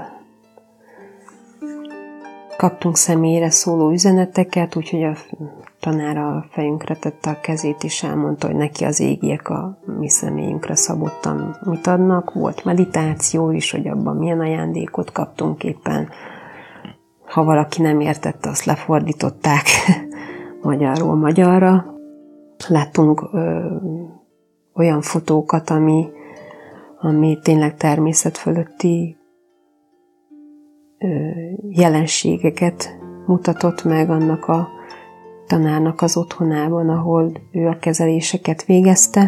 kaptunk személyre szóló üzeneteket, úgyhogy a tanár a fejünkre tette a kezét, és elmondta, hogy neki az égiek a mi személyünkre szabottan mit adnak. Volt meditáció is, hogy abban milyen ajándékot kaptunk éppen. Ha valaki nem értette, azt lefordították magyarról magyarra. Láttunk ö, olyan fotókat, ami, ami tényleg természet fölötti ö, jelenségeket mutatott meg annak a tanárnak az otthonában, ahol ő a kezeléseket végezte.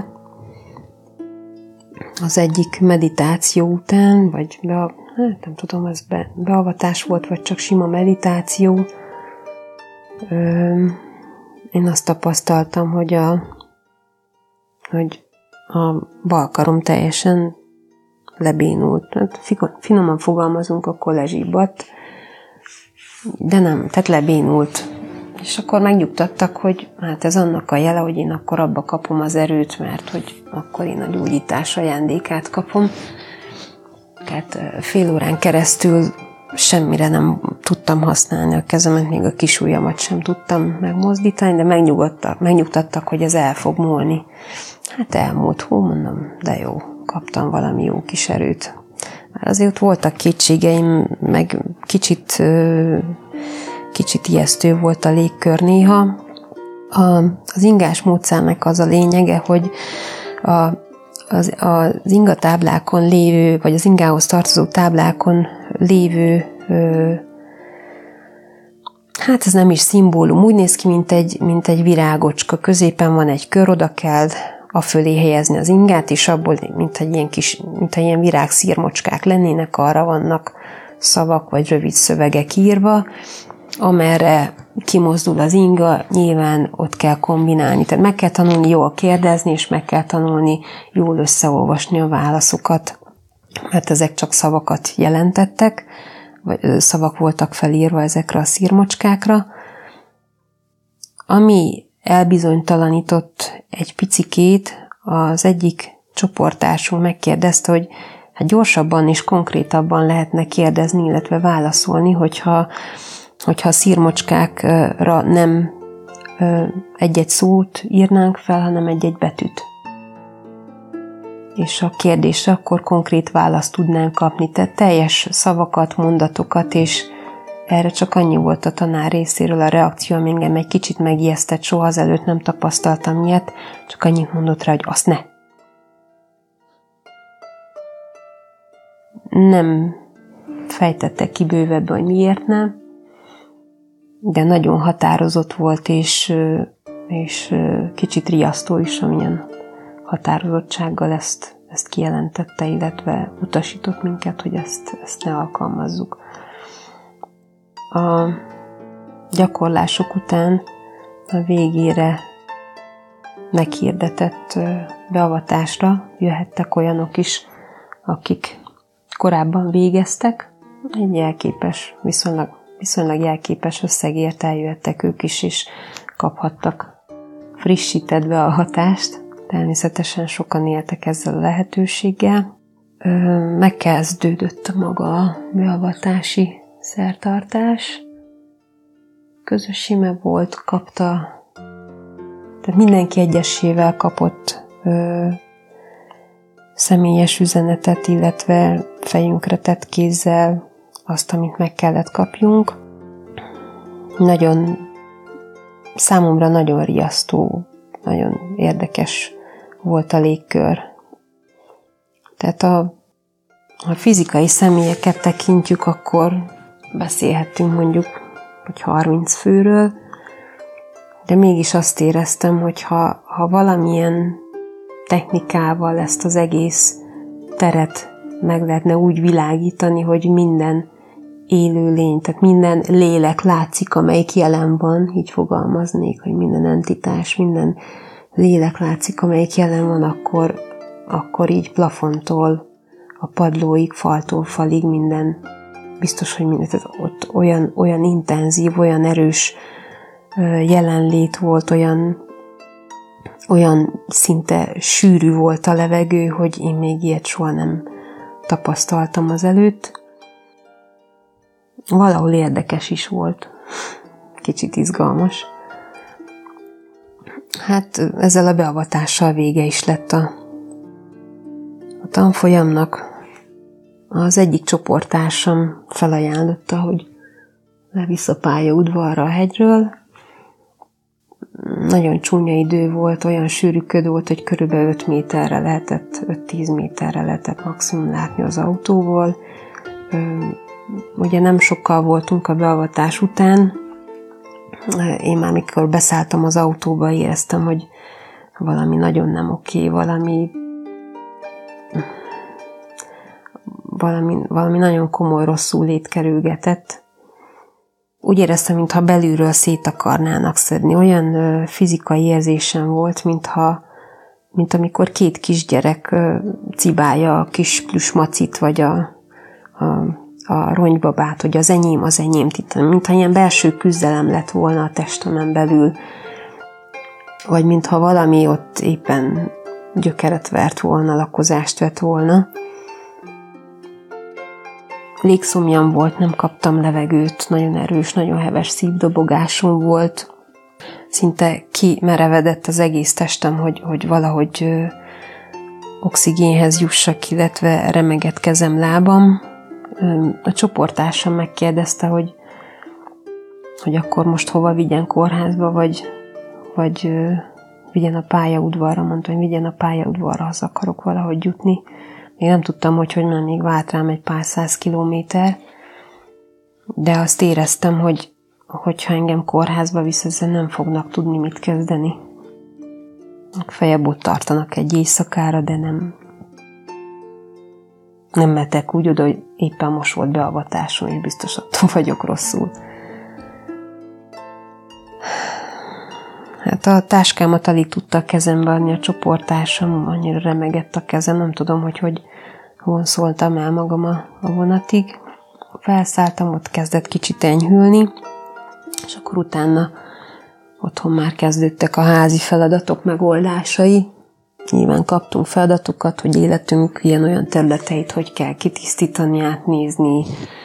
Az egyik meditáció után, vagy be, hát nem tudom, ez be, beavatás volt, vagy csak sima meditáció, ö, én azt tapasztaltam, hogy a, hogy a bal karom teljesen lebénult. Hát finoman fogalmazunk, akkor lezsibbadt, de nem, tehát lebénult. És akkor megnyugtattak, hogy hát ez annak a jele, hogy én akkor abba kapom az erőt, mert hogy akkor én a gyógyítás ajándékát kapom. Tehát fél órán keresztül semmire nem tudtam használni a kezemet, még a kisujjamat sem tudtam megmozdítani, de megnyugodtak, megnyugtattak, hogy ez el fog múlni. Hát elmúlt, hú, mondom, de jó, kaptam valami jó kis erőt. Már azért ott voltak kétségeim, meg kicsit, kicsit ijesztő volt a légkör néha. A, az ingás módszernek az a lényege, hogy a, az, az ingatáblákon lévő, vagy az ingához tartozó táblákon lévő, ö, hát ez nem is szimbólum, úgy néz ki, mint egy, mint egy virágocska. Középen van egy kör, oda kell a fölé helyezni az ingát, és abból, mint egy ilyen kis, mint egy ilyen virágszírmocskák lennének, arra vannak szavak vagy rövid szövegek írva, amerre kimozdul az inga, nyilván ott kell kombinálni. Tehát meg kell tanulni jól kérdezni, és meg kell tanulni jól összeolvasni a válaszokat, mert ezek csak szavakat jelentettek, vagy szavak voltak felírva ezekre a szírmocskákra. Ami elbizonytalanított egy picikét, az egyik csoporttársunk megkérdezte, hogy hát gyorsabban és konkrétabban lehetne kérdezni, illetve válaszolni, hogyha, hogyha a szírmocskákra nem egy-egy szót írnánk fel, hanem egy-egy betűt. És a kérdésre akkor konkrét választ tudnánk kapni. Tehát teljes szavakat, mondatokat, és erre csak annyi volt a tanár részéről a reakció, ami engem egy kicsit megijesztett, soha azelőtt nem tapasztaltam ilyet, csak annyit mondott rá, hogy azt ne. Nem fejtette ki bővebben, hogy miért nem, de nagyon határozott volt, és, és kicsit riasztó is, amilyen határozottsággal ezt, ezt kijelentette, illetve utasított minket, hogy ezt, ezt ne alkalmazzuk. A gyakorlások után a végére meghirdetett beavatásra jöhettek olyanok is, akik korábban végeztek, egy jelképes, viszonylag, viszonylag jelképes összegért eljöhettek ők is, és kaphattak frissített beavatást. Természetesen sokan éltek ezzel a lehetőséggel. Megkezdődött maga a beavatási szertartás. Közös ime volt, kapta, tehát mindenki egyesével kapott ö, személyes üzenetet, illetve fejünkre tett kézzel azt, amit meg kellett kapjunk. Nagyon, számomra nagyon riasztó, nagyon érdekes volt a légkör. Tehát a, a fizikai személyeket tekintjük, akkor beszélhetünk mondjuk, hogy harminc főről, de mégis azt éreztem, hogy ha, ha valamilyen technikával ezt az egész teret meg lehetne úgy világítani, hogy minden élőlény, tehát minden lélek látszik, amelyik jelen van, így fogalmaznék, hogy minden entitás, minden lélek látszik, amelyik jelen van, akkor, akkor így plafontól a padlóig, faltól falig minden, biztos, hogy minden, tehát ott olyan, olyan intenzív, olyan erős jelenlét volt, olyan, olyan szinte sűrű volt a levegő, hogy én még ilyet soha nem tapasztaltam azelőtt. Valahol érdekes is volt, kicsit izgalmas. Hát ezzel a beavatással vége is lett a, a tanfolyamnak. Az egyik csoporttársam felajánlotta, hogy levisz a pályaudvarra a hegyről. Nagyon csúnya idő volt, olyan sűrű köd volt, hogy körülbelül öt méterre lehetett, öt-tíz méterre lehetett maximum látni az autóból. Ugye nem sokkal voltunk a beavatás után, én már mikor beszálltam az autóba, éreztem, hogy valami nagyon nem oké, valami valami, valami nagyon komoly rosszul lét kerülgetett. Úgy éreztem, mintha belülről szét akarnának szedni. Olyan ö, fizikai érzésem volt, mintha, mint amikor két kisgyerek ö, cibálja a kis plüsmacit, vagy a, a, a ronybabát, hogy az enyém, az enyém, mintha ilyen belső küzdelem lett volna a testemen belül, vagy mintha valami ott éppen gyökeret vert volna, lakozást vett volna. Légszomjam volt, nem kaptam levegőt, nagyon erős, nagyon heves szívdobogásom volt. Szinte kimerevedett az egész testem, hogy, hogy valahogy ö, oxigénhez jussak, illetve remegett kezem, lábam. A csoporttársam megkérdezte, hogy, hogy akkor most hova vigyen, kórházba, vagy, vagy ö, vigyen a pályaudvarra. Mondta, hogy vigyen a pályaudvarra, az akarok valahogy jutni. Még nem tudtam, hogy hogy, mert még vált rám egy pár száz kilométer, de azt éreztem, hogy hogyha engem kórházba visz, ezzel nem fognak tudni mit kezdeni. Fejebb ott tartanak egy éjszakára, de nem nem metek úgy oda, hogy éppen most volt beavatásom, és biztos attól vagyok rosszul. Hát a táskámat alig tudta a kezembe adni a csoporttársam, annyira remegett a kezem, nem tudom, hogy hogy vonszoltam el magam a, a vonatig. Felszálltam, ott kezdett kicsit enyhülni, és akkor utána otthon már kezdődtek a házi feladatok megoldásai. Nyilván kaptunk feladatokat, hogy életünk ilyen-olyan területeit hogy kell kitisztítani, átnézni.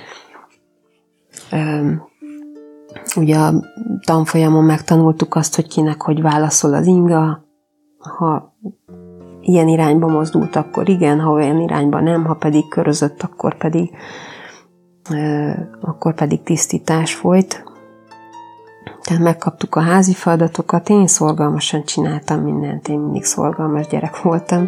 Üm, Ugye a tanfolyamon megtanultuk azt, hogy kinek hogy válaszol az inga. Ha ilyen irányba mozdult, akkor igen, ha olyan irányba nem, ha pedig körözött, akkor pedig, euh, akkor pedig tisztítás folyt. Tehát megkaptuk a házi feladatokat, én szorgalmasan csináltam mindent, én mindig szorgalmas gyerek voltam.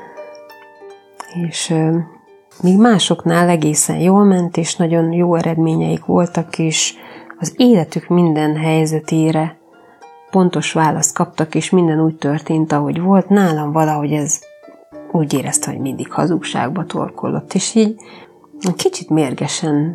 És euh, míg másoknál egészen jól ment, és nagyon jó eredményeik voltak, és az életük minden helyzetére pontos választ kaptak, és minden úgy történt, ahogy volt. Nálam valahogy ez úgy érezte, hogy mindig hazugságba torkollott, és így kicsit mérgesen,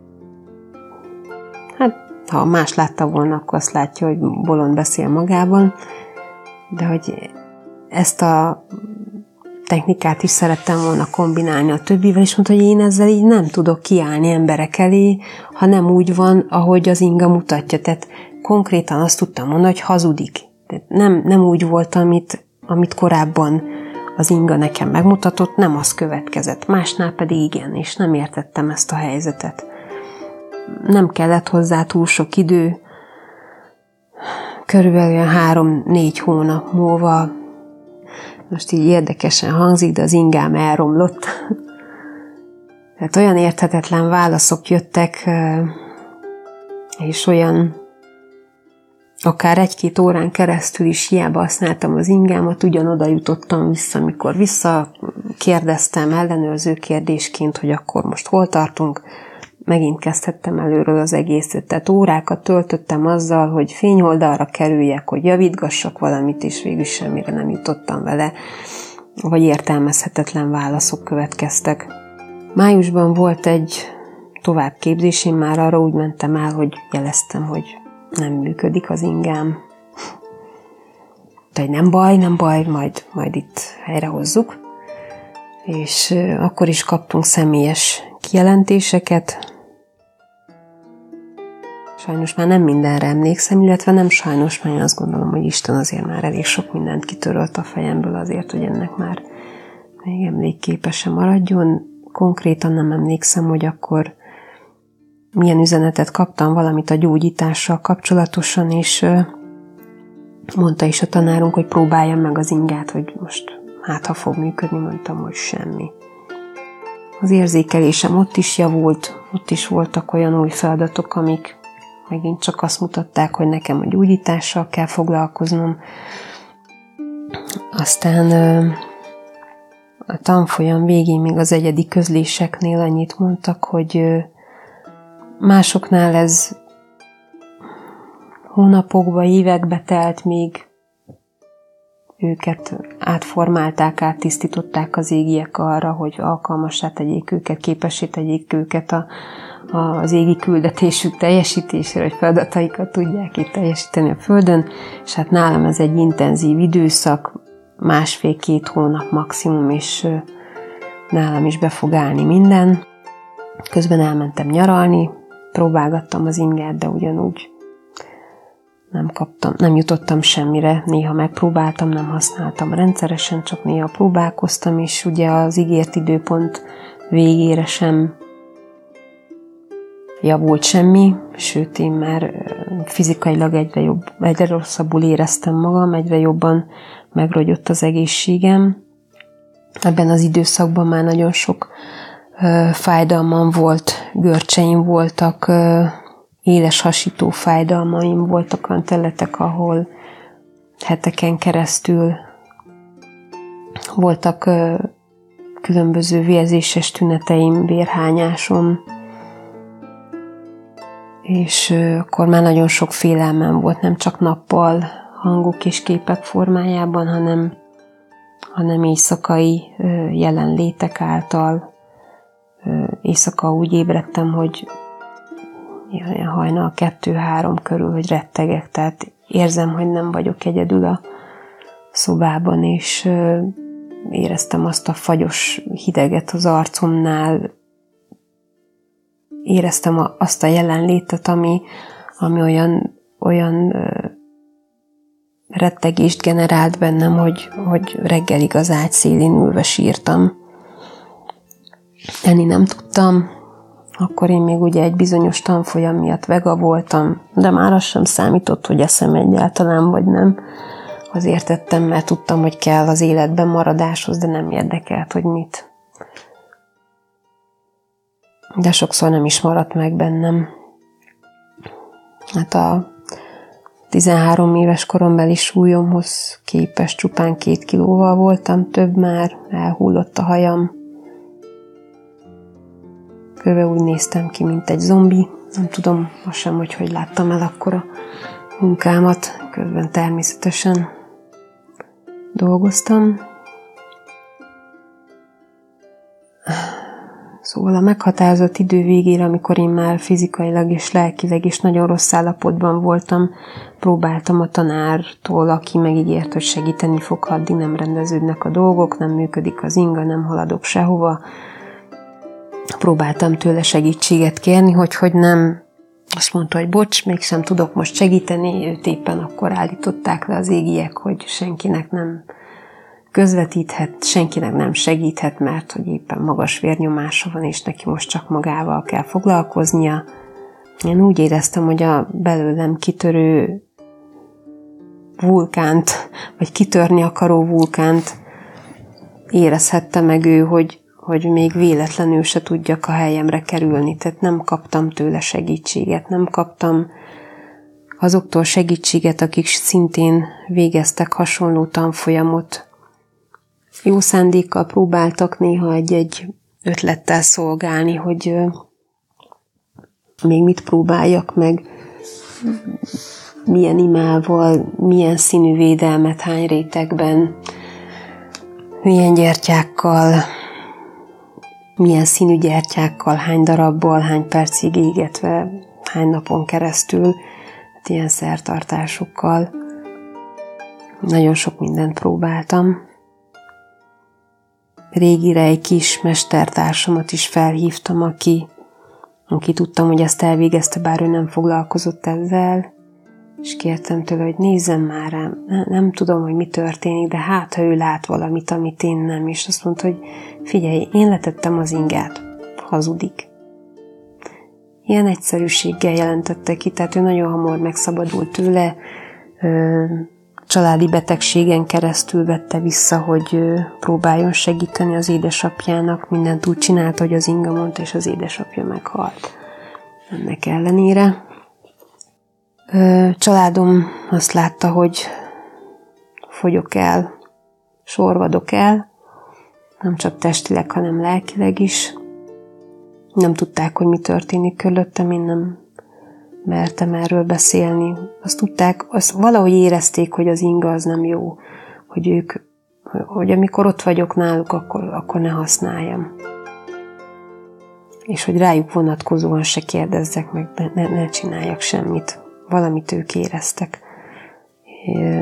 hát ha más látta volna, akkor azt látja, hogy bolond beszél magában, de hogy ezt a technikát is szerettem volna kombinálni a többivel, és mondta, hogy én ezzel így nem tudok kiállni emberek elé, ha nem úgy van, ahogy az inga mutatja. Tehát konkrétan azt tudtam mondani, hogy hazudik. Tehát nem, nem úgy volt, amit, amit korábban az inga nekem megmutatott, nem az következett. Másnál pedig igen, és nem értettem ezt a helyzetet. Nem kellett hozzá túl sok idő, körülbelül három-négy hónap múlva, most így érdekesen hangzik, de az ingám elromlott. Tehát olyan érthetetlen válaszok jöttek, és olyan akár egy-két órán keresztül is hiába használtam az ingámat, ugyanoda jutottam vissza, amikor visszakérdeztem ellenőrző kérdésként, hogy akkor most hol tartunk, megint kezdhettem előről az egészet. Tehát órákat töltöttem azzal, hogy fényoldalra kerüljek, hogy javítgassak valamit, és végül semmire nem jutottam vele, vagy értelmezhetetlen válaszok következtek. Májusban volt egy továbbképzés, én már arra úgy mentem el, hogy jeleztem, hogy nem működik az ingám. De nem baj, nem baj, majd, majd itt helyrehozzuk. És akkor is kaptunk személyes kijelentéseket. Sajnos már nem mindenre emlékszem, illetve nem sajnos, mert én azt gondolom, hogy Isten azért már elég sok mindent kitörölt a fejemből azért, hogy ennek már még emlékképesen maradjon. Konkrétan nem emlékszem, hogy akkor milyen üzenetet kaptam, valamit a gyógyítással kapcsolatosan, és mondta is a tanárunk, hogy próbáljam meg az ingát, hogy most hát ha fog működni, mondtam, hogy semmi. Az érzékelésem ott is javult, ott is voltak olyan új feladatok, amik megint csak azt mutatták, hogy nekem a gyógyítással kell foglalkoznom. Aztán a tanfolyam végén még az egyedi közléseknél annyit mondtak, hogy másoknál ez hónapokba, évekbe telt, még őket átformálták, áttisztították az égiek arra, hogy alkalmassá tegyék őket, képessé tegyék őket a, a, az égi küldetésük teljesítésére, hogy feladataikat tudják itt teljesíteni a Földön, és hát nálam ez egy intenzív időszak, másfél-két hónap maximum, és nálam is be fog állni minden. Közben elmentem nyaralni, próbálgattam az ingert, de ugyanúgy nem kaptam, nem jutottam semmire. Néha megpróbáltam, nem használtam rendszeresen, csak néha próbálkoztam, és ugye az ígért időpont végére sem javult semmi, sőt én már fizikailag egyre jobb, egyre rosszabbul éreztem magam, egyre jobban megrogyott az egészségem. Ebben az időszakban már nagyon sok ö, fájdalmam volt, görcseim voltak, ö, éles hasító fájdalmaim voltak, olyan területek, ahol heteken keresztül voltak ö, különböző vérzéses tüneteim, vérhányásom, és ö, akkor már nagyon sok félelmem volt, nem csak nappal, hangok és képek formájában, hanem, hanem éjszakai ö, jelenlétek által. Ö, éjszaka úgy ébredtem, hogy ilyen hajnal kettő-három körül, hogy rettegek, tehát érzem, hogy nem vagyok egyedül a szobában, és ö, éreztem azt a fagyos hideget az arcomnál, éreztem a, azt a jelenlétet, ami, ami olyan, olyan ö, rettegést generált bennem, hogy, hogy reggelig az ágy szélén ülve sírtam. Enni nem tudtam, akkor én még ugye egy bizonyos tanfolyam miatt vega voltam, de már az sem számított, hogy eszem egyáltalán, vagy nem. Azért tettem, mert tudtam, hogy kell az életben maradáshoz, de nem érdekelt, hogy mit. De sokszor nem is maradt meg bennem. Hát a tizenhárom éves korombeli súlyomhoz képest csupán két kilóval voltam, több már, elhullott a hajam. Körülbelül úgy néztem ki, mint egy zombi. Nem tudom azt sem, hogy hogy láttam el akkor a munkámat. Közben természetesen dolgoztam. Szóval a meghatározott idő végére, amikor én már fizikailag és lelkileg is nagyon rossz állapotban voltam, próbáltam a tanártól, aki megígért, hogy segíteni fog, ha addig nem rendeződnek a dolgok, nem működik az inga, nem haladok sehova. Próbáltam tőle segítséget kérni, hogy hogy nem. Azt mondta, hogy bocs, mégsem tudok most segíteni, őt éppen akkor állították le az égiek, hogy senkinek nem közvetíthet, senkinek nem segíthet, mert hogy éppen magas vérnyomása van, és neki most csak magával kell foglalkoznia. Én úgy éreztem, hogy a belőlem kitörő vulkánt, vagy kitörni akaró vulkánt érezhette meg ő, hogy, hogy még véletlenül se tudjak a helyemre kerülni. Tehát nem kaptam tőle segítséget, nem kaptam azoktól segítséget, akik szintén végeztek hasonló tanfolyamot. Jó szándékkal próbáltak néha egy-egy ötlettel szolgálni, hogy még mit próbáljak meg, milyen imával, milyen színű védelmet, hány rétegben, milyen gyertyákkal, milyen színű gyertyákkal, hány darabból, hány percig égetve, hány napon keresztül, ilyen szertartásokkal. Nagyon sok mindent próbáltam. Régire egy kis mestertársamat is felhívtam, aki, aki tudtam, hogy ezt elvégezte, bár ő nem foglalkozott ezzel, és kértem tőle, hogy nézzem már rám, nem, nem tudom, hogy mi történik, de hát, ha ő lát valamit, amit én nem, és azt mondta, hogy figyelj, én letettem az ingát, hazudik. Ilyen egyszerűséggel jelentette ki, tehát ő nagyon hamar megszabadult tőle, családi betegségen keresztül vette vissza, hogy próbáljon segíteni az édesapjának, mindent úgy csinálta, hogy az inga mondta, és az édesapja meghalt. Ennek ellenére. Családom azt látta, hogy fogyok el, sorvadok el, nem csak testileg, hanem lelkileg is. Nem tudták, hogy mi történik körülöttem, én nem mertem erről beszélni. Azt tudták, azt valahogy érezték, hogy az inga az nem jó, hogy ők, hogy amikor ott vagyok náluk, akkor, akkor ne használjam. És hogy rájuk vonatkozóan se kérdezzek meg, ne, ne csináljak semmit. Valamit ők éreztek. É,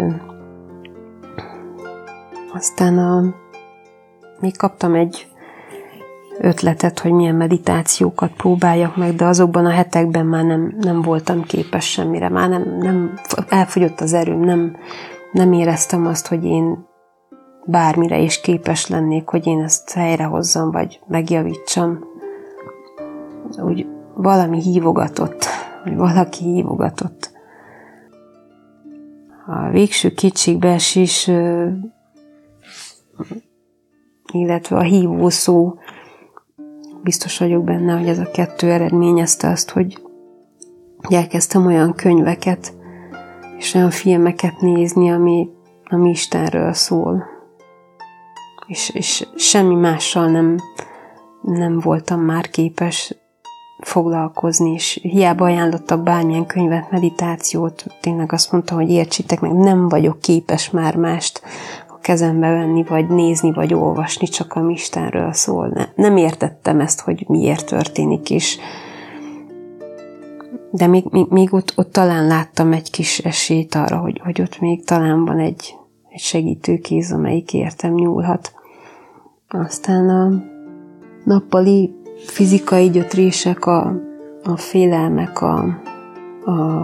aztán a, még kaptam egy ötletet, hogy milyen meditációkat próbáljak meg, de azokban a hetekben már nem, nem voltam képes semmire. Már nem, nem elfogyott az erőm, nem, nem éreztem azt, hogy én bármire is képes lennék, hogy én ezt helyrehozzam, vagy megjavítsam. Úgy valami hívogatott, vagy valaki hívogatott. A végső kétségbeesés, illetve a hívó szó, biztos vagyok benne, hogy ez a kettő eredményezte azt, hogy elkezdtem olyan könyveket és olyan filmeket nézni, ami, ami Istenről szól. És, és semmi mással nem, nem voltam már képes foglalkozni, és hiába ajánlottak bármilyen könyvet, meditációt, tényleg azt mondtam, hogy értsétek meg, nem vagyok képes már mást a kezembe venni, vagy nézni, vagy olvasni, csak ami Istenről szól. Ne, nem értettem ezt, hogy miért történik, és de még, még, még ott, ott talán láttam egy kis esélyt arra, hogy, hogy ott még talán van egy, egy segítőkéz, amelyik értem nyúlhat. Aztán a nappali fizikai gyötrések, a, a félelmek, a, a,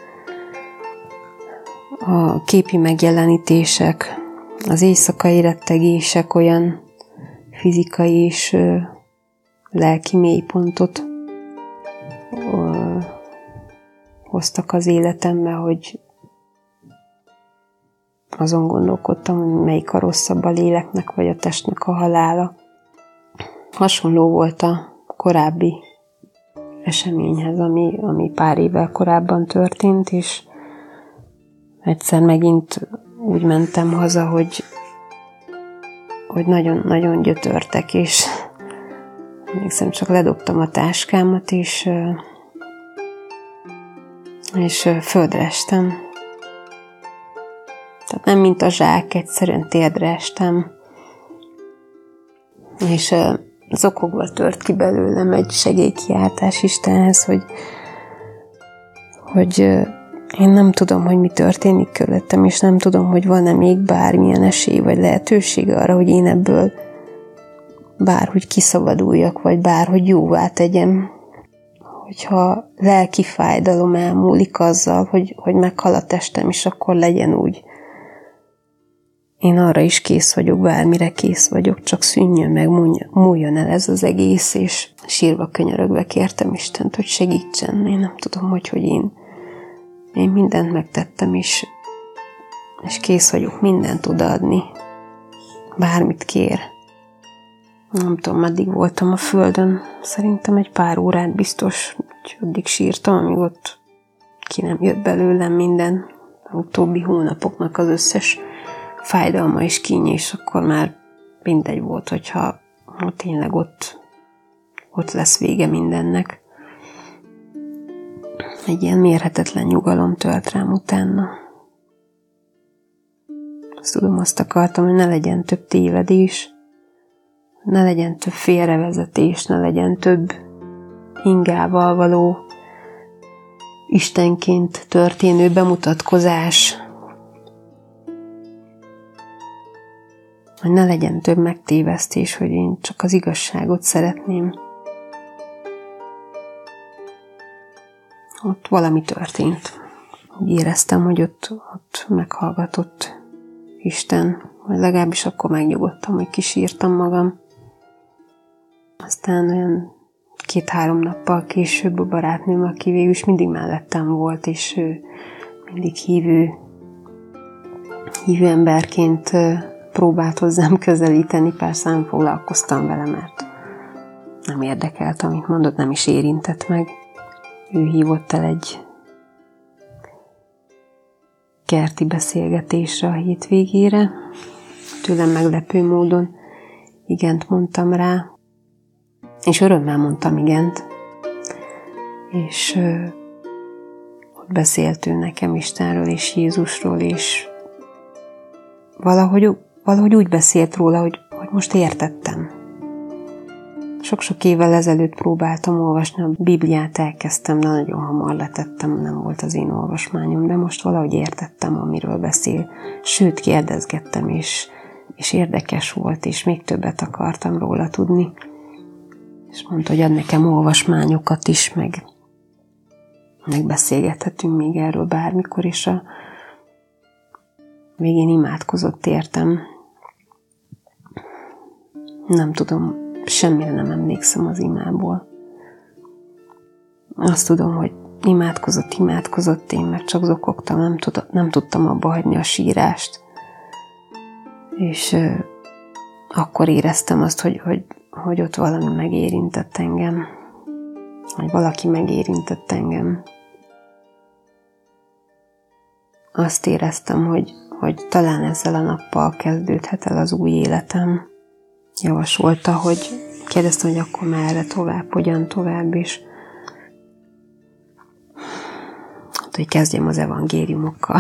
a képi megjelenítések, az éjszakai rettegések olyan fizikai és ö, lelki mélypontot ö, hoztak az életembe, hogy azon gondolkodtam, hogy melyik a rosszabb, a léleknek vagy a testnek a halála. Hasonló volt a korábbi eseményhez, ami, ami pár évvel korábban történt, és egyszer megint úgy mentem haza, hogy, hogy nagyon-nagyon gyötörtek, és emlékszem, csak ledobtam a táskámat, és, és földre estem. Tehát nem mint a zsák, egyszerűen térdre estem, és zokogva tört ki belőlem egy segélykiáltás Istenhez, hogy, hogy én nem tudom, hogy mi történik körülöttem, és nem tudom, hogy van-e még bármilyen esély, vagy lehetőség arra, hogy én ebből bárhogy kiszabaduljak, vagy bárhogy jóvá tegyem. Hogyha lelki fájdalom elmúlik azzal, hogy, hogy meghal a testem, és akkor legyen úgy. Én arra is kész vagyok, bármire kész vagyok, csak szűnjön meg, múljon el ez az egész, és sírva könyörögve kértem Istent, hogy segítsen. Én nem tudom, hogy, hogy én, én mindent megtettem, és, és kész vagyok mindent odaadni. Bármit kér. Nem tudom, meddig voltam a földön. Szerintem egy pár órát biztos, hogy addig sírtam, amíg ott ki nem jött belőlem minden. A utóbbi hónapoknak az összes fájdalma és kínja, és akkor már mindegy volt, hogyha ha tényleg ott, ott lesz vége mindennek. Egy ilyen mérhetetlen nyugalom tölt rám utána. Azt tudom, azt akartam, hogy ne legyen több tévedés, ne legyen több félrevezetés, ne legyen több ingával való Istenként történő bemutatkozás, hogy ne legyen több megtévesztés, hogy én csak az igazságot szeretném. Ott valami történt. Úgy éreztem, hogy ott, ott meghallgatott Isten, vagy legalábbis akkor megnyugodtam, hogy kisírtam magam. Aztán olyan két-három nappal később a barátnőm, aki végül is mindig mellettem volt, és ő mindig hívő, hívő emberként próbált hozzám közelíteni, persze nem foglalkoztam vele, mert nem érdekelt, amit mondott, nem is érintett meg. Ő hívott el egy kerti beszélgetésre a hétvégére. Tőlem meglepő módon igent mondtam rá, és örömmel mondtam igent. És sokat beszélt ő nekem Istenről és Jézusról, és valahogy, valahogy úgy beszélt róla, hogy, hogy most értettem. Sok-sok évvel ezelőtt próbáltam olvasni a Bibliát, elkezdtem, de nagyon hamar letettem, nem volt az én olvasmányom, de most valahogy értettem, amiről beszél. Sőt, kérdezgettem, és, és érdekes volt, és még többet akartam róla tudni. És mondta, hogy ad nekem olvasmányokat is, meg, meg beszélgethetünk még erről bármikor, és a végén imádkozott értem. Nem tudom, semmire nem emlékszem az imából. Azt tudom, hogy imádkozott, imádkozott, én meg csak zokogtam, nem, tud, nem tudtam abba hagyni a sírást. És euh, akkor éreztem azt, hogy, hogy, hogy ott valami megérintett engem. Hogy valaki megérintett engem. Azt éreztem, hogy, hogy talán ezzel a nappal kezdődhet el az új életem. Javasolta, hogy kérdeztem, hogy akkor merre tovább, hogyan tovább, és hogy kezdjem az evangéliumokkal.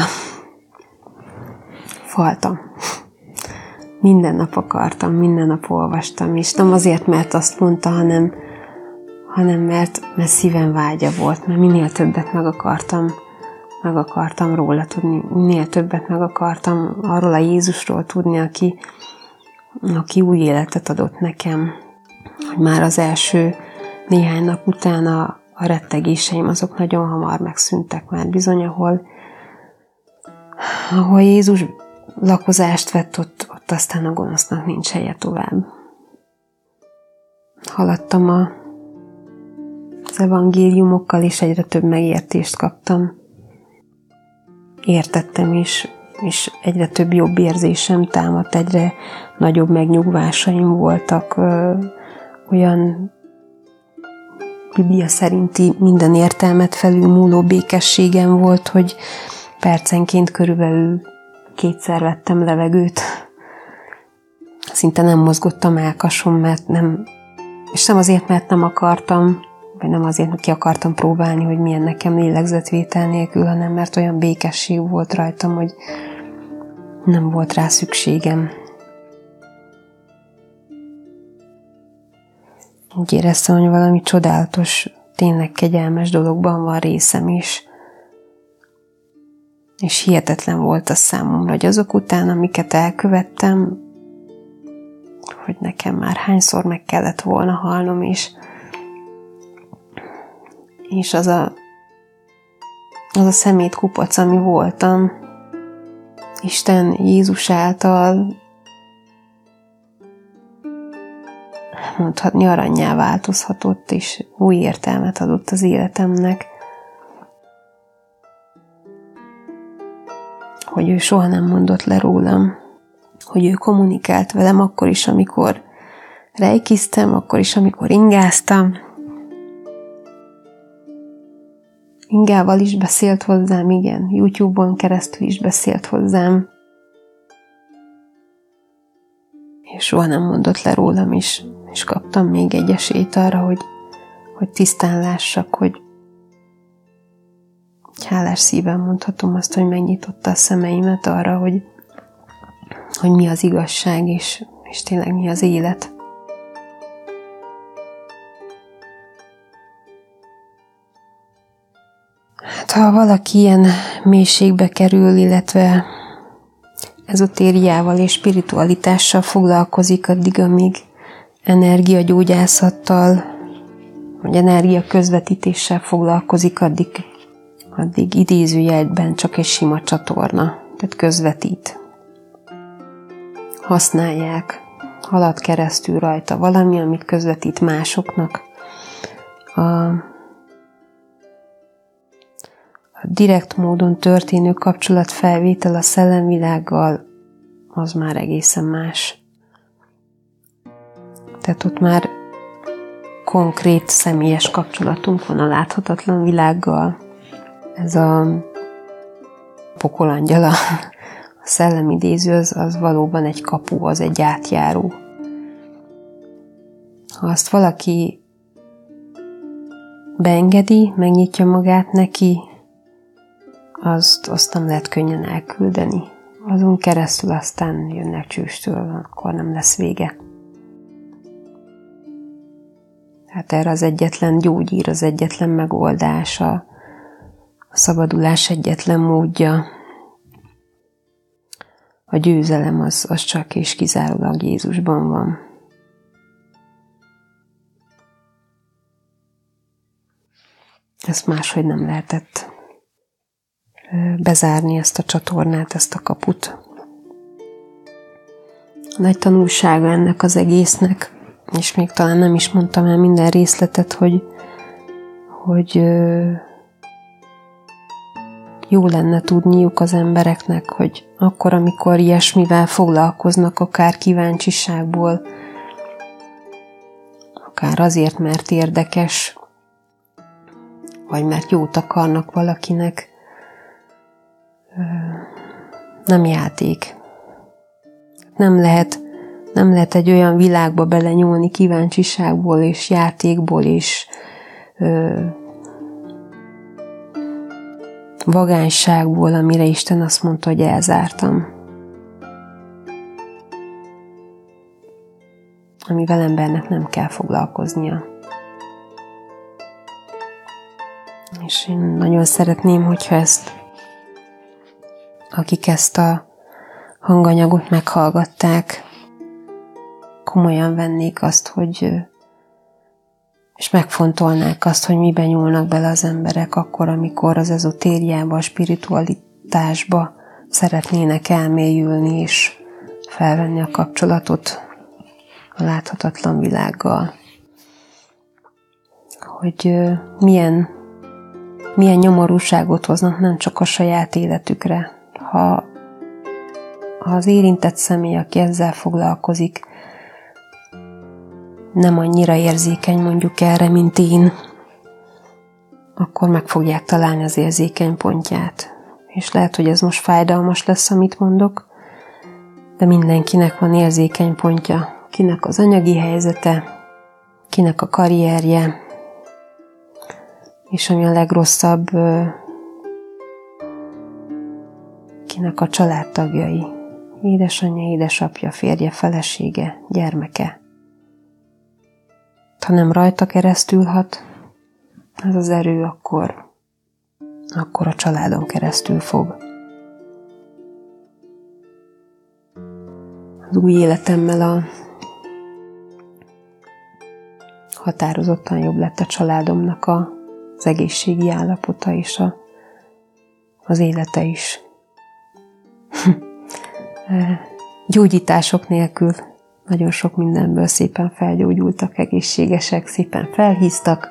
Faltam. Minden nap akartam, minden nap olvastam, és nem azért, mert azt mondta, hanem, hanem mert, mert szívem vágya volt, mert minél többet meg akartam, meg akartam róla tudni, minél többet meg akartam arról a Jézusról tudni, aki, aki új életet adott nekem. Hogy már az első néhány nap után a, a rettegéseim azok nagyon hamar megszűntek, már bizony, ahol, ahol Jézus lakozást vett, ott, ott aztán a gonosznak nincs helye tovább. Haladtam a, az evangéliumokkal, és egyre több megértést kaptam. Értettem is, és egyre több jobb érzésem támadt, egyre nagyobb megnyugvásaim voltak, ö, olyan Biblia szerinti minden értelmet felülmúló békességem volt, hogy percenként körülbelül kétszer vettem levegőt. Szinte nem mozgott a mellkasom, mert nem, és nem azért, mert nem akartam, vagy nem azért, mert ki akartam próbálni, hogy milyen nekem lélegzetvétel nélkül, hanem mert olyan békesség volt rajtam, hogy nem volt rá szükségem. Úgy éreztem, hogy valami csodálatos, tényleg kegyelmes dologban van részem is. És hihetetlen volt a számomra, hogy azok után, amiket elkövettem, hogy nekem már hányszor meg kellett volna halnom, és, és az a, az a szemétkupac, ami voltam, Isten Jézus által mondhatni arannyá változhatott, és új értelmet adott az életemnek. Hogy ő soha nem mondott le rólam, hogy ő kommunikált velem akkor is, amikor rejkiztem, akkor is, amikor ingáztam. Ingával is beszélt hozzám, igen, YouTube-on keresztül is beszélt hozzám, és soha nem mondott le rólam is, és kaptam még egy esélyt arra, hogy, hogy tisztán lássak, hogy hálás szívem mondhatom azt, hogy megnyitotta a szemeimet arra, hogy, hogy mi az igazság, és, és tényleg mi az élet. Hát, ha valaki ilyen mélységbe kerül, illetve ezotériával és spiritualitással foglalkozik addig, amíg energiagyógyászattal, vagy energiaközvetítéssel foglalkozik, addig, addig idézőjelben csak egy sima csatorna, tehát közvetít. Használják, halad keresztül rajta valami, amit közvetít másoknak. A, a direkt módon történő kapcsolatfelvétel a szellemvilággal az már egészen más. Tehát ott már konkrét, személyes kapcsolatunk van a láthatatlan világgal. Ez a pokolangyala, a szellemidéző, az, az valóban egy kapu, az egy átjáró. Ha azt valaki beengedi, megnyitja magát neki, azt, azt nem lehet könnyen elküldeni. Azon keresztül aztán jönnek csőstől, akkor nem lesz vége. Hát erre az egyetlen gyógyír, az egyetlen megoldás, a, a szabadulás egyetlen módja, a győzelem az, az csak és kizárólag Jézusban van. Ezt máshogy nem lehetett bezárni, ezt a csatornát, ezt a kaput. A nagy tanulsága ennek az egésznek, és még talán nem is mondtam el minden részletet, hogy, hogy jó lenne tudniuk az embereknek, hogy akkor, amikor ilyesmivel foglalkoznak, akár kíváncsiságból, akár azért, mert érdekes, vagy mert jót akarnak valakinek, nem játék. Nem lehet, nem lehet egy olyan világba belenyúlni kíváncsiságból és játékból és ö, vagányságból, amire Isten azt mondta, hogy elzártam. Amivel embernek nem kell foglalkoznia. És én nagyon szeretném, hogyha ezt, akik ezt a hanganyagot meghallgatták, komolyan vennék azt, hogy és megfontolnák azt, hogy miben nyúlnak bele az emberek akkor, amikor az ezotériába, a spiritualitásba szeretnének elmélyülni és felvenni a kapcsolatot a láthatatlan világgal. Hogy milyen, milyen nyomorúságot hoznak nem csak a saját életükre. Ha, ha az érintett személy, aki ezzel foglalkozik, nem annyira érzékeny mondjuk erre, mint én, akkor meg fogják találni az érzékeny pontját. És lehet, hogy ez most fájdalmas lesz, amit mondok, de mindenkinek van érzékeny pontja. Kinek az anyagi helyzete, kinek a karrierje, és ami a legrosszabb, kinek a családtagjai, édesanyja, édesapja, férje, felesége, gyermeke. Ha nem rajta keresztül hat ez az erő, akkor, akkor a családon keresztül fog. Az új életemmel a határozottan jobb lett a családomnak a, az egészségi állapota és a, az élete is. Gyógyítások nélkül nagyon sok mindenből szépen felgyógyultak, egészségesek, szépen felhíztak,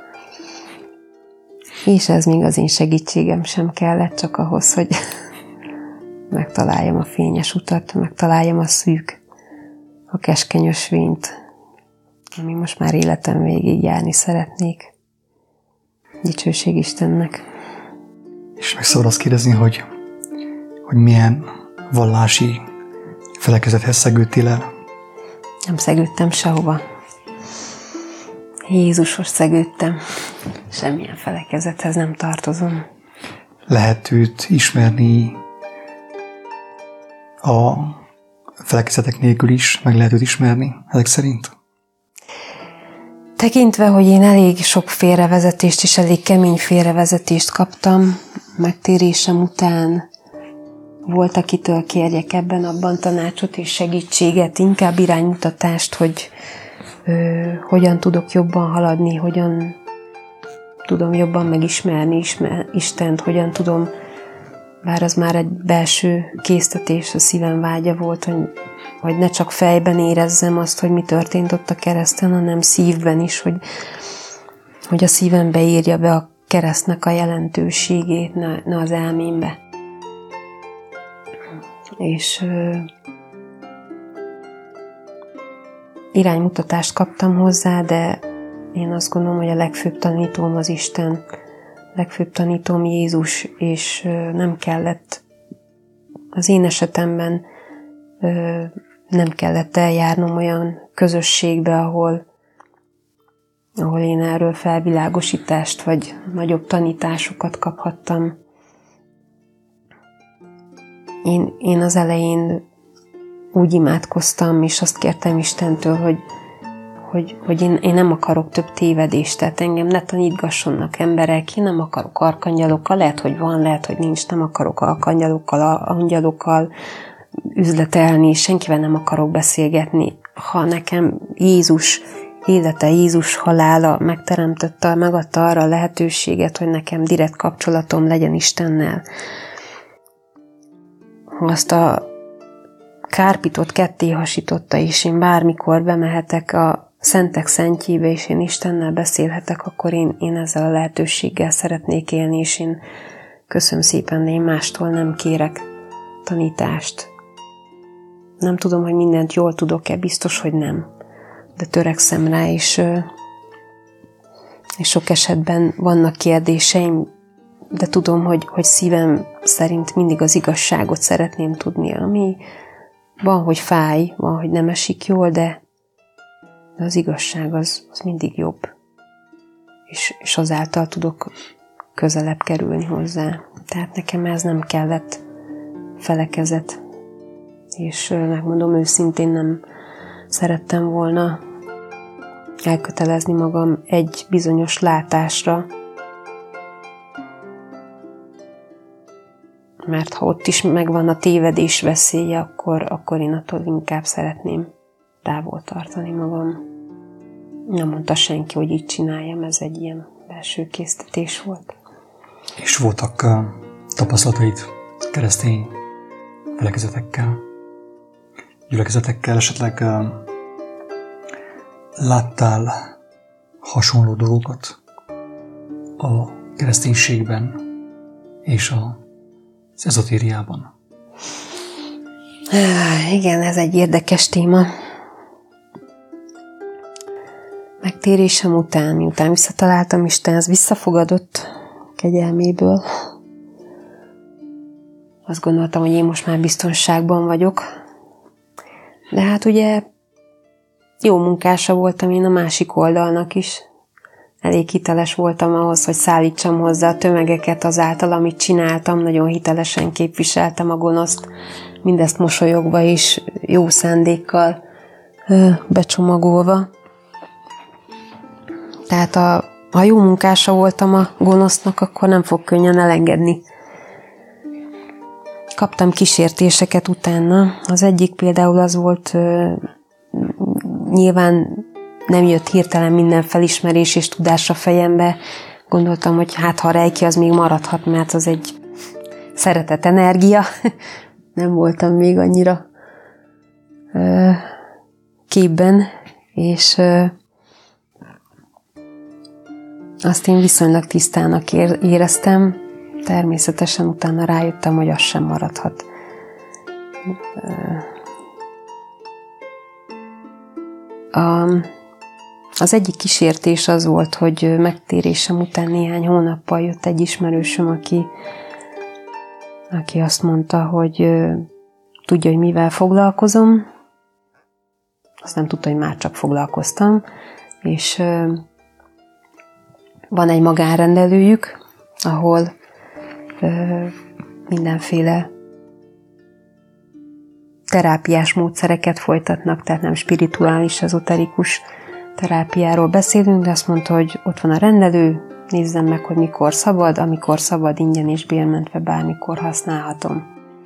és ez még az én segítségem sem kellett, csak ahhoz, hogy megtaláljam a fényes utat, megtaláljam a szűk, a keskeny ösvényt, ami most már életem végig járni szeretnék. Dicsőség Istennek. És meg szabad azt kérdezni, hogy, hogy milyen vallási felekezethez szegődtél el? Nem szegődtem sehova. Jézushoz szegődtem. Semmilyen felekezethez nem tartozom. Lehet őt ismerni a felekezetek nélkül is, meg lehet őt ismerni ezek szerint? Tekintve, hogy én elég sok félrevezetést és elég kemény félrevezetést kaptam, megtérésem után volt, akitől kérjek ebben abban tanácsot és segítséget, inkább iránymutatást, hogy ö, hogyan tudok jobban haladni, hogyan tudom jobban megismerni ismer, Istent, hogyan tudom, bár az már egy belső késztetés, a szívem vágya volt, hogy, hogy ne csak fejben érezzem azt, hogy mi történt ott a kereszten, hanem szívben is, hogy, hogy a szívembe írja be a keresztnek a jelentőségét, ne, ne az elmémbe. És ö, iránymutatást kaptam hozzá, de én azt gondolom, hogy a legfőbb tanítóm az Isten, legfőbb tanítóm Jézus, és ö, nem kellett, az én esetemben ö, nem kellett eljárnom olyan közösségbe, ahol, ahol én erről felvilágosítást vagy nagyobb tanításokat kaphattam. én, én az elején úgy imádkoztam, és azt kértem Istentől, hogy, hogy, hogy én, én nem akarok több tévedést, tehát engem ne tanítgassanak emberek, én nem akarok arkangyalokkal, lehet, hogy van, lehet, hogy nincs, nem akarok arkangyalokkal, angyalokkal üzletelni, senkivel nem akarok beszélgetni. Ha nekem Jézus élete, Jézus halála megteremtette, megadta arra a lehetőséget, hogy nekem direkt kapcsolatom legyen Istennel. Azt a kárpitot ketté hasította, és én bármikor bemehetek a szentek szentjébe, és én Istennel beszélhetek, akkor én, én ezzel a lehetőséggel szeretnék élni, és én köszönöm szépen, de én mástól nem kérek tanítást. Nem tudom, hogy mindent jól tudok-e, biztos, hogy nem. De törekszem rá, és, és sok esetben vannak kérdéseim, de tudom, hogy, hogy szívem szerint mindig az igazságot szeretném tudni, ami van, hogy fáj, van, hogy nem esik jól, de az igazság az, az mindig jobb. És, és azáltal tudok közelebb kerülni hozzá. Tehát nekem ez nem kellett felekezet. És megmondom őszintén, nem szerettem volna elkötelezni magam egy bizonyos látásra, mert ha ott is megvan a tévedés veszélye, akkor, akkor én attól inkább szeretném távol tartani magam. Nem mondta senki, hogy így csináljam, ez egy ilyen belső késztetés volt. És voltak uh, tapasztalataid keresztény felekezetekkel, gyülekezetekkel, esetleg uh, láttál hasonló dolgokat a kereszténységben és a az ezotériában? Igen, ez egy érdekes téma. Megtérésem után, miután visszataláltam Istenhez, visszafogadott kegyelméből. Azt gondoltam, hogy én most már biztonságban vagyok. De hát ugye jó munkása voltam én a másik oldalnak is. Elég hiteles voltam ahhoz, hogy szállítsam hozzá a tömegeket azáltal, amit csináltam. Nagyon hitelesen képviseltem a gonoszt. Mindezt mosolyogva és jó szándékkal becsomagolva. Tehát a, ha jó munkása voltam a gonosznak, akkor nem fog könnyen elengedni. Kaptam kísértéseket utána. Az egyik például az volt, nyilván nem jött hirtelen minden felismerés és tudás a fejembe. Gondoltam, hogy hát ha a rejki az még maradhat, mert az egy szeretet energia. Nem voltam még annyira ö, képben, és ö, azt én viszonylag tisztának éreztem. Természetesen utána rájöttem, hogy az sem maradhat. A, az egyik kísértés az volt, hogy megtérésem után néhány hónappal jött egy ismerősöm, aki, aki azt mondta, hogy tudja, hogy mivel foglalkozom. Azt nem tudta, hogy már csak foglalkoztam. És van egy magánrendelőjük, ahol mindenféle terápiás módszereket folytatnak, tehát nem spirituális, ezoterikus terápiáról beszélünk, de azt mondta, hogy ott van a rendelő, nézzem meg, hogy mikor szabad, amikor szabad, ingyen és bérmentve bármikor használhatom.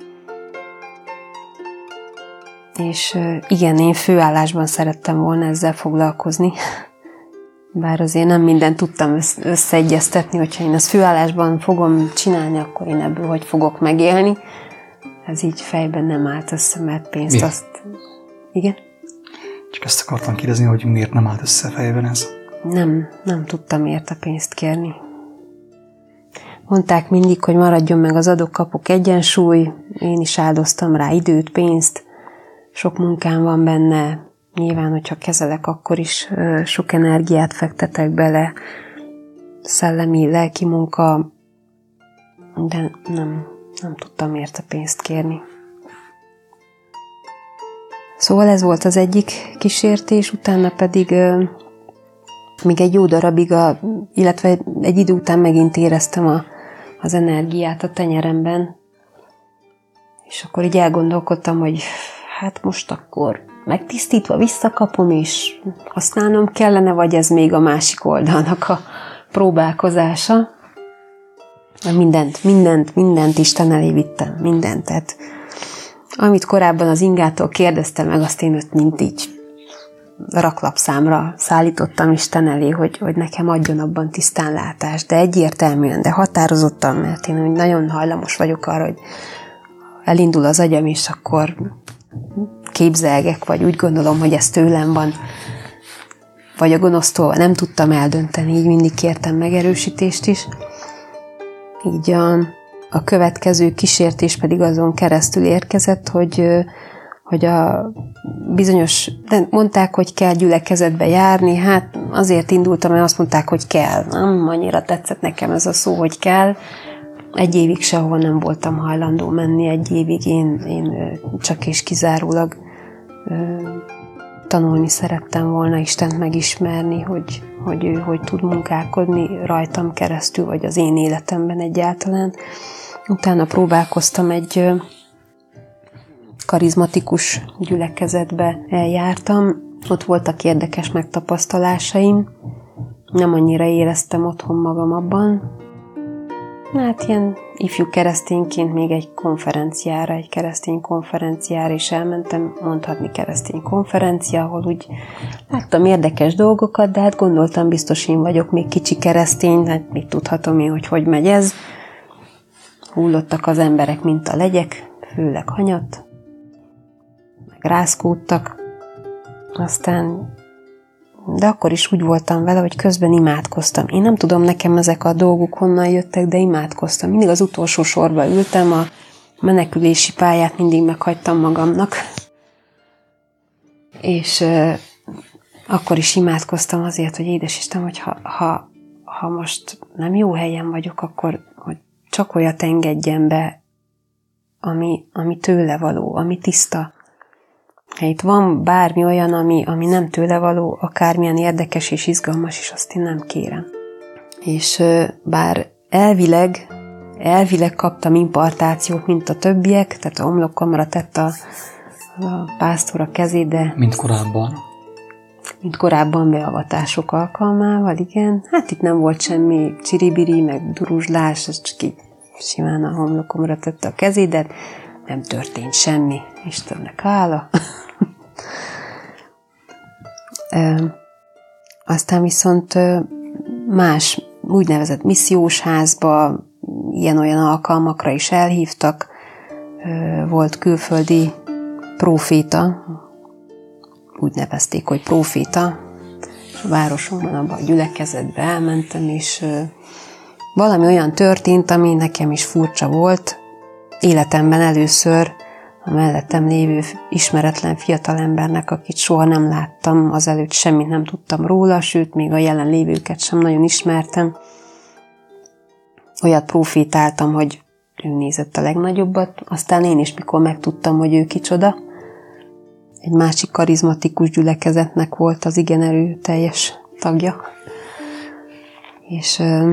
És igen, én főállásban szerettem volna ezzel foglalkozni, bár azért nem mindent tudtam összeegyeztetni, hogyha én ezt főállásban fogom csinálni, akkor én ebből hogy fogok megélni. Ez így fejben nem állt össze, mert pénzt Mi? azt... Igen? Csak ezt akartam kérdezni, hogy miért nem állt össze fejben ez? Nem, nem tudtam érte pénzt kérni. Mondták mindig, hogy maradjon meg az adok-kapok egyensúly, én is áldoztam rá időt, pénzt, sok munkám van benne, nyilván, hogyha kezelek, akkor is sok energiát fektetek bele, szellemi, lelki munka, de nem, nem tudtam érte pénzt kérni. Szóval ez volt az egyik kísértés, utána pedig még egy jó darabig, a, illetve egy idő után megint éreztem a, az energiát a tenyeremben, és És akkor így elgondolkodtam, hogy hát most akkor megtisztítva visszakapom, és használnom kellene, vagy ez még a másik oldalnak a próbálkozása. Mindent, mindent, mindent Isten elé vittem, mindent. Tehát amit korábban az ingától kérdeztem meg, azt én ott mint így raklapszámra szállítottam Isten elé, hogy, hogy nekem adjon abban tisztánlátást, de egyértelműen, de határozottan, mert én nagyon hajlamos vagyok arra, hogy elindul az agyam, és akkor képzelgek, vagy úgy gondolom, hogy ez tőlem van, vagy a gonosztól nem tudtam eldönteni, így mindig kértem megerősítést is. Így a, a következő kísértés pedig azon keresztül érkezett, hogy, hogy a bizonyos, de mondták, hogy kell gyülekezetbe járni, hát azért indultam, mert azt mondták, hogy kell. Nem annyira tetszett nekem ez a szó, hogy kell. Egy évig sehova nem voltam hajlandó menni, egy évig én, én csak és kizárólag tanulni szerettem volna, Istent megismerni, hogy, hogy ő hogy tud munkálkodni rajtam keresztül, vagy az én életemben egyáltalán. Utána próbálkoztam egy karizmatikus gyülekezetbe, eljártam. Ott voltak érdekes megtapasztalásaim. Nem annyira éreztem otthon magam abban. Hát ilyen ifjú keresztényként még egy konferenciára, egy keresztény konferenciára is elmentem, mondhatni keresztény konferencia, ahol úgy láttam érdekes dolgokat, de hát gondoltam, biztos én vagyok még kicsi keresztény, hát mit tudhatom én, hogy hogy megy ez. Hullottak az emberek, mint a legyek, főleg hanyat, meg rázkódtak, aztán de akkor is úgy voltam vele, hogy közben imádkoztam. Én nem tudom, nekem ezek a dolgok honnan jöttek, de imádkoztam. Mindig az utolsó sorba ültem, a menekülési pályát mindig meghagytam magamnak. És euh, akkor is imádkoztam azért, hogy édesisten, hogy ha, ha, ha most nem jó helyen vagyok, akkor hogy csak olyat engedjen be, ami, ami tőle való, ami tiszta. Ha itt van bármi olyan, ami, ami nem tőle való, akármilyen érdekes és izgalmas is, azt én nem kérem. És bár elvileg, elvileg kaptam impartációt, mint a többiek, tehát a homlokkamra tett a, a pásztor a kezét, de... Mint korábban. Mint korábban beavatások alkalmával, igen. Hát itt nem volt semmi csiribiri, meg duruzslás, ez csak így simán a homlokomra tette a kezét, de nem történt semmi. Istennek hála. e, aztán viszont más úgynevezett missziós házba, ilyen-olyan alkalmakra is elhívtak. E, volt külföldi próféta, úgy nevezték, hogy próféta, és a városomban, abban a gyülekezetbe elmentem, és e, valami olyan történt, ami nekem is furcsa volt. Életemben először a mellettem lévő ismeretlen fiatalembernek, akit soha nem láttam, azelőtt semmit nem tudtam róla, sőt, még a jelen lévőket sem nagyon ismertem. Olyat profétáltam, hogy ő nézett a legnagyobbat, aztán én is, mikor megtudtam, hogy ő kicsoda. Egy másik karizmatikus gyülekezetnek volt az igen erőteljes tagja. És ö,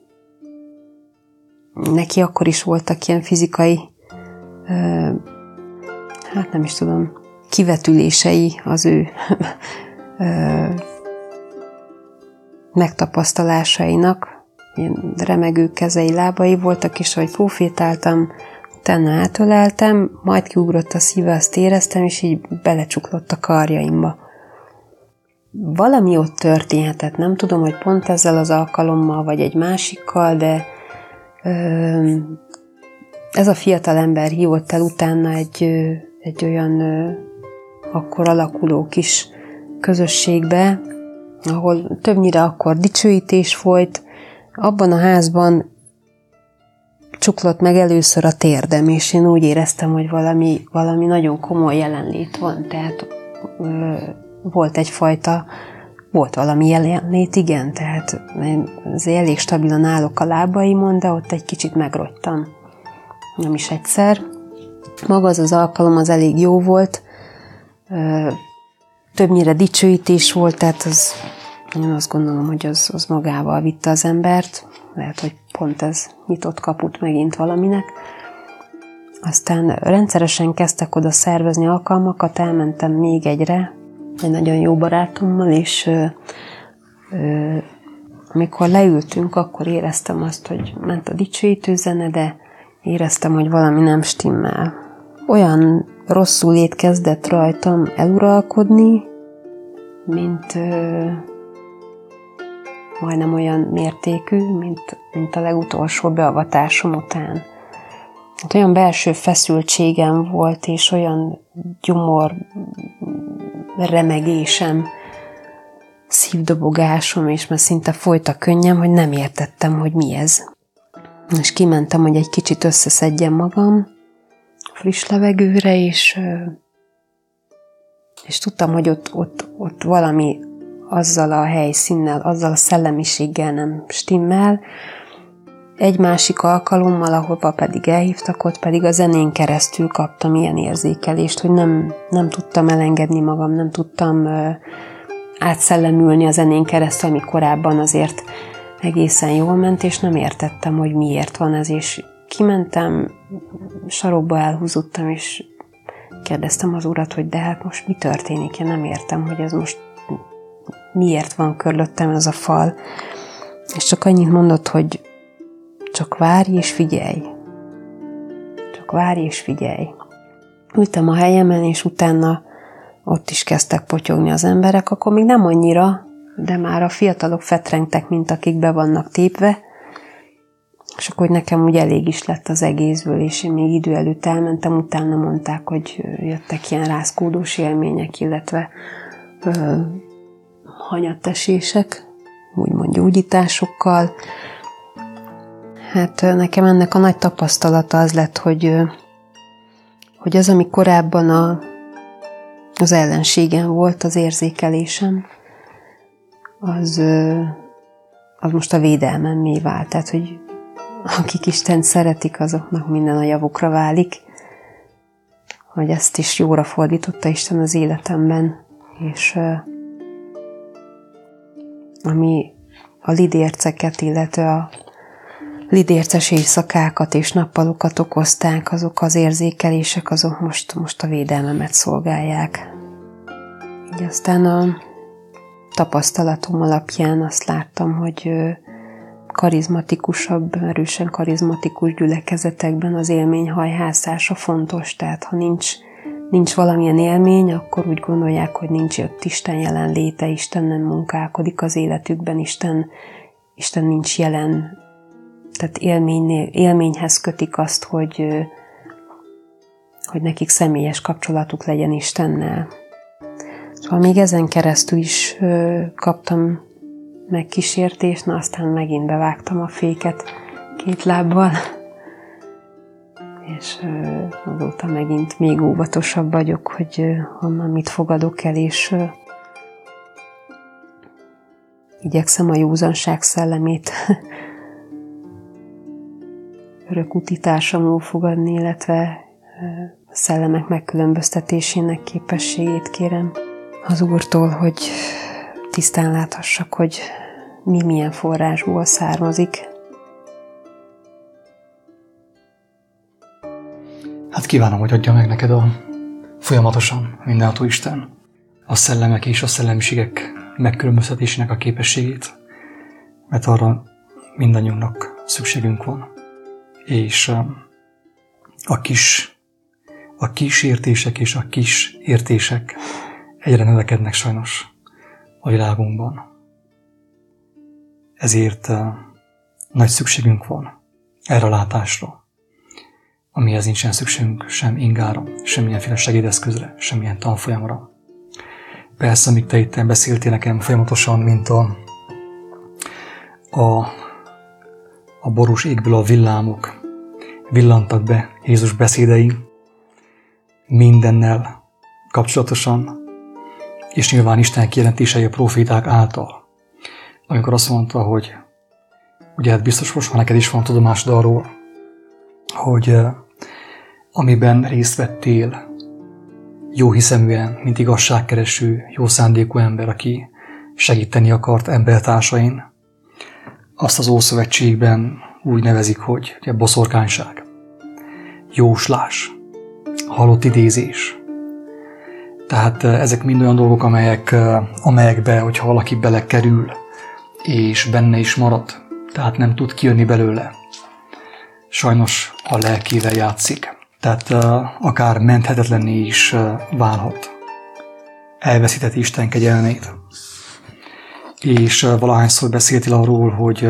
neki akkor is voltak ilyen fizikai ö, hát nem is tudom, kivetülései az ő ö, megtapasztalásainak, ilyen remegő kezei, lábai voltak, és ahogy profétáltam, utána átöleltem, majd kiugrott a szíve, azt éreztem, és így belecsuklott a karjaimba. Valami ott történhetett, nem tudom, hogy pont ezzel az alkalommal, vagy egy másikkal, de ö, ez a fiatal ember hívott el utána egy, egy olyan ö, akkor alakuló kis közösségbe, ahol többnyire akkor dicsőítés folyt. Abban a házban csuklott meg először a térdem, és én úgy éreztem, hogy valami, valami nagyon komoly jelenlét van. Tehát ö, volt egyfajta, volt valami jelenlét, igen, tehát azért elég stabilan állok a lábaimon, de ott egy kicsit megrogytam. Nem is egyszer. Maga az az alkalom az elég jó volt. Ö, többnyire dicsőítés volt, tehát az, én azt gondolom, hogy az, az magával vitte az embert. Lehet, hogy pont ez nyitott kaput megint valaminek. Aztán rendszeresen kezdtek oda szervezni alkalmakat, elmentem még egyre, egy nagyon jó barátommal, és ö, ö, amikor leültünk, akkor éreztem azt, hogy ment a dicsőítő zene, de éreztem, hogy valami nem stimmel. Olyan rosszul lét kezdett rajtam eluralkodni, mint ö, majdnem olyan mértékű, mint, mint a legutolsó beavatásom után. Hát olyan belső feszültségem volt, és olyan gyomor remegésem, szívdobogásom, és már szinte folyt a könnyem, hogy nem értettem, hogy mi ez. És kimentem, hogy egy kicsit összeszedjem magam friss levegőre, és, és tudtam, hogy ott, ott, ott valami azzal a helyszínnel, azzal a szellemiséggel nem stimmel. Egy másik alkalommal, ahova pedig elhívtak, ott pedig a zenén keresztül kaptam ilyen érzékelést, hogy nem, nem tudtam elengedni magam, nem tudtam uh, átszellemülni a zenén keresztül, ami korábban azért egészen jól ment, és nem értettem, hogy miért van ez, és kimentem, sarokba elhúzódtam, és kérdeztem az urat, hogy de hát most mi történik, én nem értem, hogy ez most miért van körülöttem ez a fal, és csak annyit mondott, hogy csak várj és figyelj. Csak várj és figyelj. Ültem a helyemen, és utána ott is kezdtek potyogni az emberek, akkor még nem annyira, de már a fiatalok fetrengtek, mint akik be vannak tépve, és akkor nekem úgy elég is lett az egészből, és én még idő előtt elmentem, utána mondták, hogy jöttek ilyen rázkódós élmények, illetve ö, hanyattesések, úgymond gyógyításokkal. Hát nekem ennek a nagy tapasztalata az lett, hogy, hogy az, ami korábban a, az ellenségem volt, az érzékelésem, az, az most a védelmemmé vált. Tehát, hogy akik Istent szeretik, azoknak minden a javukra válik, hogy ezt is jóra fordította Isten az életemben, és ami a lidérceket, illetve a lidérces éjszakákat és nappalokat okozták, azok az érzékelések, azok most, most a védelmemet szolgálják. Így aztán a tapasztalatom alapján azt láttam, hogy karizmatikusabb, erősen karizmatikus gyülekezetekben az élményhajhászása fontos, tehát ha nincs, nincs valamilyen élmény, akkor úgy gondolják, hogy nincs ott Isten jelenléte, Isten nem munkálkodik az életükben, Isten, Isten nincs jelen. Tehát élménynél, élményhez kötik azt, hogy, hogy nekik személyes kapcsolatuk legyen Istennel. Szóval még ezen keresztül is kaptam meg kísértést, na aztán megint bevágtam a féket két lábbal, és azóta megint még óvatosabb vagyok, hogy honnan mit fogadok el, és igyekszem a józanság szellemét örökúti társamul fogadni, illetve a szellemek megkülönböztetésének képességét kérem az Úrtól, hogy tisztán láthassak, hogy mi milyen forrásból származik. Hát kívánom, hogy adja meg neked a folyamatosan mindenható Isten a szellemek és a szellemiségek megkülönböztetésének a képességét, mert arra mindannyiunknak szükségünk van. És a kis, a kis értések és a kis értések egyre növekednek sajnos a világunkban. Ezért nagy szükségünk van erre a látásra, amihez nincsen szükségünk sem ingára, semmilyenféle segédeszközre, semmilyen tanfolyamra. Persze, amíg te itt beszéltél nekem folyamatosan, mint a, a, a borús égből a villámok villantak be Jézus beszédei mindennel kapcsolatosan, és nyilván Isten kijelentései a proféták által. Amikor azt mondta, hogy ugye hát biztos most már neked is van tudomásod arról, hogy uh, amiben részt vettél jó hiszeműen, mint igazságkereső, jó szándékú ember, aki segíteni akart embertársain, azt az Ószövetségben úgy nevezik, hogy ugye, boszorkányság. jóslás, halott idézés. Tehát ezek mind olyan dolgok, amelyek, amelyekbe, hogyha valaki belekerül, és benne is marad, tehát nem tud kijönni belőle, sajnos a lelkével játszik. Tehát akár menthetetlenné is válhat. Elveszíteti Isten kegyelmét. És valahányszor beszéltél arról, hogy,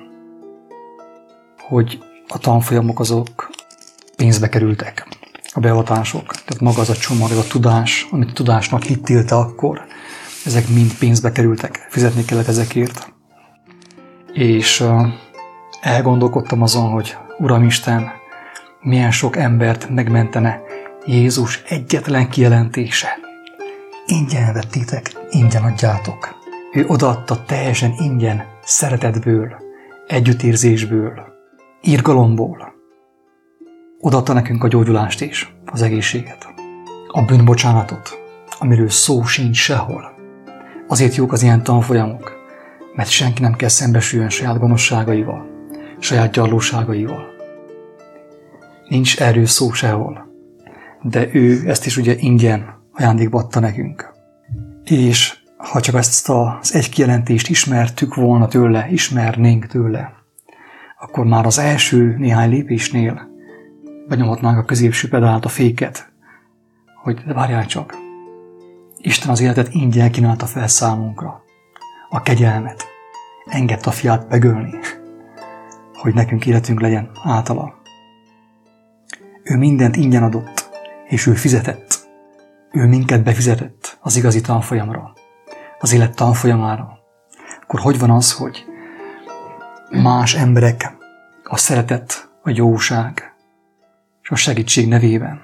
hogy a tanfolyamok azok pénzbe kerültek, a beavatások. Tehát maga az a csomag, az a tudás, amit a tudásnak hittél te akkor, ezek mind pénzbe kerültek, fizetni kellett ezekért. És elgondolkodtam azon, hogy Uramisten, milyen sok embert megmentene Jézus egyetlen kijelentése. Ingyen vettétek, ingyen adjátok. Ő odaadta teljesen ingyen, szeretetből, együttérzésből, irgalomból. Odaadta nekünk a gyógyulást is, az egészséget, a bűnbocsánatot, amiről szó sincs sehol. Azért jók az ilyen tanfolyamok, mert senki nem kell szembesüljön saját gonoszságaival, saját gyarlóságaival. Nincs erről szó sehol, de ő ezt is ugye ingyen ajándékba adta nekünk. És ha csak ezt az egy kijelentést ismertük volna tőle, ismernénk tőle, akkor már az első néhány lépésnél benyomhatnánk a középső pedált, a féket, hogy de várjál csak, Isten az életet ingyen kínálta fel számunkra, a kegyelmet, engedte a fiát megölni, hogy nekünk életünk legyen általa. Ő mindent ingyen adott, és ő fizetett. Ő minket befizetett az igazi tanfolyamra, az élet tanfolyamára. Akkor hogy van az, hogy más emberek a szeretet, a jóság és a segítség nevében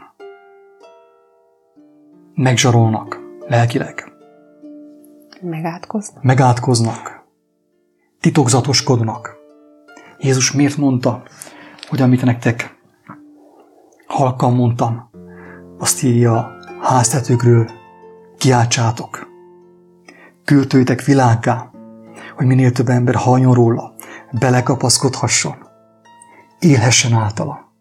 megzsarolnak lelkileg? Megátkoznak. Megátkoznak. Titokzatoskodnak. Jézus miért mondta, hogy amit nektek halkan mondtam, azt írja háztetőkről, kiáltsátok. Küldtőitek világgá, hogy minél több ember halljon róla, belekapaszkodhasson, élhessen általa.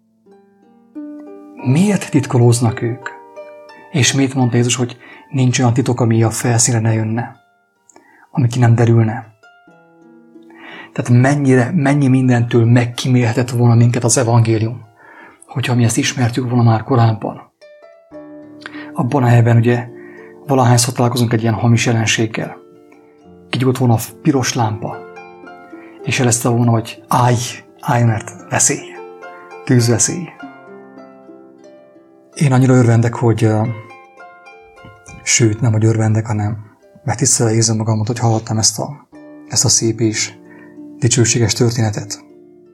Miért titkolóznak ők? És miért mondta Jézus, hogy nincs olyan titok, ami a felszínre ne jönne, ami ki nem derülne? Tehát mennyire, mennyi mindentől megkímélhetett volna minket az evangélium, hogyha mi ezt ismertük volna már korábban. Abban a helyben ugye valahányszor találkozunk egy ilyen hamis jelenséggel. Kigyújtott volna a piros lámpa, és jelezte volna, hogy állj, állj, mert veszély, tűzveszély. Én annyira örvendek, hogy sőt, nem, hogy örvendek, hanem megtisztelve érzem magamat, hogy hallottam ezt a, ezt a szép és dicsőséges történetet.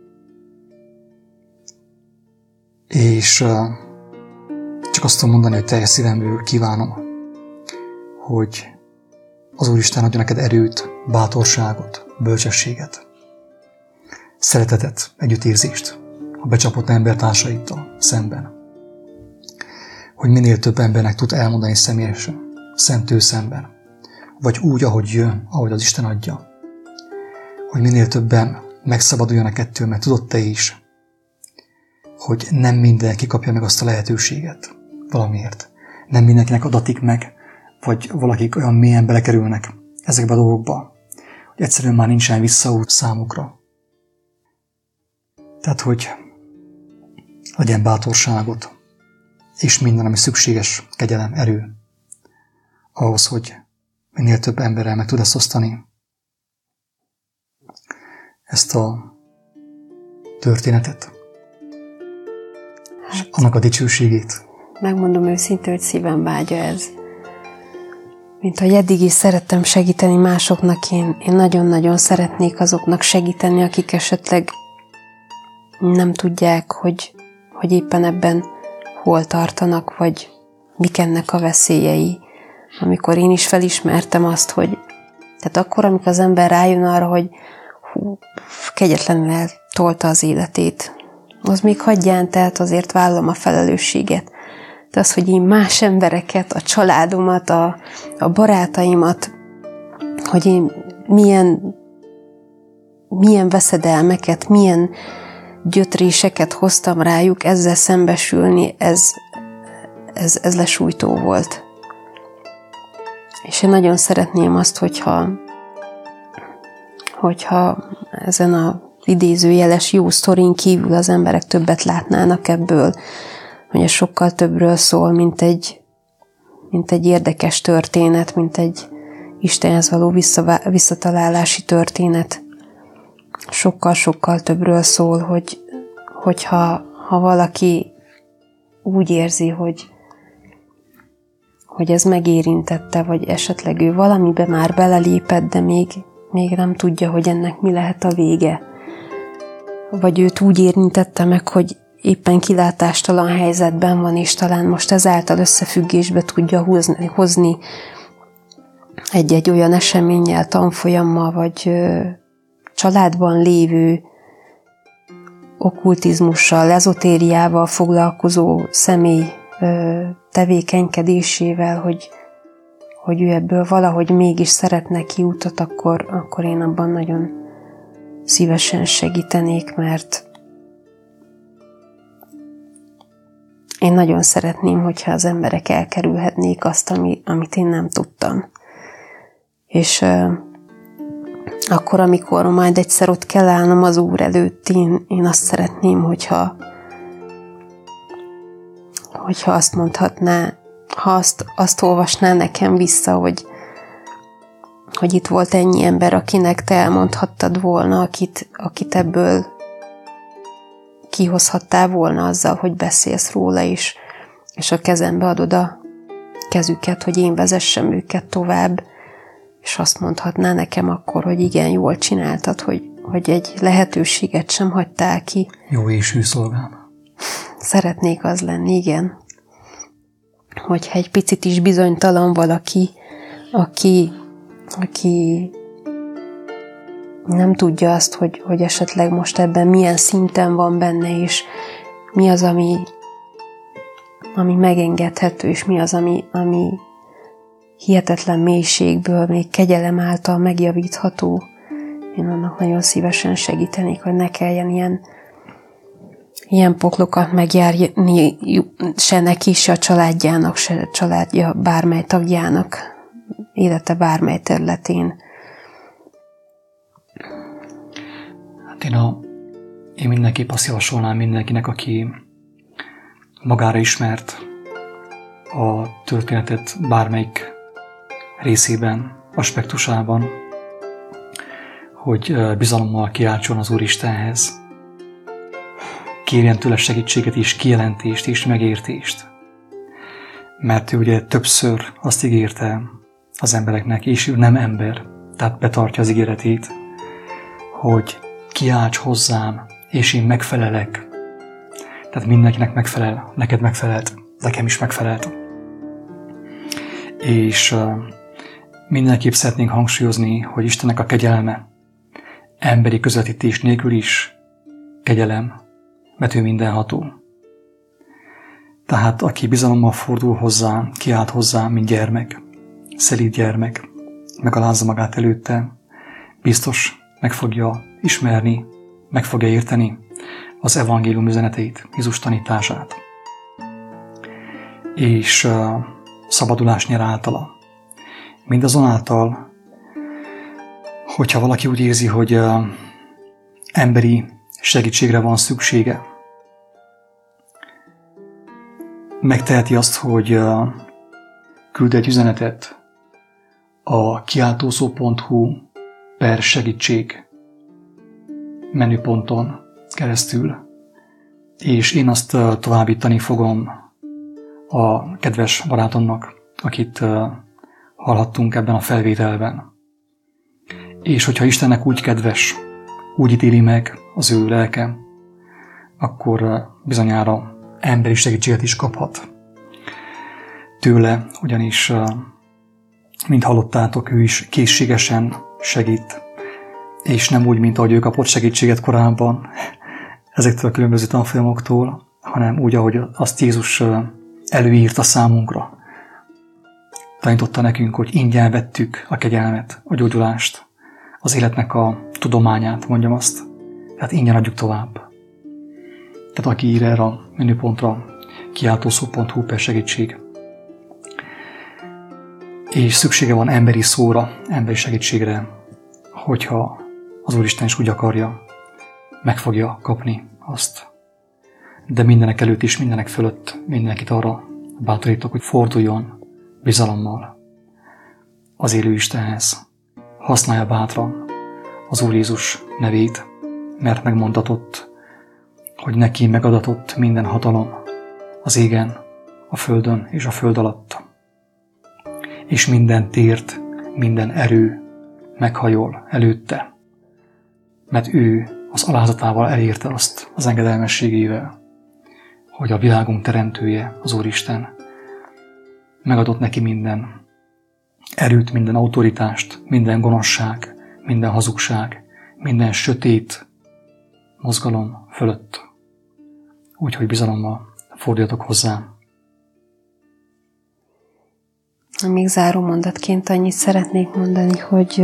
És csak azt tudom mondani, hogy teljes szívemből kívánom, hogy az Úristen adja neked erőt, bátorságot, bölcsességet, szeretetet, együttérzést a becsapott embertársaiddal szemben. Hogy minél több embernek tud elmondani személyesen, szemtől szemben, vagy úgy, ahogy jön, ahogy az Isten adja. Hogy minél többen megszabaduljanak ettől, mert tudod te is, hogy nem mindenki kapja meg azt a lehetőséget valamiért. Nem mindenkinek adatik meg, vagy valakik olyan mélyen belekerülnek ezekbe a dolgokba, hogy egyszerűen már nincsen visszaút számukra. Tehát, hogy legyen bátorságot, és minden, ami szükséges, kegyelem, erő, ahhoz, hogy minél több emberrel meg tud ezt osztani, ezt a történetet, és annak a dicsőségét. Megmondom őszintén, hogy szívem vágya ez. Mint hogy eddig is szerettem segíteni másoknak, én, én nagyon-nagyon szeretnék azoknak segíteni, akik esetleg nem tudják, hogy, hogy éppen ebben hol tartanak, vagy mik ennek a veszélyei. Amikor én is felismertem azt, hogy tehát akkor, amikor az ember rájön arra, hogy hú, kegyetlenül eltolta az életét, az még hagyján, tehát azért vállalom a felelősséget. De az, hogy én más embereket, a családomat, a, a barátaimat, hogy én milyen, milyen veszedelmeket, milyen gyötréseket hoztam rájuk, ezzel szembesülni, ez, ez, ez lesújtó volt. És én nagyon szeretném azt, hogyha, hogyha ezen a idézőjeles jó sztorin kívül az emberek többet látnának ebből, hogy ez sokkal többről szól, mint egy, mint egy érdekes történet, mint egy Istenhez való visszatalálási történet. Sokkal-sokkal többről szól, hogy, hogyha ha valaki úgy érzi, hogy, hogy ez megérintette, vagy esetleg ő valamibe már belelépett, de még, még nem tudja, hogy ennek mi lehet a vége. Vagy őt úgy érintette meg, hogy éppen kilátástalan helyzetben van, és talán most ezáltal összefüggésbe tudja hozni, hozni egy-egy olyan eseménnyel, tanfolyammal, vagy ö, családban lévő okkultizmussal, ezotériával foglalkozó személy ö, tevékenykedésével, hogy, hogy ő ebből valahogy mégis szeretne kiutat, akkor, akkor én abban nagyon szívesen segítenék, mert én nagyon szeretném, hogyha az emberek elkerülhetnék azt, ami, amit én nem tudtam. És uh, akkor, amikor majd egyszer ott kell állnom az Úr előtt, én, én azt szeretném, hogyha, hogyha azt mondhatná, ha azt, azt olvasná nekem vissza, hogy, hogy itt volt ennyi ember, akinek te elmondhattad volna, akit, akit ebből kihozhattál volna azzal, hogy beszélsz róla is, és a kezembe adod a kezüket, hogy én vezessem őket tovább, és azt mondhatná nekem akkor, hogy igen, jól csináltad, hogy, hogy egy lehetőséget sem hagytál ki. Jó és hű szolgám. Szeretnék az lenni, igen. Hogyha egy picit is bizonytalan valaki, aki, aki nem tudja azt, hogy, hogy esetleg most ebben milyen szinten van benne, és mi az, ami, ami megengedhető, és mi az, ami, ami hihetetlen mélységből, még kegyelem által megjavítható. Én annak nagyon szívesen segítenék, hogy ne kelljen ilyen, ilyen poklokat megjárni se neki, se a családjának, se a családja bármely tagjának, élete bármely területén. Hát én, a, én mindenképp azt javasolnám mindenkinek, aki magára ismert a történetet bármelyik részében, aspektusában, hogy bizalommal kiáltson az Úristenhez. Kérjen tőle segítséget és kijelentést és megértést. Mert ő ugye többször azt ígérte az embereknek, és ő nem ember, tehát betartja az ígéretét, hogy kiálts hozzám, és én megfelelek. Tehát mindenkinek megfelel, neked megfelelt, nekem is megfelelt. És uh, mindenképp szeretnénk hangsúlyozni, hogy Istennek a kegyelme emberi közvetítés nélkül is kegyelem, mert ő mindenható. Tehát aki bizalommal fordul hozzá, kiált hozzá, mint gyermek, szelíd gyermek, megalázza magát előtte, biztos meg fogja ismerni, meg fogja érteni az evangélium üzeneteit, Jézus tanítását. És uh, szabadulás nyer általa. Mindazonáltal, hogyha valaki úgy érzi, hogy uh, emberi segítségre van szüksége, megteheti azt, hogy uh, küld egy üzenetet a kiáltószó pont hu per segítség menüponton keresztül, és én azt uh, továbbítani fogom a kedves barátomnak, akit uh, hallhattunk ebben a felvételben. És hogyha Istennek úgy kedves, úgy ítéli meg az ő lelke, akkor uh, bizonyára emberi segítséget is kaphat tőle, ugyanis, uh, mint hallottátok, ő is készségesen segít, és nem úgy, mint ahogy ő kapott segítséget korábban ezektől a különböző tanfolyamoktól, hanem úgy, ahogy azt Jézus uh, előírta számunkra. Tanította nekünk, hogy ingyen vettük a kegyelmet, a gyógyulást, az életnek a tudományát, mondjam azt. Tehát ingyen adjuk tovább. Tehát aki ír erre a menüpontra, kiáltószó pont hu per segítség. És szüksége van emberi szóra, emberi segítségre, hogyha az Úristen is úgy akarja, meg fogja kapni azt. De mindenek előtt is, mindenek fölött mindenkit arra bátorítok, hogy forduljon bizalommal az élő Istenhez. Használja bátran az Úr Jézus nevét, mert megmondatott, hogy neki megadatott minden hatalom az égen, a földön és a föld alatt. És minden tért, minden erő meghajol előtte, mert ő az alázatával elérte azt az engedelmességével, hogy a világunk teremtője, az Úristen, megadott neki minden erőt, minden autoritást, minden gonoszság, minden hazugság, minden sötét mozgalom fölött. Úgyhogy bizalommal forduljatok hozzá. Még záró mondatként annyit szeretnék mondani, hogy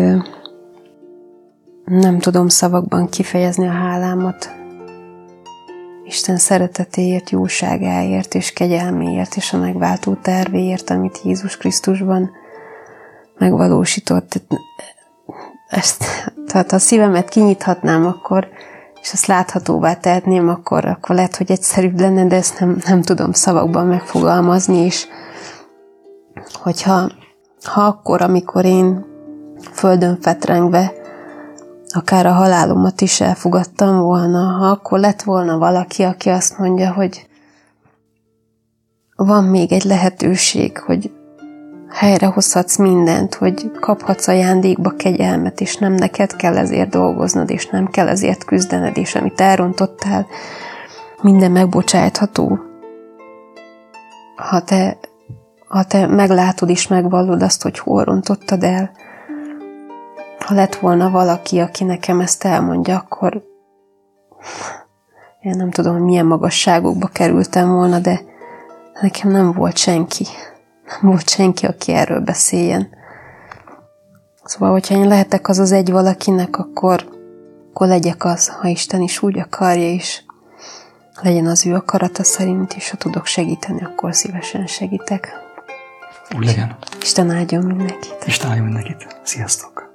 nem tudom szavakban kifejezni a hálámat Isten szeretetéért, jóságáért és kegyelméért és a megváltó tervéért, amit Jézus Krisztusban megvalósított. Ezt, tehát ha a szívemet kinyithatnám, akkor, és azt láthatóvá tehetném, akkor, akkor lehet, hogy egyszerűbb lenne, de ezt nem, nem tudom szavakban megfogalmazni, és hogyha ha akkor, amikor én földön fetrengve akár a halálomat is elfogadtam volna, ha akkor lett volna valaki, aki azt mondja, hogy van még egy lehetőség, hogy helyrehozhatsz mindent, hogy kaphatsz ajándékba kegyelmet, és nem neked kell ezért dolgoznod, és nem kell ezért küzdened, és amit elrontottál, minden megbocsájtható. Ha te, ha te meglátod és megvallod azt, hogy hol rontottad el, ha lett volna valaki, aki nekem ezt elmondja, akkor én nem tudom, milyen magasságokba kerültem volna, de nekem nem volt senki. Nem volt senki, aki erről beszéljen. Szóval, hogyha én lehetek az az egy valakinek, akkor, akkor legyek az, ha Isten is úgy akarja, és legyen az ő akarata szerint, és ha tudok segíteni, akkor szívesen segítek. Úgy legyen. Isten áldjon mindenkit. Isten áldjon mindenkit. Sziasztok!